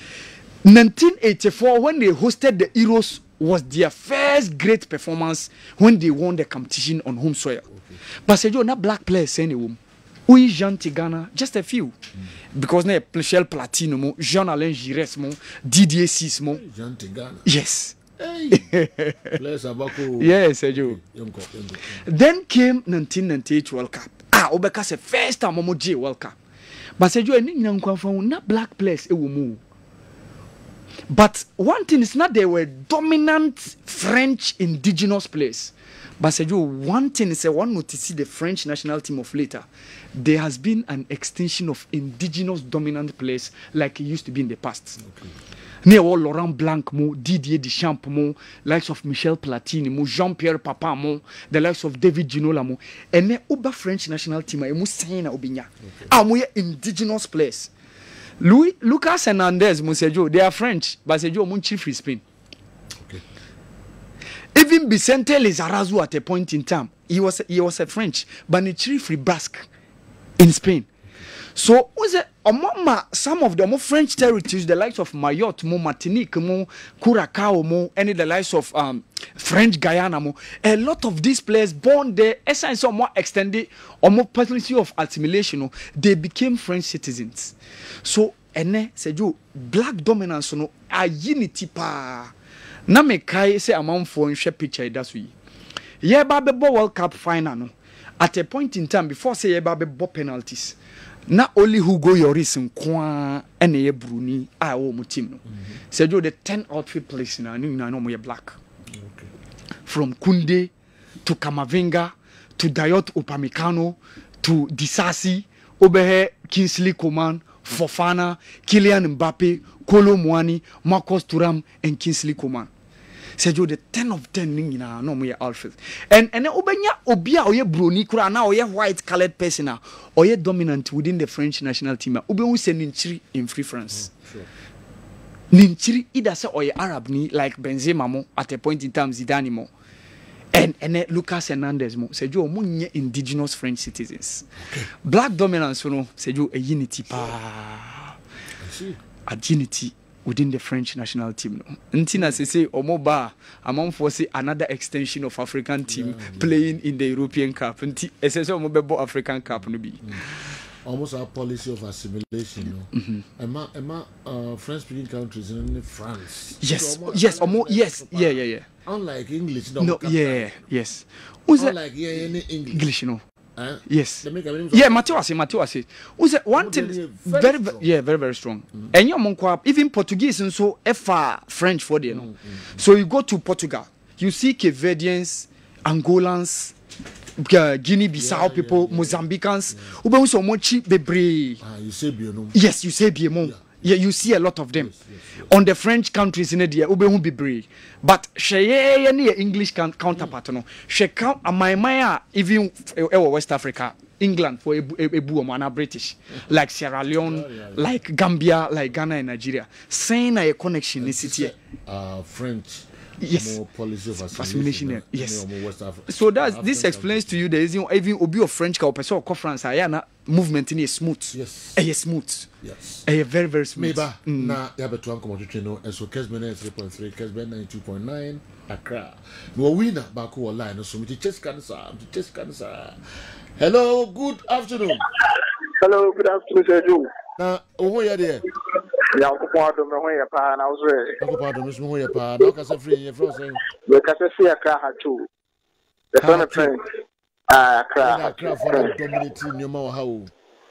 1984 when they hosted the Euros was their first great performance when they won the competition on home soil. But say you not black players say any woman. Oui, Jean Tigana, just a few. Because na Michel Platini mo, Jean-Alain Giresse mo, Didier Sis mo. Jean Tigana. Yes. Hey. Yes, Sergio. Then came 1998 World Cup. Obeka se first time Momo J World Cup. But Sergio, any na black players e wo mo. But one thing is not they were dominant French indigenous players. But Sergio, one thing is one notice see the French national team of later. There has been an extension of indigenous dominant players like it used to be in the past. ne wo Laurent Blanc mo, Didier Deschamps mo, likes of Michel Platini mo, Jean-Pierre Papin mo, the likes of David Ginola mo, ene oba French national team e mo sign na obinya. Mo ye indigenous players. Lucas Hernandez mo Sergio, they are French, but Sergio mo chief free Spain. Okay. Even Vicente Lizarazu at a point in time, he was a French, but he chief free Basque in Spain. So was it some of the French territories, the likes of Mayotte, Martinique, Curacao, any the likes of French Guyana, a lot of these players born there, essence more extended or more potency of assimilation, they became French citizens. So said you black dominance no a unity pa. Na me kai say amount for share picture that's we. Yeah, Babe World Cup final no. At a point in time before say Babe penalties. Na only Hugo Lloris nkwa ene Bruni a wo mu team no. Say the 10 outfield players na no mo black. Okay. From Kunde to Kamavinga to Dayot Upamecano to Disasi, Obehe Kingsley Coman, Fofana, Kylian Mbappe, Kolo Muani, Marcus Thuram and Kingsley Coman. Sergio the 10 of 10 nina no mo outfield. And obenya obia oye Bruni kura na oye white colored person na oye dominant within the French national team. Obe se ninchiri in free France. Sure. Ninchiri either say oye Arab ni like Benzema mo at a point in time Zidane mo. And Lucas Hernandez mo Sergio mo nye indigenous French citizens. Okay. Black dominance no Sergio a unity pa. A unity within the French national team. Until as I say, Omoba, among for say another extension of African team playing in the European Cup. Until essentially Omoba African Cup no be. Almost our policy of assimilation. No? French-speaking countries in France. Yes, yes, yes, yeah. Unlike English, no, yes. Unlike English, no. Yes. Yeah, Matthew say. Was one thing very strong. And you even Portuguese and so French for them. So you go to Portugal, you see Cape Verdeans, Angolans, Guinea-Bissau people, Mozambicans, who so much bebre. You say Biemo. Yes, you say Biemo. Yeah, you see a lot of them on the French countries in India. Ube be brave, but she any English counterpart no. She count my even West Africa, England for ebu mana British, like Sierra Leone, like Gambia, like Ghana and Nigeria. Saying a connection in city. French. Yes. More policy of assimilation. Yes. So this explains to you there is even obi of French ka person or France ayana movement in a smooth. Yes. Smooth. Yes. Very very smooth. Meba na ya betu an come to no and so Kesben 3.3 Kesben 92.9 Accra. No winner back online so me chess cancer. Hello, good afternoon. Hello, good afternoon, Sir Joe. Na oho ya there. Ya ko do me ho ya pa na wo re. Ko pa do me ho ya pa na ka se free ye from say. We ka se free Accra ha too. The son of friend. Accra for the community nyoma ha o.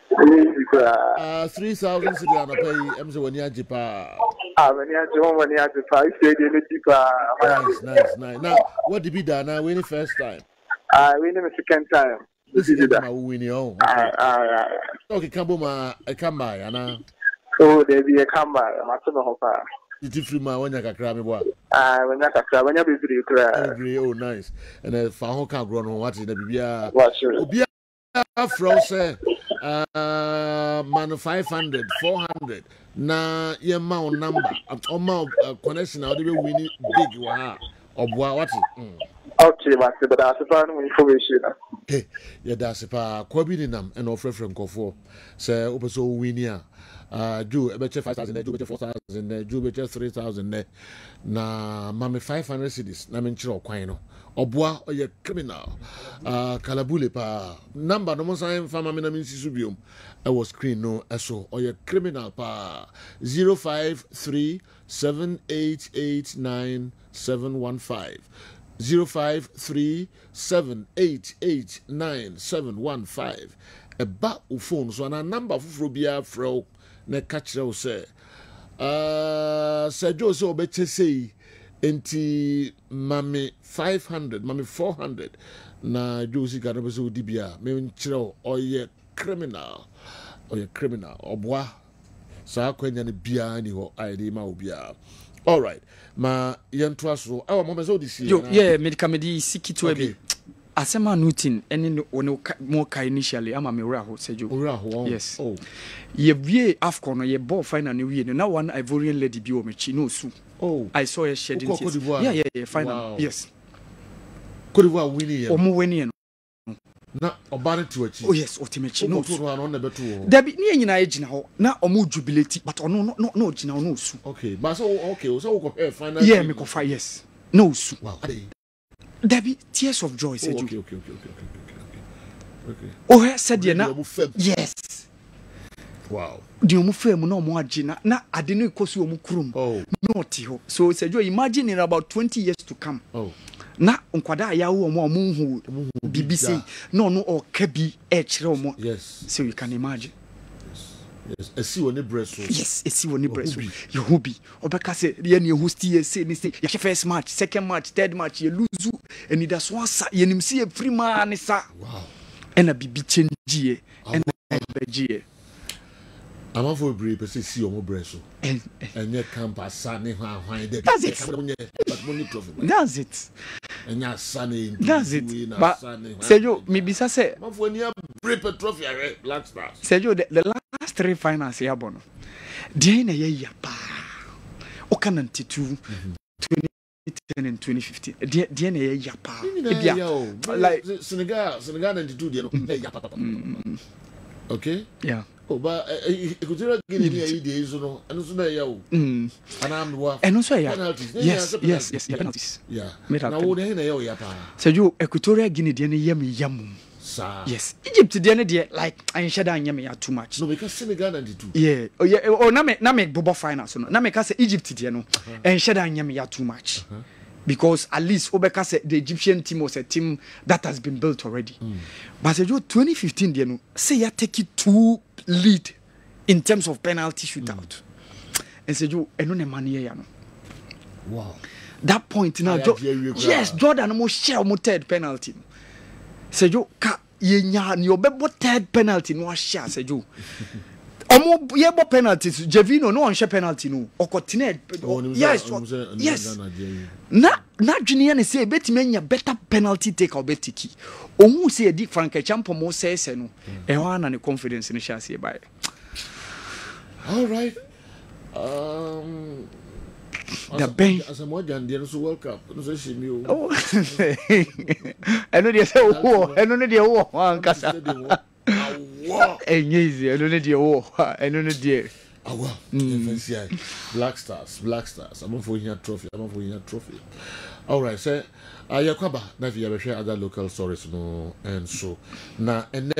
3,000 cedi ana pay em se wani ajipa. Wani ajipa. If they dey deeper. Nice. Now, what did be done now? When the first time? We the second time. This is my winning on. Okay, Kamboma, I come by, Anna. Oh, there be a come by. I'm at the hopper. Did you free my one yaka crab? When you be free, agree. Oh, nice. And if I can't grow on what in the Bibia, Obia frozen, man 500, 400. Na your mount number, amount connection. How do we win it big? Wow, what? Okay, but that's a information. Okay, yeah, that's a Quabininam and offer from Kofo. Say, Opeso Winia. Jew, better 5,000, Jew, better 4,000, Jew, better 3,000. Na Mammy 500 cities, Naminchiro Quino. Obwa or your criminal. Calabule pa number no more sign from Subium. I was screen no so or your criminal pa 053-788-9715. 053-788-9715. A bat of phone so a number of Rubia fro ne catch those say. Sir Joseph better say. Enti mami 500, mami 400 na Josie Garabazo Dibia, me chiro or ye criminal obwa saa kwanya ne bia ni ho ayde ma obia. All right, ma yento aso awa mo bezo disi yo yeah medicamedi sikito abi asema nutin eni no mo ka initially ama me wura ho sejo wura ho yes ye wie afcon no ye ball final ne wie no na one Ivorian lady bi o mechi no su I saw her shedding tears yeah final wow. Yes Cote d'Ivoire winning o mo winning na obare to achi oh yes otimechi no to no na beto dabi ne nyina ye gina ho na omo jubilate but ono no gina no su okay but so okay so we go final yeah me go fight yes no su wow dabi tears of joy said okay oh said ye na yes wow di omo fam na omo agina na ade no ikosu omo kurum no ti ho so said you imagine in about 20 years to come na nkwada ya wo mo hu BBC no o kabi e kire omo yes so you can imagine yes esi woni breast yes esi woni breast you hobi obeka se ye ne hosti ye say ni say ya first match second match third match ye lose eni da so asa ye nim see free man sa wow ena bibi change ye ena begie I'm for brave per see omo breast and ye campus sane hwan de that's it and ya sane that's it but Sergio mibisa say I'm for near brave trophy Black Stars Sergio the last 3 finals ya bono dey na ye ya pa o kan 92 2010 and 2015 dey na ye ya pa like Senegal 92 dey no ya pa okay yeah but Equatorial Guinea is no and so na yawo and I'm wa and so yeah yes penalties yeah na wo dey na yawo ya pa Sergio Equatorial Guinea dey na yam yes Egypt dey na dey like I share that yam ya too much no because Senegal 92 yeah oh na me bobo finals no na me ka say Egypt dey no and share that yam ya too much because at least Obeka said the Egyptian team was a team that has been built already. But Sergio 2015 you know say you take it to lead in terms of penalty shootout. And Sergio eno ne manie ya no. Wow. That point now yes Jordan almost share mo third penalty. Sergio ka yenya ni obebo third penalty no share Sergio. Omo yebo penalties Jevino no on share penalty no okotine yes na junior ne say betime nya better penalty take or betiki omu say di Frank Champo mo say no e ho na ne confidence ne share say by all right the bench as a more than the World Cup no say she me oh eno dey say oh eno ne dey oh ankasa easy I don't need your I don't need your Black Stars I'm for here trophy all right say yakwaba na via be share other local stories no and so na ene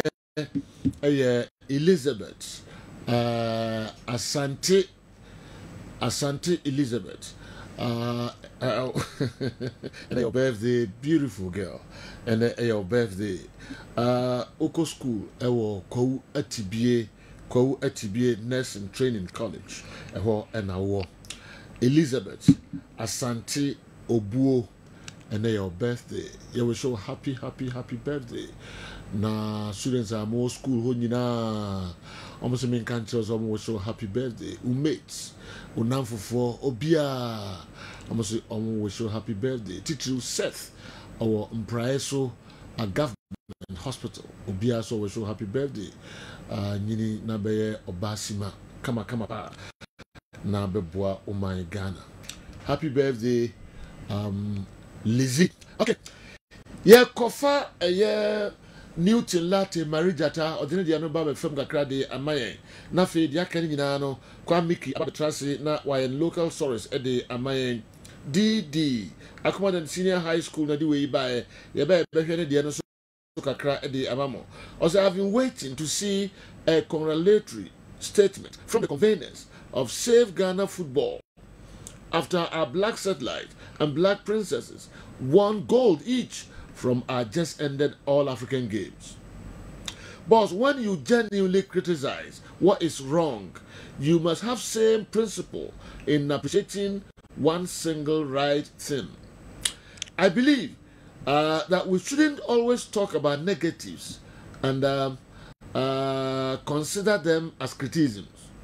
Elizabeth Asante Elizabeth and your birthday, beautiful girl, and your birthday. Oko school, Kou Atibie Nursing Training College, and our Elizabeth Asante Obuo, and your birthday. You will show happy birthday. Na students are more school honina. Almost main countries almost show happy birthday. Mates, unamfufo obia. Almost almost show happy birthday. Teacher Seth, our Mpraeso, a government hospital. Obia so we show happy birthday. Nini nabeye obasima kama pa na beboa umai Ghana. Happy birthday, Lizzie. Okay, yeah, kofa Newton Latte Marijata odine dia no ba be fam kakra de amaye na fe dia kan nyina no kwa miki abatrase na wayen local source e de amaye DD Accommodant Senior High School na di we ba ye be hwe ne dia no so kakra e de amamo. Also I've been waiting to see a congratulatory statement from the conveners of Save Ghana Football after our Black Satellite and Black Princesses won gold each from our just ended All-African Games. But when you genuinely criticize what is wrong, you must have same principle in appreciating one single right thing. I believe that we shouldn't always talk about negatives and consider them as criticisms.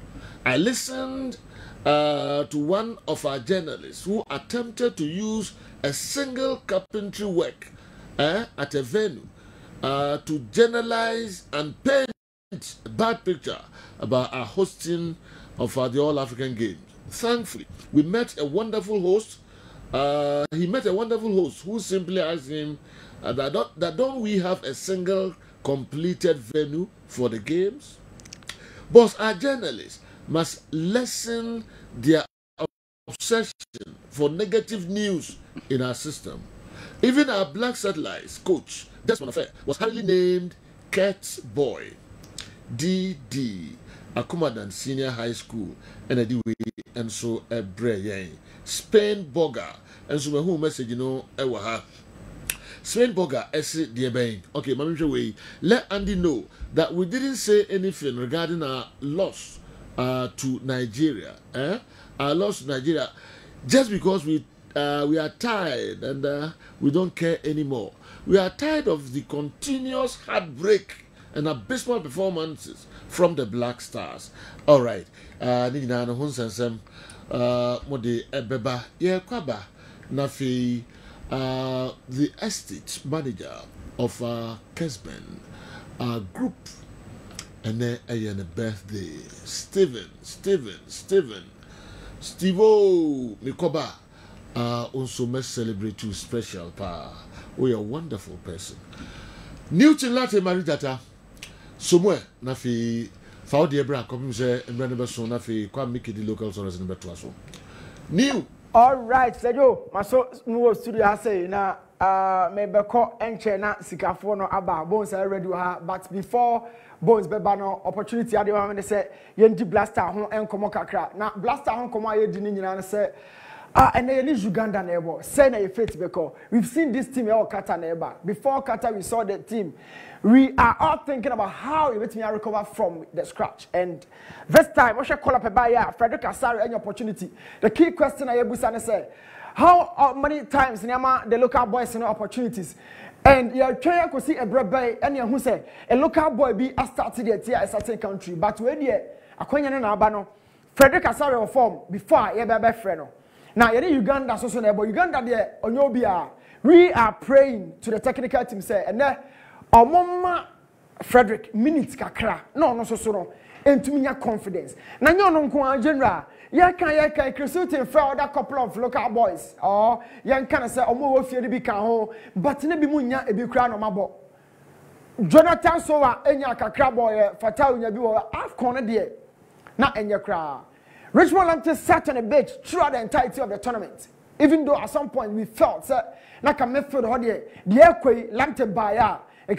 I listened to one of our journalists who attempted to use a single carpentry work at a venue to generalize and paint a bad picture about our hosting of the All-African Games. Thankfully, we met a wonderful host. He met a wonderful host who simply asked him that don't we have a single completed venue for the games? But our journalists must lessen their obsession for negative news in our system. Even our Black Satellites coach, Desmond Affair, was hardly named Kurt Boy, DD, Akumadan Senior High School, and so a Breyen, Spain Boga, and so who message Ewaha. Spain Boga, essay dear Bain. Okay, Mamisha Way, let Andy know that we didn't say anything regarding our loss to Nigeria. Our loss to Nigeria, just because we are tired and we don't care anymore. We are tired of the continuous heartbreak and abysmal performances from the Black Stars. All right. Nina no hunsensem mode ebeba ye kwaba nafi the estate manager of Kesben group and then a birthday Steven Steve-O Mikoba also must celebrate you special pa. We are a wonderful person. Newton Latte Maridata somewhere nafi Faudi Ebra come say embrane so nafi kwa make the local songs number 2 so. New. All right, Sergio, maso no studio ha say na me beko enche na sikafo no aba Bones ready ha, but before Bones beba no opportunity ade wa me say yendi Blaster ho enkomo kakra na Blaster ho enkomo aye di ni nyina na say and then Uganda neighbor say na you fit because we've seen this team all Qatar neighbor. Before Qatar we saw the team. We are all thinking about how we may recover from the scratch. And this time, we should call up a buyer, Frederick Asare, any opportunity. The key question I have say, how many times the local boys and opportunities? And you try to see a brother and you who say a local boy be a started at a certain country, but when you are Abano, Frederick Asare form before you be friend. Now you Uganda so Uganda there on your BR. We are praying to the technical team say and Omoma Frederick minutes kakra no so no entumi confidence na nyo no nko general ya kan recruiting for other couple of local boys or yan kan say omo wo fie bi kan ho but na bi munya ebi kra no mabo Jonathan Sowa enya kakra boy Fatah nya bi wo AFCON de na enya kra Richmond Lantes sat on a bench throughout the entirety of the tournament even though at some point we felt na ka midfield ho de ekwe Lante baya and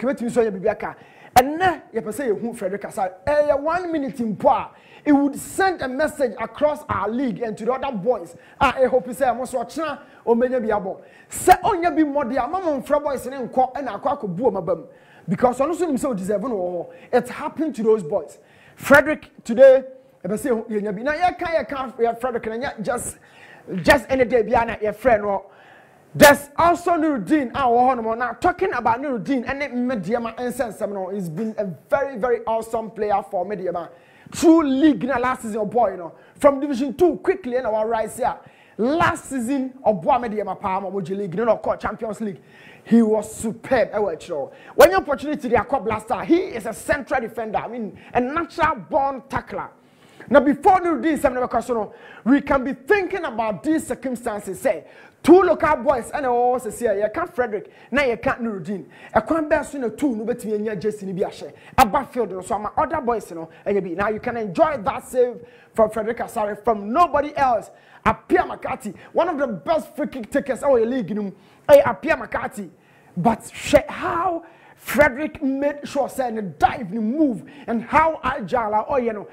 now you say you Frederick Asare 1 minute in power it would send a message across our league and to the other boys I hope you say I must watch now or many be able say on you be more the amount of boys and akwa bu mabam because honestly himself deserve it happened to those boys Frederick today I say you be now you can't Frederick and just any day be your friend or there's also Nuruddin now talking about Nuruddin and Mediama and he's been a very, very awesome player for Mediama. True league last season boy, from Division 2 quickly in our rise here. Last season of Boa Mediama Palma League, called Champions League. He was superb. When you opportunity to acquire Blaster, he is a central defender. I mean a natural born tackler. Now before Nuruddin, we can be thinking about these circumstances. Say 2 local boys and also say you can't Frederick, now you can't Nuruddin. A quan best in a 2 no bet me just in Biashe. A backfield so my other boys and you be now you can enjoy that save from Frederick Asare from nobody else. Apia Makati, one of the best free kick takers our league Apia Makati. But how Frederick made sure saying a dive move and how agile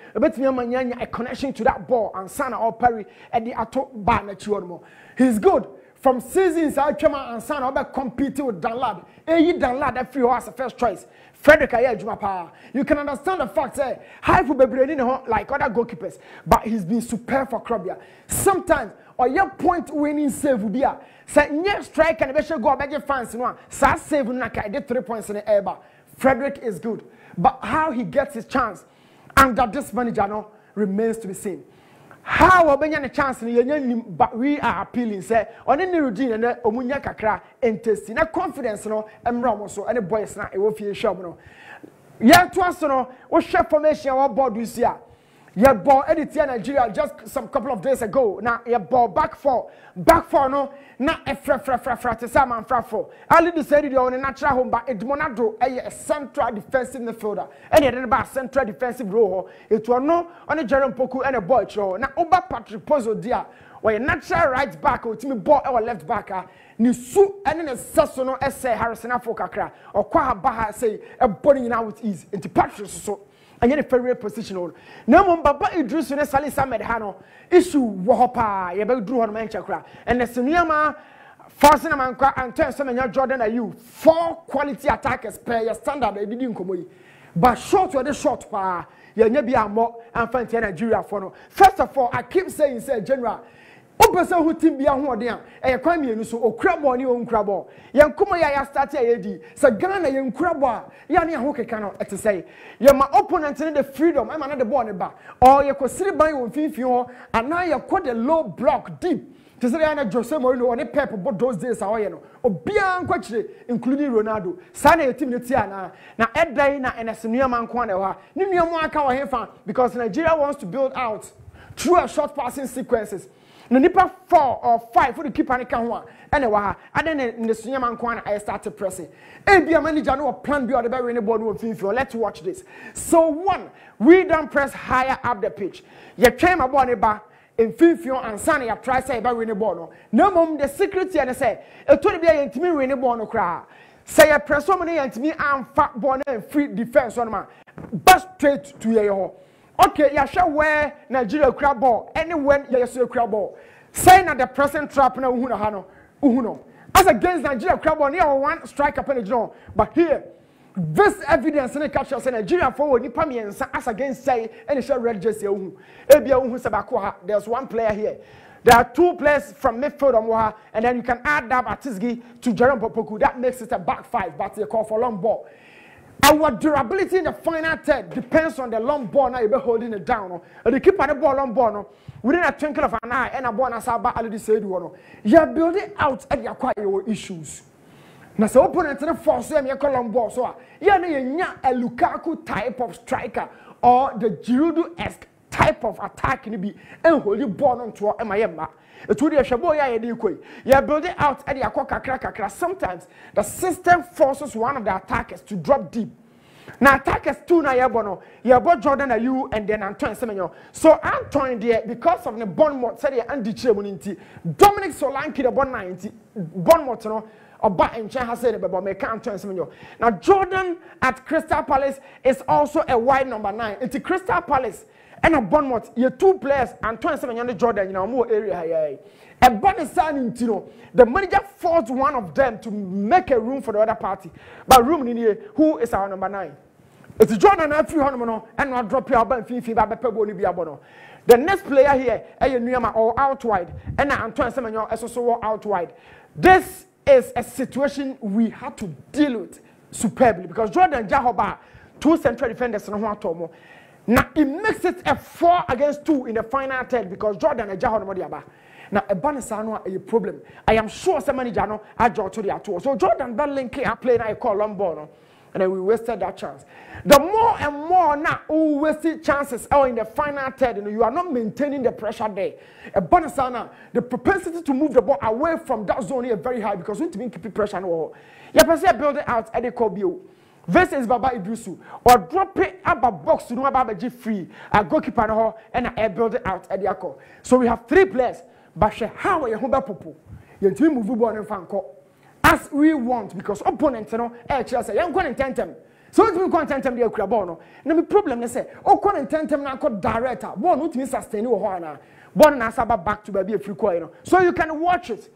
a connection to that ball and Sana or Perry at the Ato Bar he's good. From seasons I came out and Sana about competing with Danlad. Danlad that free was the first choice. Frederick Ayajumapa. You can understand the fact that high for baby like other goalkeepers, but he's been superb for Krobia. Sometimes or your point winning save will be a say next strike and eventually go back fans no sa save naka I did 3 points in the air. Frederick is good, but how he gets his chance under this manager remains to be seen. How obenya the chance but we are appealing say on any routine and omunya kakra entesti na confidence no emra so any boys na e wo fie shop no ya to aso no wo share formation wa board this year ya ball edit Nigeria just some couple of days ago na ya ball back four no na efra te sama manfra for ali decided on natural home but Edmonado a central defensive midfielder and he ba central defensive role it was no on Jerome Poku and a boy show na Oba Patrick Pozo dia where natural right back or team ball or left back ni su and ne saso no essay Harrison Afo kakra or kwa baha say a body now with ease into Patrick so and yet a fair position. No one Baba Idris and Salisa Medhano issue Wahopa, Yabel drew on Manchakra, and the Sinema Fasten Manka and turn some in your Jordan are you 4 quality attackers per your standard, they didn't come. But short or the short pa, you never be more and find Nigeria for no. First of all, I keep saying, say, General. O person who team bia ho ode a e kwan mienu so okura bo ni o nkura bo ye nkuma ya start ya di sa Ghana ye nkura bo a ya ne ho keka no ete say ye ma opponent ne the freedom am na the ball ne ba or ye kosiri ban wo mfimfin ho ana ye ko the low block deep to say na Jose Mourinho on Pep but those days a ye no obia nkwa kire including Ronaldo sa na ye team ne tia na edai na enesenua man ko na ho ni nuamu aka wo hefa because Nigeria wants to build out through a short passing sequences. No nipa 4 or 5 for the keeper and can and then in the senior man I started pressing. And be a manager no plan B or the very board will feel. Let's watch this. So one, we don't press higher up the pitch. You came about a bar in Fifio and Sunny a try say about winning ball. No mom the secretary and say it would be a intimate winning ball no cry. Say a press so many and me and fat born and free defense on man. But straight to your okay, you shall wear Nigeria crab ball anywhere you see a crab ball. Say na the present trap na uhuno. As against Nigeria crab ball, near one strike up in the draw. But here, this evidence in the capture say Nigeria forward ni pamiensa as against say any shall red jersey uhu. Ebia uhu sabakwa. There's one player here. There are 2 players from midfield and then you can add that Batisgi to Jerome Poku. That makes it a back 5, but they call for long ball. Our durability in the final third depends on the long ball now you be holding it down. The keeper the ball long ball no within a twinkle of an eye and a ball as about already said one. You are building out and you acquire your issues. Now so opponent the force them you call long ball so you are a Lukaku type of striker or the Giroud-esque type of attack in be and hold the ball on to Emayema. It would be a shaboya you are building out and you are sometimes the system forces one of the attackers to drop deep. Now attackers 2 na yabono you bought Jordan are you and then Antoine Semenyo. So Antoine there because of the Bournemouth said Andy Chemuniti Dominic Solanke the 190 Bournemouth no Oba and Chen has said about me can't Antoine Semenyo. Now Jordan at Crystal Palace is also a wide number 9. It's Crystal Palace. And a Bournemouth, you 2 players, Antoine Semenyo and Jordan, more area here. And Bonasan, the manager forced one of them to make a room for the other party. But room in here, who is our number 9? It's Jordan and 300 and not drop your band fee by Pebo. The next player here, Nuyama or out wide, and Antoine Semenyo is also out wide. This is a situation we have to deal with superbly because Jordan Jahoba, 2 central defenders and one Tomo. Now it makes it a 4 against 2 in the final third because Jordan and Jahon Modiaba. Now a Banisano a problem. I am sure somebody Jano I draw to the two. So Jordan Bellinke I played I call Lombono and then we wasted that chance. The more and more now we wasted chances in the final third, you are not maintaining the pressure there. A Banisana, the propensity to move the ball away from that zone is very high because we need to keep pressure on. You have build it out at the Kobio. This is Baba Idrisu or drop it up a box to know about G free. A goalkeeper and I build it out at the Ako. So we have 3 players. But how are you home popo? You team move on and fanco as we want because opponents say young one intentem. So it's me content them the Krabono. No me problem they say oh con intentem na called director. One not me sustain you hona. One na saba back to baby a free coin. So you can watch it.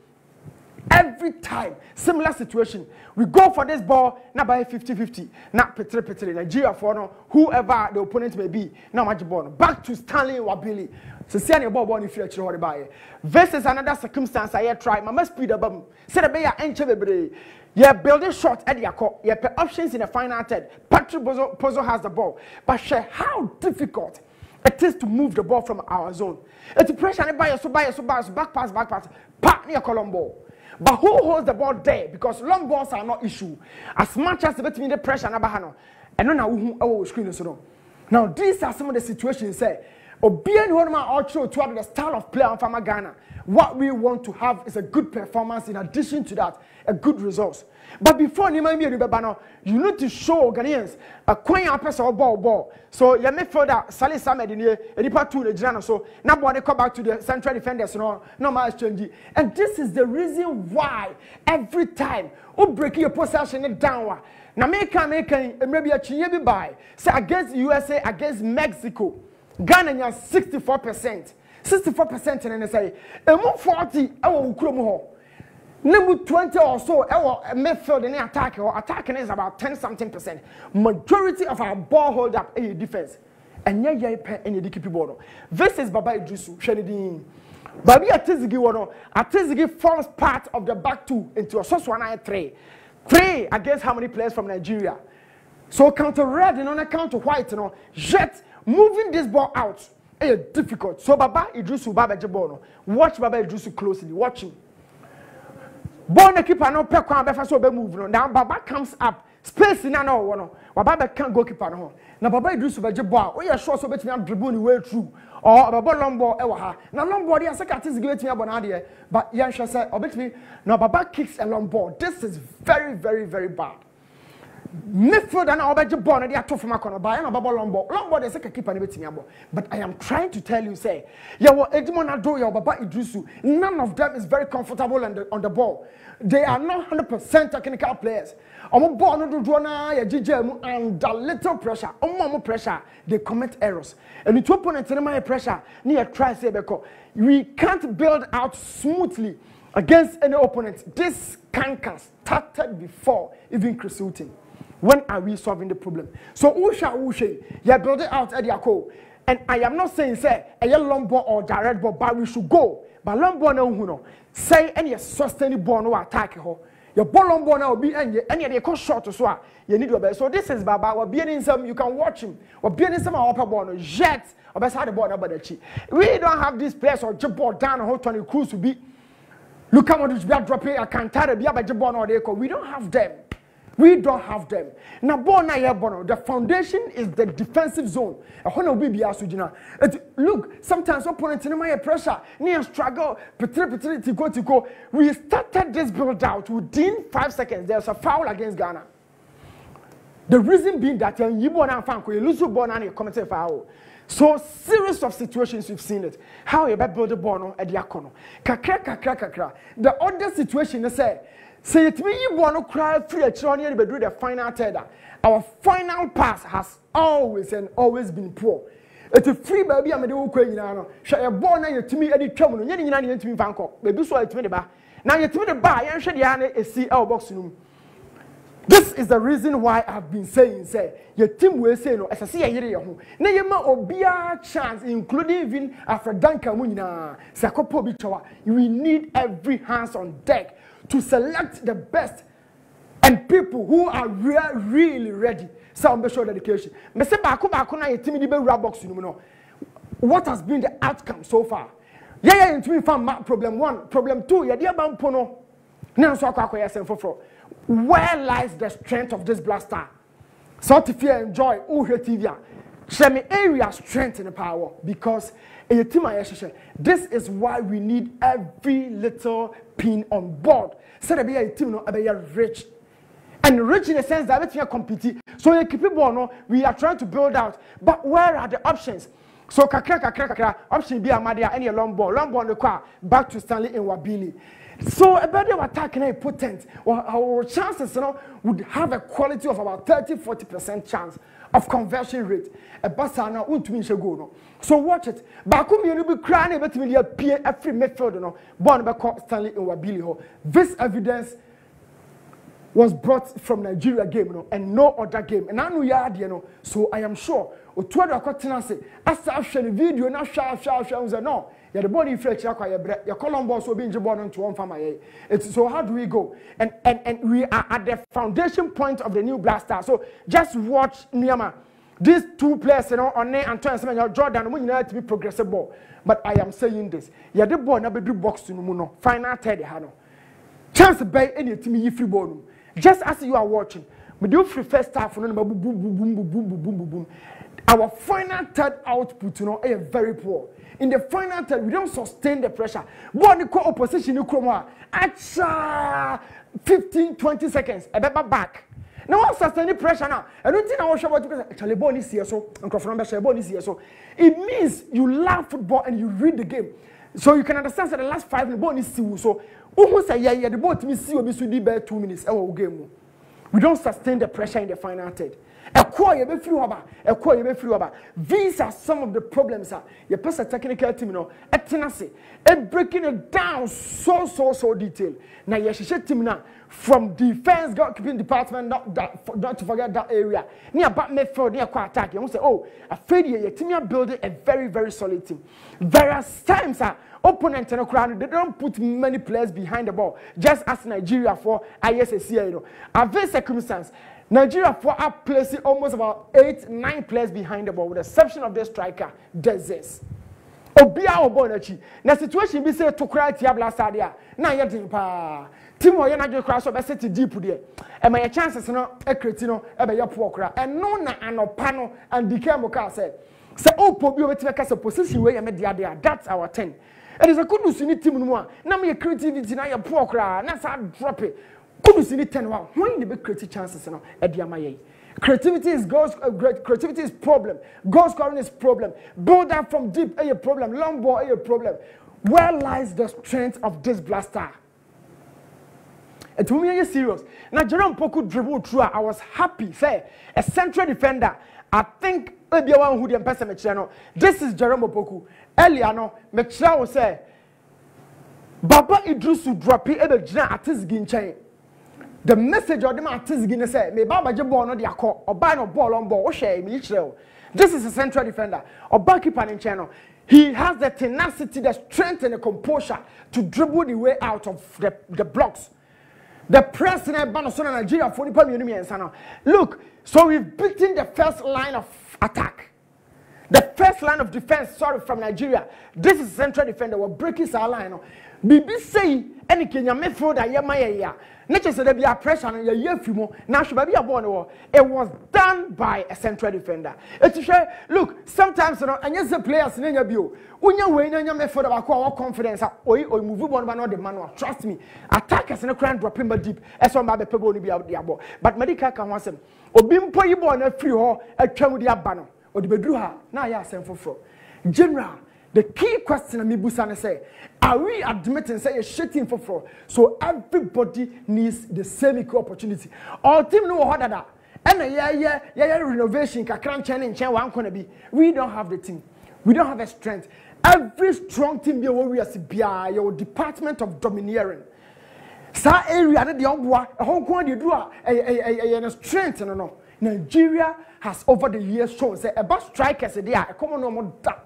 Every time, similar situation. We go for this ball, now by 50-50. Now Petri, Nigeria for no, whoever the opponent may be. Now match ball. Back to Stanley Wabili. So see any ball if you actually buy. This is another circumstance I try. My speed up. Say the bay enche you're building short at your core. You have options in the final third. Patrick Pozo has the ball. But how difficult it is to move the ball from our zone. It's pressure and back pass, pat near Colombo. But who holds the ball there? Because long balls are not issue. As much as between the pressure and Abahano. And now who screen so. Now these are some of the situations say. Obian Honma also to have the style of play on Fama Ghana. What we want to have is a good performance in addition to that, a good results. But before you need to show Ghanaians a coin up or ball. So you may feel that Sally Samed in here, and part 2 the general. So now when they come back to the central defenders, no much changing. And this is the reason why every time we break your possession down. Now make maybe a chinyabi by say against USA, against Mexico, Ghana has 64%. 64% and say, and 40 our Ukromo. Number 20 or so, our midfield and attack or attacking is about 10-something%. Majority of our ball hold up a defense. And yeah, and you keep border. This is Baba Idrisu, Shenidin. Babi Atizigi forms part of the back two into a Soswana 3. 3 against how many players from Nigeria? So counter red and on account of white, yet moving this ball out. Difficult. So Baba Idrisu Baba Jebono. Watch Baba Idrisu closely. Watch him. Born the keeper no pekwan befa so be move no. Now Baba comes up. Space na no no. Baba can't go keeper no. Now Baba Idrisu be jebo. We are sure so betimi am dribble ni way through. Or Baba long ball e wa ha. Na long ball dey second is betimi abona dey. But yan sure say obetimi now Baba kicks a long ball. This is very bad. Midfield and Obeje born they are tough from Makono by and Baba Lombo they say keeper betimi. But I am trying to tell you say your Edmond Ado your Baba Idrisu none of them is very comfortable on the ball. They are not 100% technical players. Omo ball no do na ya GJ and a little pressure. Omo pressure they commit errors. And the two opponents in my pressure near try say beko we can't build out smoothly against any opponent. This canker started before even Chris Hilton. When are we solving the problem? So Usha, you build it out at Yako. And I am not saying say a long ball or direct ball, but we should go. But long ball no say any sustaining ball no attack ho. Your ball long ball now be any they call short as well. You need to be so this is Baba or being in some you can watch him or being in some upper ball no jet or best how the ball about the chi. We don't have this players or jump ball down or Tony Cruz to be look how much we are dropping a cantare be about jump or they call. We don't have them. We don't have them. Now, the foundation is the defensive zone. Look, sometimes opponents in my pressure, near struggle, go. We started this build out within 5 seconds. There's a foul against Ghana. The reason being that you lose your ball and you commit a foul. So, series of situations we've seen it. How you build the ball at the Yakono. Kakra. The other situation is say it me you want to cry free a children be do the final third. Our final pass has always been poor. It's a free baby am dey wo kwa nyina no. Hwe e ball na yetimi edi twam no. Nyina na yetimi fanko. Baby so yetimi de ba. Na yetimi de ba yen hwe de ya na esi el box no. This is the reason why I've been saying say your team will say no as I see yere ye ho. Na ye ma obia chance including even after Danka mu nyina. Sakopo bi twa. We need every hands on deck to select the best and people who are really ready. Some show dedication. Me say baako na yetimi di be wura box no. What has been the outcome so far? Yeah, yetimi fan problem 1, problem 2. Ye dia bampo no. Na so akwa foforo. Where lies the strength of this blaster? So to fear enjoy TV. Show me area strength in the power because this is why we need every little pin on board. So that be a team no be rich. And rich in the sense that we are competing. So you keep it we are trying to build out. But where are the options? So kakra option be Amadia any long ball the car back to Stanley in Wabili. So a better attack and potent our chances would have a quality of about 30-40% chance of conversion rate. A basana won't mean go no. So watch it. Bakum you be crying about me appear every midfield no. Born by Stanley in Wabili. This evidence was brought from Nigeria game and no other game. And I know you are so I am sure. Otwado akotenase asa ahwe video na hwa no. Yeah, the body fetch your Columbus will be in Jabon to one family. So how do we go? And we are at the foundation point of the new blaster. So just watch Niama. these two players, you know, on Antoine Semenyo, Jordan, we need to be progressive ball. But I am saying this. Yeah, the ball never do box to no final third hano. Chance by any team free ball. Just as you are watching, we do free first half, boom, boom, boom, boom, boom, boom, boom, boom, boom. Our final third output, you know, is very poor. In the final third, we don't sustain the pressure. But the opposition, you come at 15, 20 seconds, a better back. Now, I'm sustaining pressure now. I don't think I was sure what Chalebon is here, so, and Crawford is here. So, it means you love football and you read the game. So, you can understand that the last 5 minutes, ball is see. So, almost a year, the ball to me see, we should be 2 minutes. Game. We don't sustain the pressure in the final third. These are some of the problems. Your person technical team, you know, and breaking it down so detailed. Now, your team now from defense, goalkeeping department, not to forget that area. Near back midfield, near quick attack. You say, oh, I feel your team are building a very solid team. Various times, opponent and crowd, they don't put many players behind the ball, just as Nigeria for ISSC, you know. At this circumstance, Nigeria for are placing almost about 8-9 players behind the ball, with the exception of the striker, Dezes. Obia Obonachi. Na situation be say to cry Tiabla Sadia. Na yet pa. Timo Yana jo crash up set deep there. And my chances no e cretino e be your poor cry. And no na anopano and Dikemoka said. Say oh pobi obetime a position where you media there. That's our 10. It is a good news in team no. Na me creativity na your poor cry. Na sa drop it. Could you 10 wow? When the big creative chances no e dia maye. Creativity is creativity is problem. Goal scoring is problem. Build up from deep a problem. Long ball a problem. Where lies the strength of this blaster? It will be serious. Now Jerome Poku dribbled through. I was happy. Say a central defender. I think maybe one who didn't pass a this is Jerome Poku. Eliano Mechano say Baba Idrusu drop it at this ginchain. The message of the artist Guinness said, "Me Baba Jabo no dia call or buy no ball on ball. Share me Israel. This is a central defender or backkeeper in channel. He has the tenacity, the strength, and the composure to dribble the way out of the blocks. The press in Banosona Nigeria for the enemy and Sana. Look, so we've beaten the first line of attack. The first line of defense, from Nigeria. This is central defender. We're breaking our line. BBC any Kenya midfield that Yamaya. Not just there be a pressure on your year few more. Now should be a born. It was done by a central defender. It's look, sometimes you know, and yes, the players in your view. When you're winning your midfield about our confidence, or move on by not the manual. Trust me, attackers in a crime dropping but deep. As one by the people be out there. But medical can want them. Or being put you born a free hall at Chamudia Banner. Or the bedruha. Now you are sent for General. The key question I Busana say, are we admitting say a shitting for fraud? So everybody needs the same equal opportunity. Our team know how that. And renovation can change one gonna be. We don't have the team. We don't have a strength. Every strong team be we are your department of domineering. Sa area the young a whole quantity do a strength no. Nigeria has over the years shown say about strikers they are a common normal that.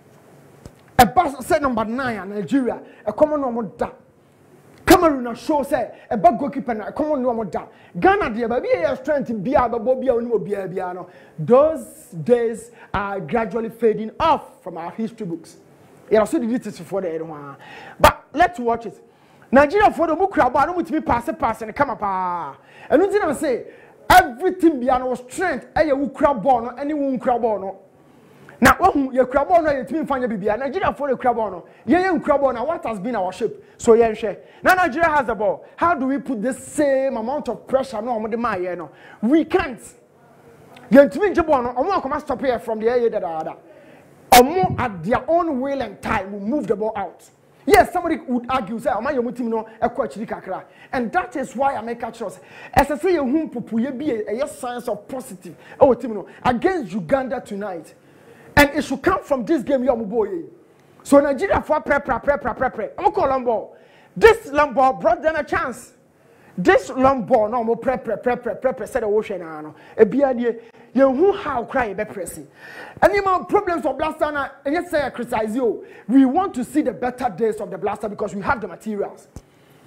A bus said number 9 Nigeria, a common normal da. Cameroon show say a bad goalkeeper, a common normal da. Ghana, dear baby, a strength in Bia, Bobia. Those days are gradually fading off from our history books. It also did it for the one. But let's watch it. Nigeria for the book, I don't want to be pass and come up. And you know, say everything beyond was strength, a crab ball, anyone crab ball. Now, your crab on your team find your baby. Nigeria for the crab on. Yeah, crab on. What has been our shape? So yeah, share. Now Nigeria has the ball. How do we put the same amount of pressure on the Maya? No, we can't. You team Jabon. I'm not stop here from the area that are at their own will and time will move the ball out. Yes, somebody would argue, say, "Am I your team no a kakra?" And that is why I make a choice. As I say, whom pupuye be a signs of positive. Oh, team no against Uganda tonight. And it should come from this game, your boy. So Nigeria for prep. I'm call long ball. This long ball brought them a chance. This long ball, no more prep. Said the ocean. A beard, you who how cry be pressing. Any more problems of Blaster? And yes, say I criticize you. We want to see the better days of the Blaster because we have the materials.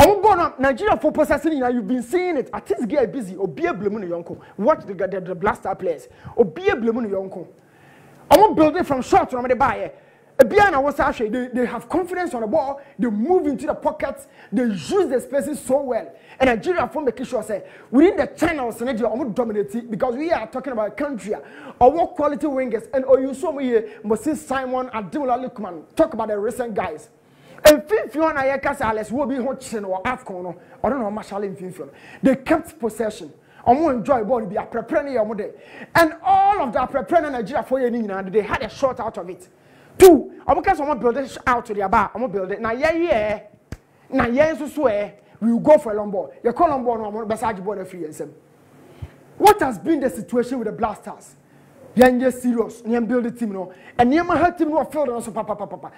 I'm born up Nigeria for possessing. You've been seeing it. At least get busy. Or be a blame yonko. Watch the blaster players. Or be a blame yonko. I'm building from short to the buyer. Biana was actually they have confidence on the ball. They move into the pockets. They use the spaces so well. And Nigeria from making sure say within the channels Nigeria almost dominate because we are talking about a country or what quality wingers and or you saw me here Moses Simon and Ademola Lookman talk about the recent guys. And Finfion Ayaka Alex will be Hodgson or Afcon or don't know Marshall in Finfion. They kept possession. I want enjoy ball be a preparing and all of the preparing Nigeria for you they had a shot out of it. Two, I'm going to build it out to the bar. I'm going to build it. Now, we will go for a long ball. You call on ball, no, I'm going to ball free. What has been the situation with the Blasters? You're serious. You're building team, no, and you're my team no field also, papa.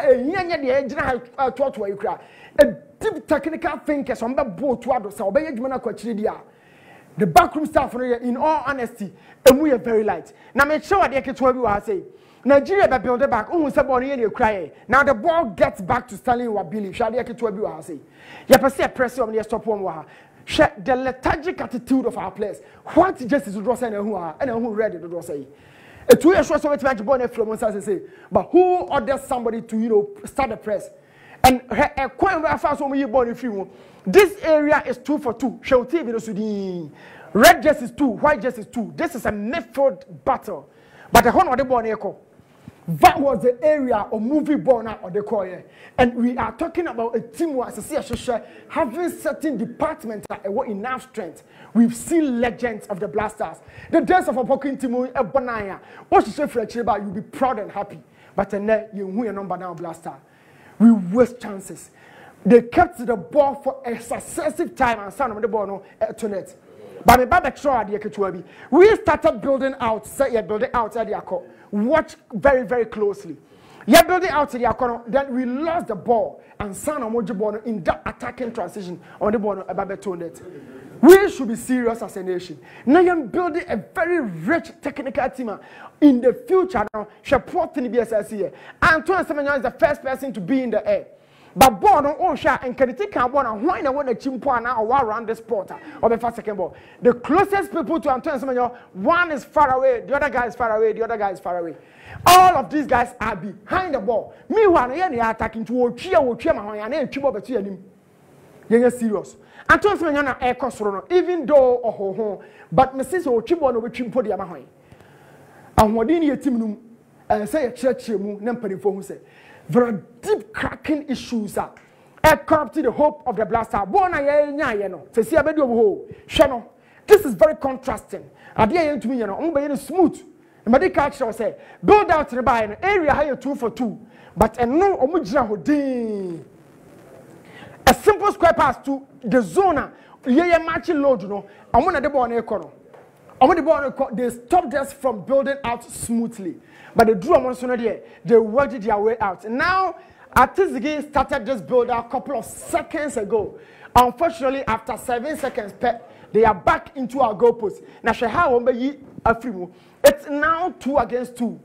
A deep technical thinker, some boat to others. So, the backroom staff, in all honesty, and we are very light. Now, make sure they can tell you what I say. Nigeria be build it back. Now the ball gets back to Stanley Wabili. Shall I to you say? You perceive pressure on the stop one. The lethargic attitude of our players. What justice to draw and who ready to draw say? A 2 year short so much born from one say, but who orders somebody to start the press? And a coin where fast when you born in free. This area is 2 for 2. Shall TV no Sudin. Red jerseys 2, white jerseys 2. This is a midfield battle. But the one of the born echo. That was the area of movie born out of the choir. And we are talking about a team who has having certain departments that have enough strength. We've seen legends of the Blasters. The days of a poking team, what you say for a chiba, you'll be proud and happy. But then you win a number now, Blaster. We waste chances. They kept the ball for a successive time and son of the ball to net. But we started building out, building out at the Akko. Watch very, very closely. You're building out to the Akko, then we lost the ball and son of Mojibono in that attacking transition on the ball of Babetonet. We should be serious as a nation. Now you're building a very rich technical team in the future now. Support in the BSS here. Antoine Semenyo is the first person to be in the air. But born on Osha and can take a one and why not want a chimpuana or around the sport or the first second ball. The closest people to Antoine Semenyo, one is far away, the other guy is far away, the other guy is far away. All of these guys are behind the ball. Meanwhile, they are attacking to you're serious. Antoine Semenyo na air cost even though but Mrs. Ochibo no chimpo the Yamaha. And what in your team say a church number who say. There are deep cracking issues that corrupted the hope of the Blaster. This is very contrasting. Smooth. Say, build out the buy an area higher 2 for 2. But a no a simple square pass to the zona. Matching load, I'm one of the ball they stopped us from building out smoothly. But the drew on there, they worked their way out. Now, Atizigi started this build a couple of seconds ago. Unfortunately, after 7 seconds, they are back into our goalpost. Now, it's now 2 against 2.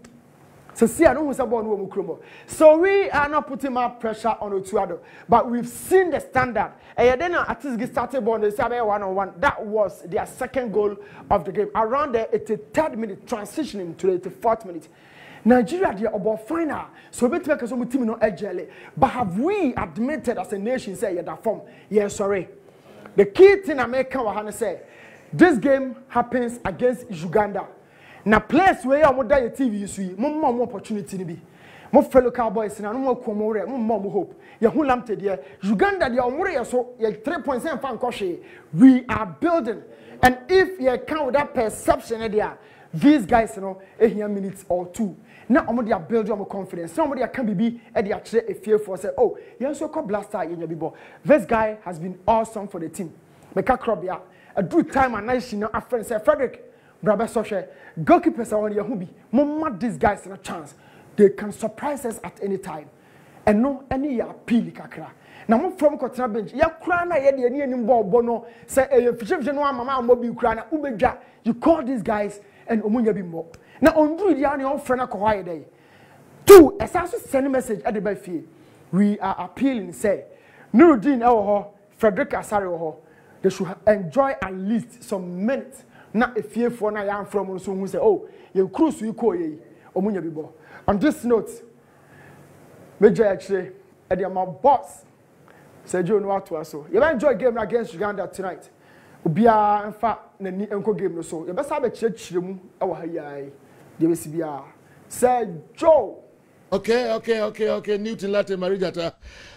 So we are not putting more pressure on Otuado, but we've seen the standard. And then Atizigi started on the 1-on-1. That was their second goal of the game. Around the 83rd minute, transitioning to the 84th minute. Nigeria, they are about final. So we make us team no agile. But have we admitted as a nation say that form? Yes, sorry. The key thing America will say, this game happens against Uganda. Now, place where you are your TV, you see, more opportunity to be. More fellow Cowboys, and more Comore, more hope. You who lamped here. Uganda, they are more so 3.7 fan koshe. We are building. And if you count with that perception there, these guys, a minutes or 2. Now, they are building more confidence. Somebody can be at the actually a fear for say, oh, you also call Blaster in your people. This guy has been awesome for the team. Meka Krobia, a good time and nice, a friend say, Frederick. Brother Soshe, goalkeepers are on your hobby. Mama, these guys in a chance. They can surprise us at any time. And no any appeal kakra. Now from Kotra bench, ya krana ye any bono say a mama mobi krana ubeja. You call these guys and omunya be more. Now on do the on friend a day. 2, as I send a message at the buffet. We are appealing say Nuruddin Ewo Frederick Asare, they should enjoy at least some minutes. Not a fear for na young from who say, oh, you cruise you call ye, Omunya Bibo. On this note, Major actually, and my boss said you know what to us. So you enjoy game against Uganda tonight. Ubia, in fact, the Enko game no so. You best have a church room, our high. You will see, said Joe. Okay. Newton Latte Marijata.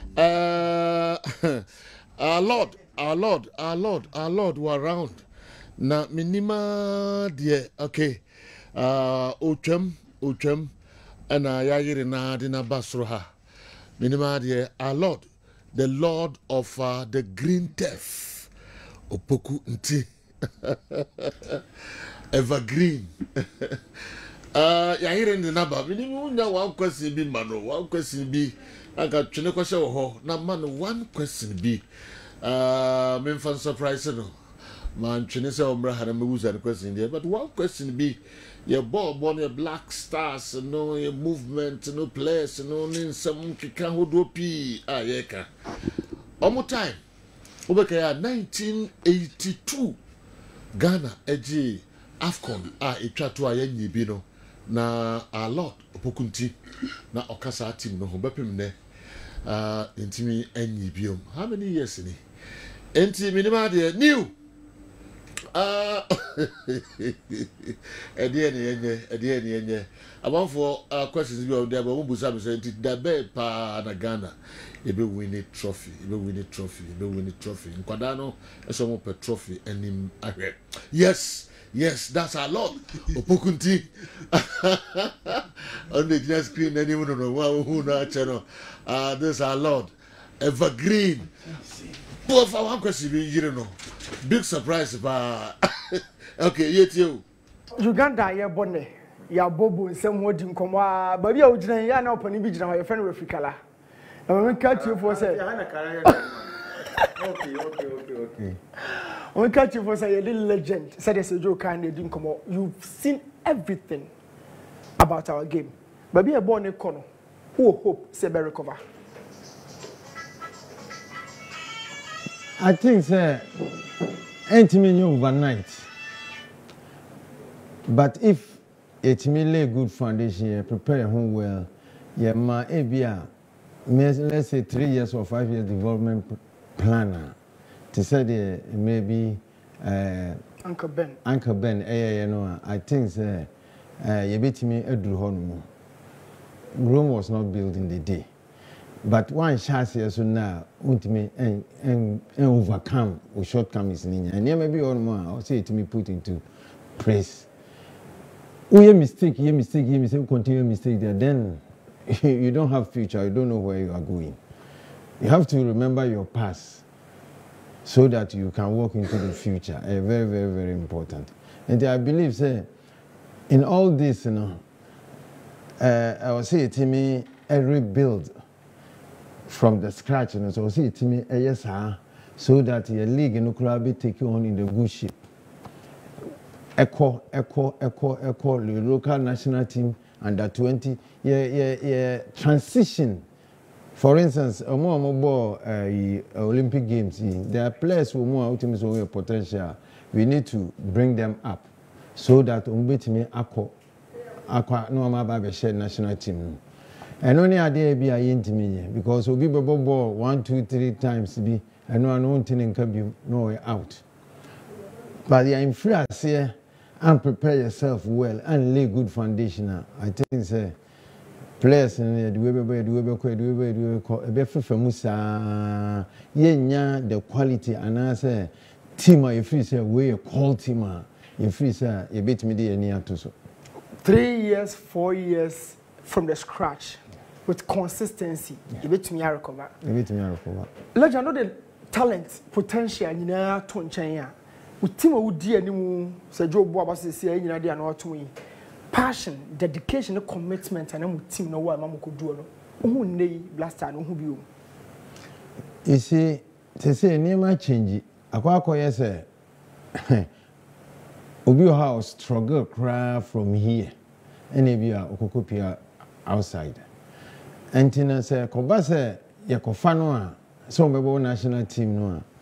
Our Lord were around. Na minima deɛ okay otwam ana yayire na de na basro ha minima deɛ our Lord, the Lord of the green turf opoku nti evergreen yayire de na ba minima nya one question bi mano one question bi aga twene kwahye wo ho na man one question bi me fan surprise no man, Chinese Umbra had a music question there, but one question be your ball, born your black stars, no your movement, no players, no in some can who do P. Yeka. One more time. Over 1982 Ghana, Eji, Afcon, Ichatu Ayenyi Bino, na a lot, Opokunti, na Okasa team, no Bepimne, Intimi Enyi Bium. How many years in it? Enti minima de new. Ediye. About for questions you there, but we say the best pa na Ghana. You be winning trophy. Nkwadano, some per trophy and him. Yes, that's a lot. Opokunti on the glass screen. Anyone don't know who na channel. This a lot. Evergreen. But for one question, you don't know. Big surprise, but okay, yet you. Uganda, ya bonne, ya bobu, and some word in Comwa, but you are now upon the beach now, your friend Refikala. And we catch you for say, okay. We catch you for say a little legend, said as a joke, and they didn't come out. You've seen everything about our game, but be a born a corner who hope say be recover. I think, sir, ain't me overnight. But if it may lay good foundation, prepare your home well, yeah, my ABR, let's say 3 years or 5 years development planner, to say maybe Uncle Ben, you know, I think, sir, you bet me a Rome was not built in the day. But one chance here so now, ultimately, and overcome with shortcomings in India. And yeah, maybe all more, I'll say it to me put into praise. Oh, you mistake, continue mistake there. Then you don't have future, you don't know where you are going. You have to remember your past so that you can walk into the future. Very, very, very important. And I believe, say, in all this, you know, I will say to me, a rebuild from the scratch, and so see to me, yes, so that your league and could be taken on in the good ship. Echo, the local national team under 20, transition. For instance, Olympic Games, there are players who more ultimate potential. We need to bring them up so that me no national team. And only a day be a intimate because we be ball 1, 2, 3 times be and no one thing can be no way out. But the influence here and prepare yourself well and lay good foundation. I think say players in the the quality and I say team if you say we a call team if you say you beat me the near to so 3 years, 4 years from the scratch. With consistency, you bet me a recover. Let you know the talent, potential, you know, to China. With Timo would dear new Joe Boba says, you know, they are not to me. Passion, dedication, commitment, and I'm with Tim no one Mamma could do. Who nay, last time, who you. You see, to say near my change, a quack, yes, sir. Obio house struggle cry from here, and if you are Okokopia outside. And Tina said, Kobasa, Yakofanoa, so we national team, no,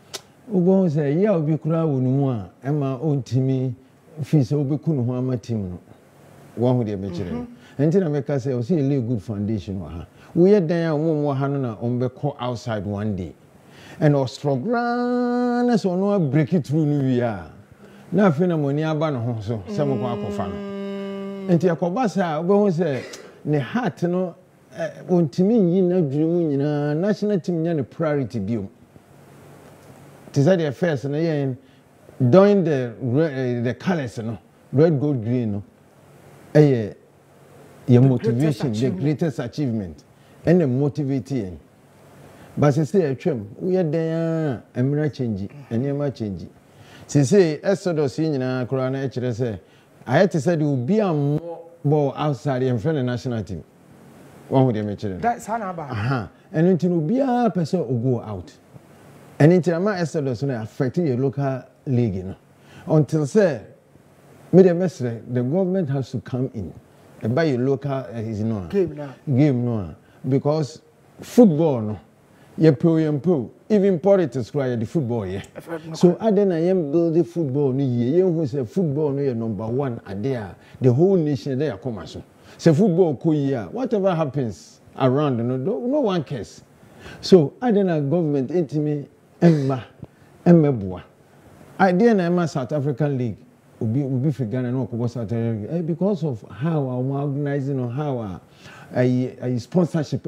Ugo say, yeah, will be crowd, Emma own Timmy, Fis, Obekun, Hama Tim. One with the Bechere. And then I make us say, oh, see a little good foundation. We are there, one Hannah on the court outside one day. And our strong so no break it through New Year. Nothing of money about so some of our fan. And the Akobasa, we say, ne heart no, on Timmy, you know, dreaming, national team, a priority view. Tis at the affairs and during the colors, no, red, gold, green, no, your motivation, the greatest achievement, and the motivating. But I say, we are there, and we are changing, and you are changing. Say, Exodus in Corona, I had to say, there will be a more ball outside in front of the national team. One with the mature. That's Hanaba. And until be a person will go out. And until my Exodus affecting your local league, you know. Until say, the government has to come in and buy your local game now. Because football, no. Even politics cry the football, yeah. So I then I am building football no year. Who say football no number one are there. The whole nation there come so. Say football ko year. Whatever happens around, no one cares. So I then a government intime Emma Boa. I then am a South African League. Ubi for Ghana no South Africa because of how I'm organizing or how I sponsorship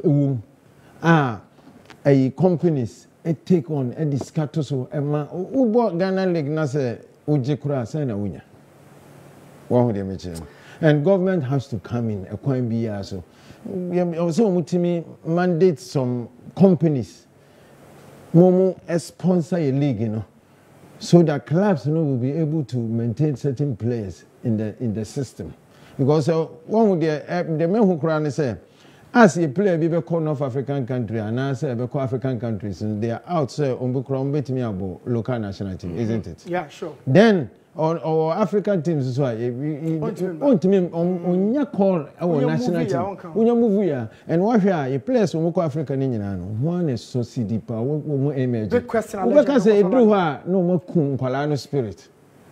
companies take on a discato so Emma Ubo Ghana League na say Ujekura Sana Unya. One of the and government has to come in a coin be so. Also mutimi mandate some companies Momo sponsor a league, you know, so that clubs will be able to maintain certain players in the system. Because one with the men who cry say as a player, we call North African country, and I say we call African countries, and they are outside on the local national team, isn't it? Yeah, sure. Then on our African teams as well, on your call our national team, when you move here, and what here a players on African Indian, one is so deep, one image. Big question. We can say no more Palano spirit.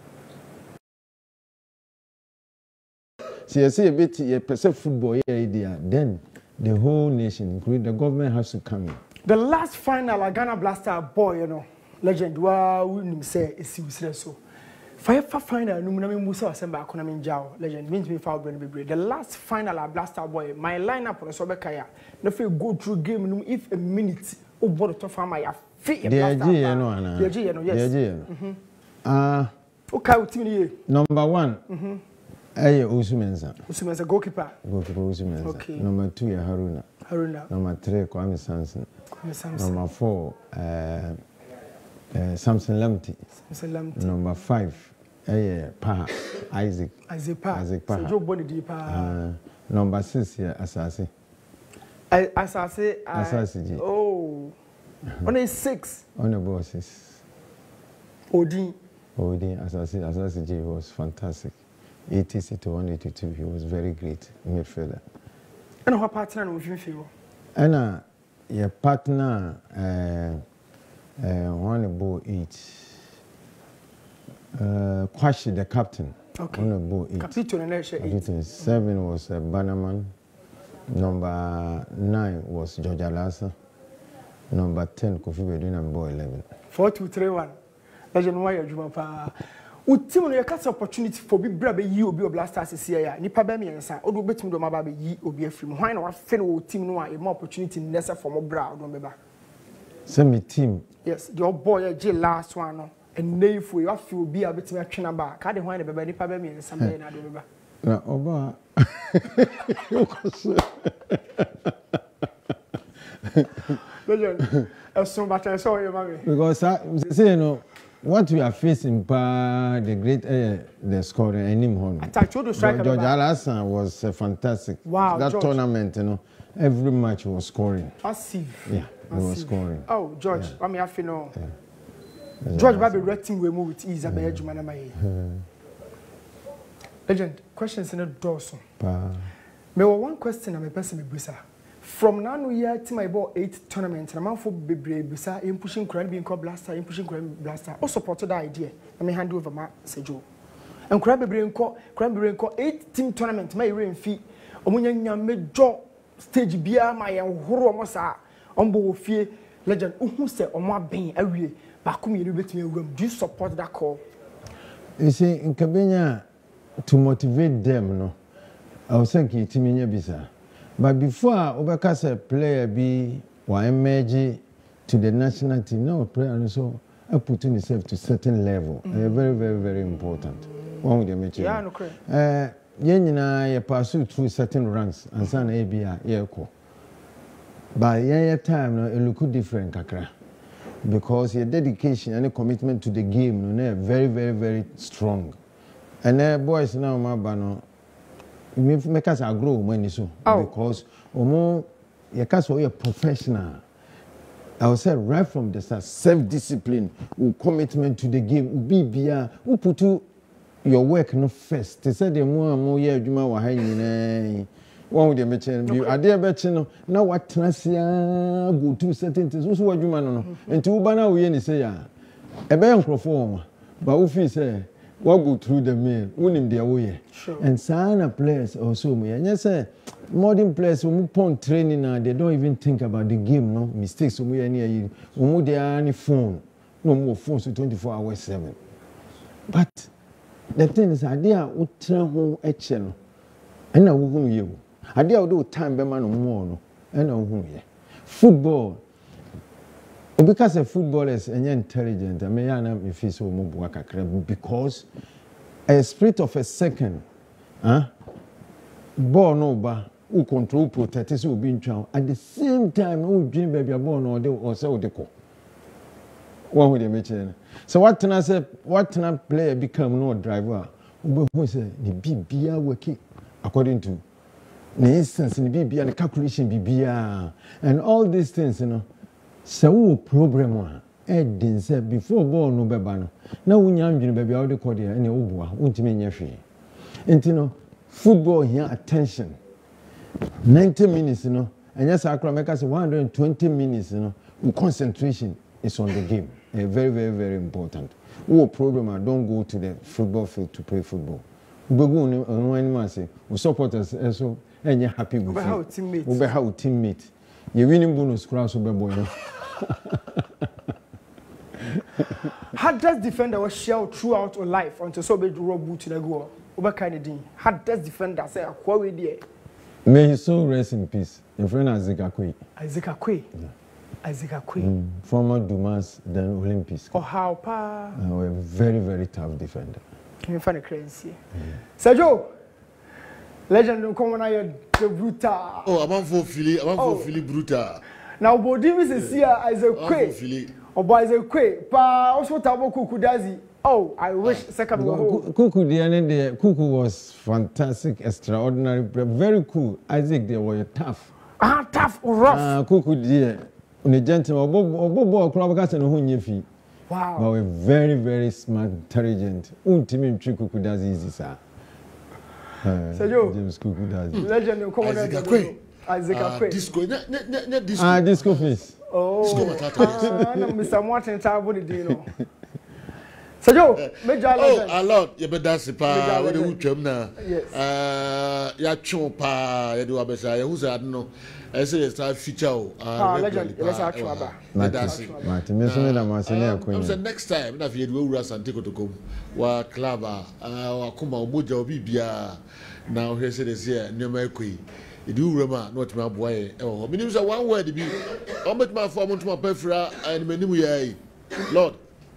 See, I say a bit a percent football idea, then. The whole nation, including the government, has to come in. The last final, Ghana Blaster boy, you know, legend, we say is so. Fire final, no name Musa Semba Konami Jao, legend, means me foul brain. The last final, Blaster boy, my lineup on the Sobekaya, no feel go through game, if a minute, oh, what to find my feet. Yes. Okay, number one. Usumensa. Usumensa goalkeeper. Usumensa. Okay. Number 2 Haruna. Number 3 Kwame Samson. Number 4 Samson Lamti. Number 5 Paha Isaac. Isaac Paha. So Joe Boni di Paha. Number 6 Asase. Asase. Oh. Only 6. On the bosses. Odin Asase G was fantastic. 80 to 182, he was very great midfielder. And what partner was you feel? And your partner, one about 8. Kwashi, the captain. Okay. One about 8. Captain 7 was Bannerman. Number 9 was George Alasa. Number 10, Kofi Bedouin, and Boy 11. 4-2-3-1. Legend why you pa. Ultimate you catch opportunity for be brave you obi Blasters this year. Nipa be miensa. Odo betimi do maba be yi obi afrim. Why na wa fe no team no a more opportunity nessa for mo bra do beba. Send me team. Yes, the old boy J last one no. And neifu you feel be a betimi atwena ba. Ka de why na beba nipa be miensa be na do beba. Na oba. Legend. So but I saw you mommy. Because say you know what we are facing by the great the scorer Enim Hono. George Alassane was fantastic. Wow, that George. Tournament, you know, every match was scoring. Massive. Yeah, he was scoring. Oh, George, I mean, I feel no. George, Baby, rating we move with ease. I bet you, man, Legend, questions in the door. Me one question, I'm a person with Brisa. from now no year to my ball 8 tournament na man for bebre bisa in pushing crane being called blaster in pushing crane blaster o support that idea let me hand over my Sejo and crane bebre nko 8 team tournament my rain fee omunya nyamejọ stage bia my horo mo sa ombo fie legend who say omo aben awie ba kum yiri betumi awuram. Do you support that call? You see, in Kabenya, to motivate them, no, I was thinking to me, bisa. But before Obaka's a player be or emerge to the national team, no player, and so I put myself to certain level. Very, very, very important. One with the match. Yeah, no correct. You pass through certain ranks and some ABA, but yeah, time, no, it look different, kakra. Because your dedication and your commitment to the game, no, very, very, very strong. And boys now, my bano, make us grow when so because you can a professional. I would say right from the start, self-discipline, commitment to the game, who put your work no first. They said the more and more year you were hanging. One with the mention, I dare bet you now what Tracia go to certain things. What's what you man and to Ubana we any say, a bank perform, but if you say, what go through the mail, winning their way. And Sana players also me. And yes, modern players who move on training now, they don't even think about the game, no mistakes. We are near you, who they are any phone, no more phones to 24 hours 7. But the thing is, idea would turn home a channel, and I will you. I did do time be man more and who ye. Football. Because a footballer is intelligent, I may not be feel so more because a split of a second, ball no bar, who control protect is will be in trial. At the same time, who dream baby born or so the call. One with the mention. So what can I say? What can a player become no driver? Who say the BBA working according to the instance in the BBA and the calculation BBA and all these things, you know. So problem one. Edin said before ball no bebano. Now when you're baby out the cordia and your ubwa, won't mean your fee. And you know, football here attention. 90 minutes, you know, and yes, I can make us 120 minutes, you know, concentration is on the game. Very, very, very important. Oh, problem, I don't go to the football field to play football. We go on one man say, we support us also, and you're happy with how teammate. We how teammate. You're winning bonus cross over boy. Hardest defender was shelled throughout your life until so big rob boot to the goal. Over kind of thing. Hardest defender say a quarry there. May his soul rest in peace. Your friend Isaac Akwe. Isaac Akwe. Isaac Akwe. Former Dumas, then Olympics. Oh, how pa? A very, very tough defender. You find a crazy. Sergio, legend come on your brutal. Oh, I'm for Philly brutal. Now, Bodivis is here as a quay. Or by the quay. Pa, also Tabo Kukudazi. Oh, I wish second Kuku, the end there, Kuku was fantastic, extraordinary, very cool. Isaac, they were tough. Tough or rough. Kuku, dear. The gentleman, Bobo, Crabacas and Hunyifi. Wow. But we're very, very smart, intelligent. Ultimate Kuku does easy, sir. James Kuku does. Legend, come on, Isaac Akwe. Disco. Disco face. Oh, Mr. Martin Tabo, do you know? Sergio, Major Legend. Oh, a lot. You better dance pa. Where the uchem na? Yes. Ya chon pa. Ya do abesa. Ya who's I don't know. I say it's a feature. Legend. Let's actually ba. Martin, me so me da masene akwenye. I'm saying next time na fi edu ura Santeko to come. Wa club wa kuma omoja obi bia. Na o say this here nyoma ekoi. Edu ura ma no tuma boy e ho. Minim say one word bi. O metuma form ntuma pefra and menimu ye. Lord.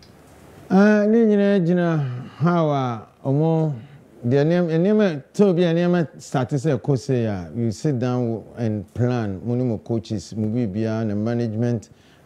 Nina how omo the name to be a name started say you sit down and plan monimo coaches movie beyond the management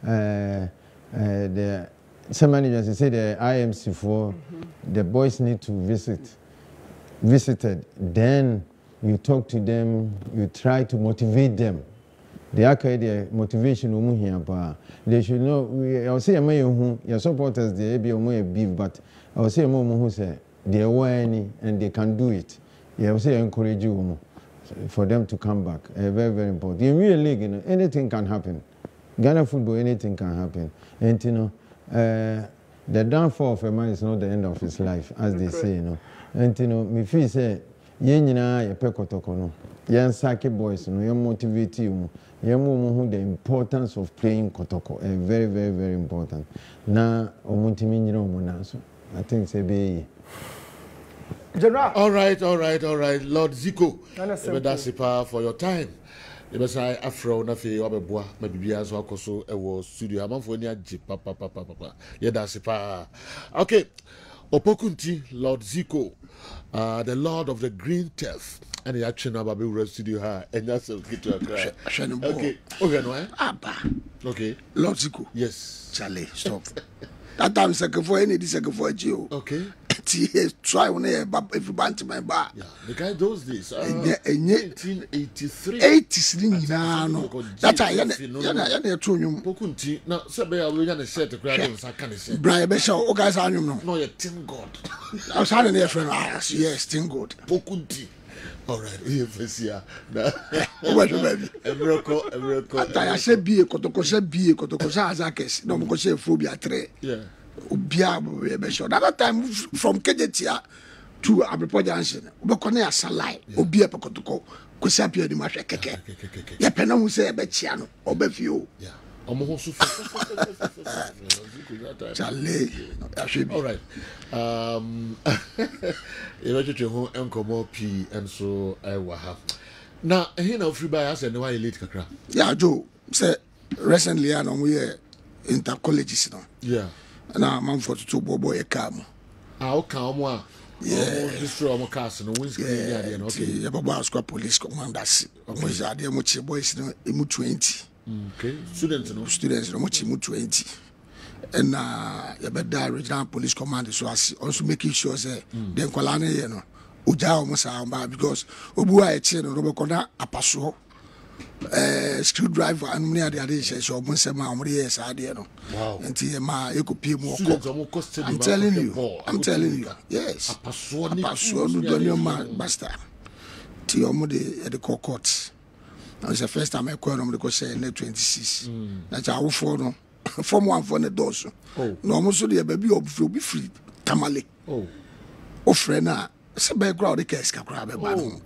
the some managers say the IMC for the boys need to visited then you talk to them, you try to motivate them. The motivation here, they should know. I'll say, your supporters, they be a beef, but I'll say, who say they are any and they can do it. Yeah, I'll say, encourage you. for them to come back. Very, very important. In real league, you know, anything can happen. Ghana football, anything can happen. And you know, the downfall of a man is not the end of his life, as they say, you know. And you know, me feel say, yenina ye pe kotoko no. Yen sake boys, no, yen motivate you. Yen mo the importance of playing kotoko. Very, very, very important. Na omuntimi nyina omuna so. I think say be. General. All right. Lord Zico, that's for your time. The best I afro na fe obeboa ma bibia so akoso e wo studio amanfo ni agi papa. Yeah, that's okay. Opokunti, Lord Zico, the Lord of the Green Turf. And the action about the studio ha and that's okay to cry. Okay. Okay, no. Okay. Lord Zico. Yes. Charlie, stop. That time second for any second for you. Okay. Try on if you want to my bar. Yeah, the guy those days. 1983. 80s no. That's I yana true you. Pokunti. Now sabe I will yana set the crowd and can say. Brian Beshaw, guys are you no. No, you thank God. I was having a friend. Yes, thank God. Pokunti. All right, yes, yeah. What baby? A miracle. I said be a kotoko azakes. No mo say phobia 3. Yeah. Ubia be sure. That time from Kejetia to Abepo Junction. Ubekone asalai. Ubia pe kotoko. Kwesi apia di mahwe keke. Ye pe na mu say be chia no, obefio. Yeah. All right. And so I will have now. He now free by us and why late kakra. Yeah, Joe. Say recently, I know we inter colleges now. Yeah. Now I'm 42 boy come. I'll come one. Yeah, destroy my castle. No one's getting there. Okay. Yeah, Baba Squad Police Commanders. Almost are there much boys no 20. Okay. Students no much 20. And you better regional police command so as also making sure say them kwalane you know uja almost because obuwa e che no robekona apaso screwdriver and many other things so almost say ma omre yes ade no. Wow. Enti ma ekopie mu okọ. I'm telling you. Yes. Apaso no do ma basta. Ti omode the court. That was the first time I called him because say 26. That's how for no. From one for the doors. Oh. No, almost the baby will be free. Tamale. Oh. Oh, friend, it's a bad crowd. The case can grab a man.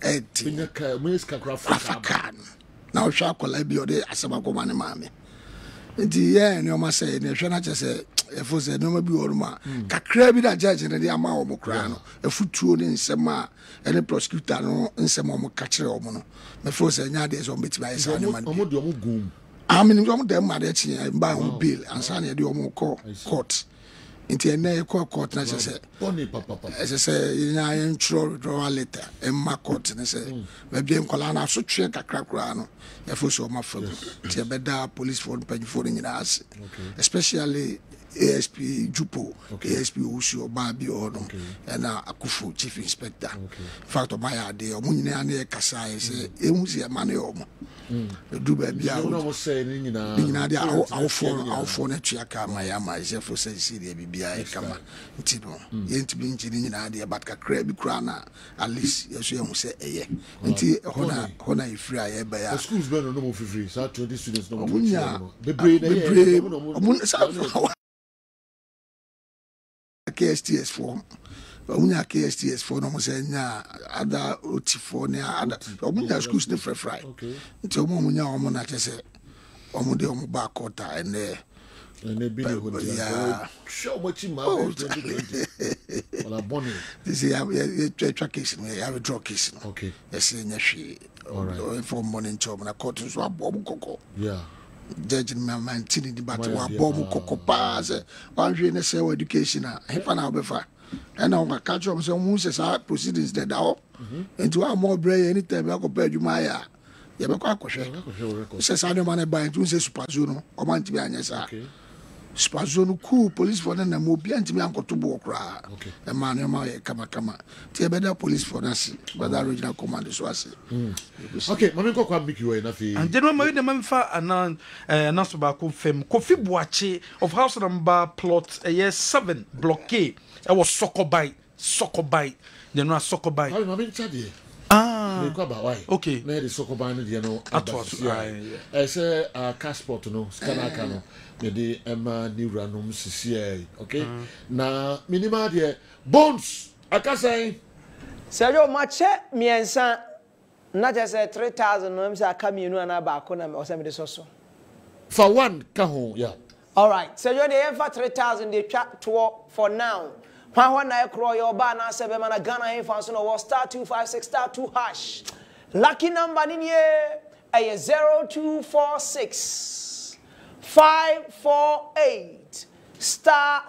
Now, shall call I be or the Asabako money, mammy. And the end, you must say, and I just say, if was a no be or ma, Cacrabi that judge and the amount of crown, a foot tune in Sama, and a prosecutor in some catcher or mono. Before saying, nowadays on bit by son. I mean, some of them are actually by bill and sign the omo court. Into a court, as I said, as I say, in I intro draw a letter and my court, and I say, maybe I'm Colana, so check a crack rano, if so my friend, to a better police for paying for in us, especially ASP Jupo, ASP Ushu, Babi Odom, and Akufu, Chief Inspector. Fact of my idea, Munyan Kasai say, it was a money omo. Do baby, I was saying, our phone at Chiaka, my ama is for say, see the BBI come. Tino, ain't to be in idea, but a crabby crana, at least, yes, you must say, eh, until Hona free, I buy a school's better no for free, so 20 students no KSTS form. Unya KSTS for no say nya ada otifo ne ada omunya schools ne frefry nti omunya omo na kese omo de omo ba quarter and be yeah show much in my 2020 wala boni this is a case we have a draw case okay yes nya hwe all right for morning job na court so abobu koko yeah judge man tini di bat wa abobu koko pass one hwe ne say education na hefa na obefa. And I'm going to catch up some moves proceedings that are and to have more brain anytime I compare you my yeah, but says I don't want to buy it. Say Spazono or man to be an yes. Spazono cool police for them and move behind me uncle to walk. Okay, a man, come. Tell better police for us, but that original command so I say. Okay, Mamiko can make you enough. And then when the man for announced about confirm Kofi Boache of house number plot a year 7 blockade. I was soccer bite. Then was soccer bite. I'm in Chadi. me kwa ba why okay na the soccer band de no atwas say cash pot no scanner aka no me de ema ni ranom sisi okay na minima de bones akasai Sergio mache miensa na just 3,000 no msa aka mienu ana ba ko na o se me de so for one ka ho yeah. All right. Sergio de for 3,000 they chat to for now. When na ekro your ba na se be mana Ghana in fan so no star 256 star 2 hash. Lucky number ni ye 0246 548 star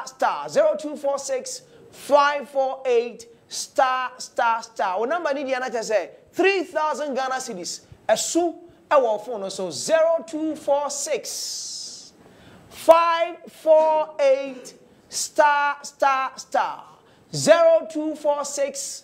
0246 548 star. O number ni na just say 3,000 Ghana cedis. Esu e wo phone so 0246 548 star 0246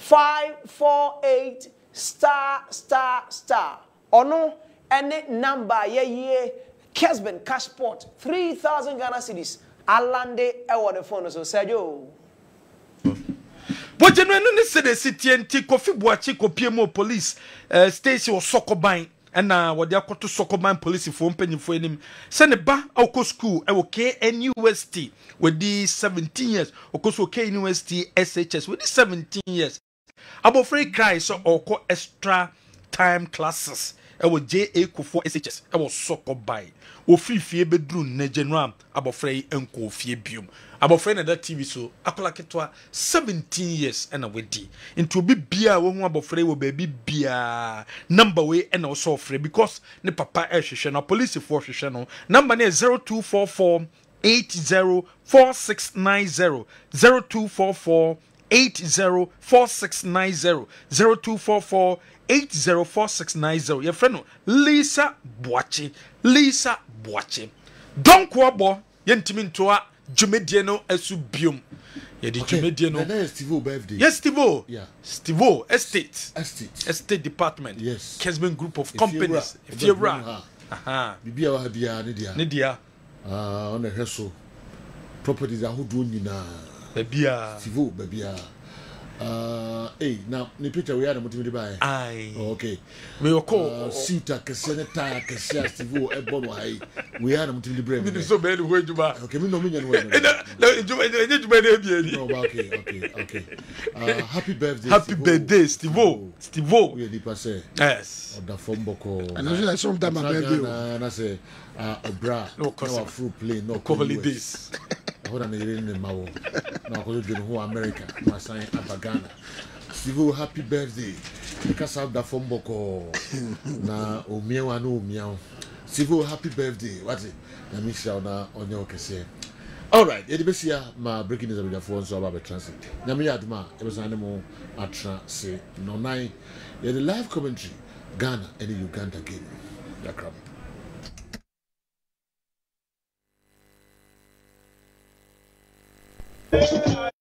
548 star. Ono any number ye Kesben Cashport 3,000 Ghana cedis. Alande e the phone so Sergio. But you know no say the city enti Kofi Boachi kopiemo police station Sokoban. And what they are called to Sokoban police for penny for him. Send a ba Oko school, I will KNUST with the 17 years, Okoso KNUST SHS with the 17 years. About free cry so Oko extra time classes. I will JA Kofo SHS. I was Sokobai. O free fee bedroom ne general about free uncle fee bium. About friend of that TV so akola ketwa 17 years and a wedi into be bia wo about free wo baby bia number way and also free because ne papa ehwehwe na police for hwehwe no number ne 0244 804690 0244 804690 0244 804690 your friend no Lisa Boachi Don Kwabo yentimi ntoa Jumedie no esu biom. Ye di Jumedie no. Na Steve birthday. Yes, Steve. Yeah. Steve Estate Department. Yes. Kesben Group of Companies. Fiera. Aha. Bibia wa bia ne dia. On the heso. Properties ahodo nyina. Bibia. Steve bibia. Now the picture we had motivate by. Aye. Okay. We call suita kesene tire kesia Steve ebon wa hai. We had motivate brave. Me so be we juba. Okay, me no me nyen we. Juba no, okay. Happy birthday. Happy birthday, Steve. We dey pass. Yes. Oda fomboko. And I say sometime my birthday. Na say obra. No fruit plane, no holidays. Hold on, in the Mao. Now, go to who America, my sign Abagana. Steve, happy birthday. Because of the phone boko. Na Omiao, no meow. Steve, happy birthday. What's it? Na Michelle na on your case. All right, Edibesia, my breaking is a bit of phone, so about transit. Namiadma, it was animal at say no 9. The live commentary, Ghana and the Uganda game. Yakram.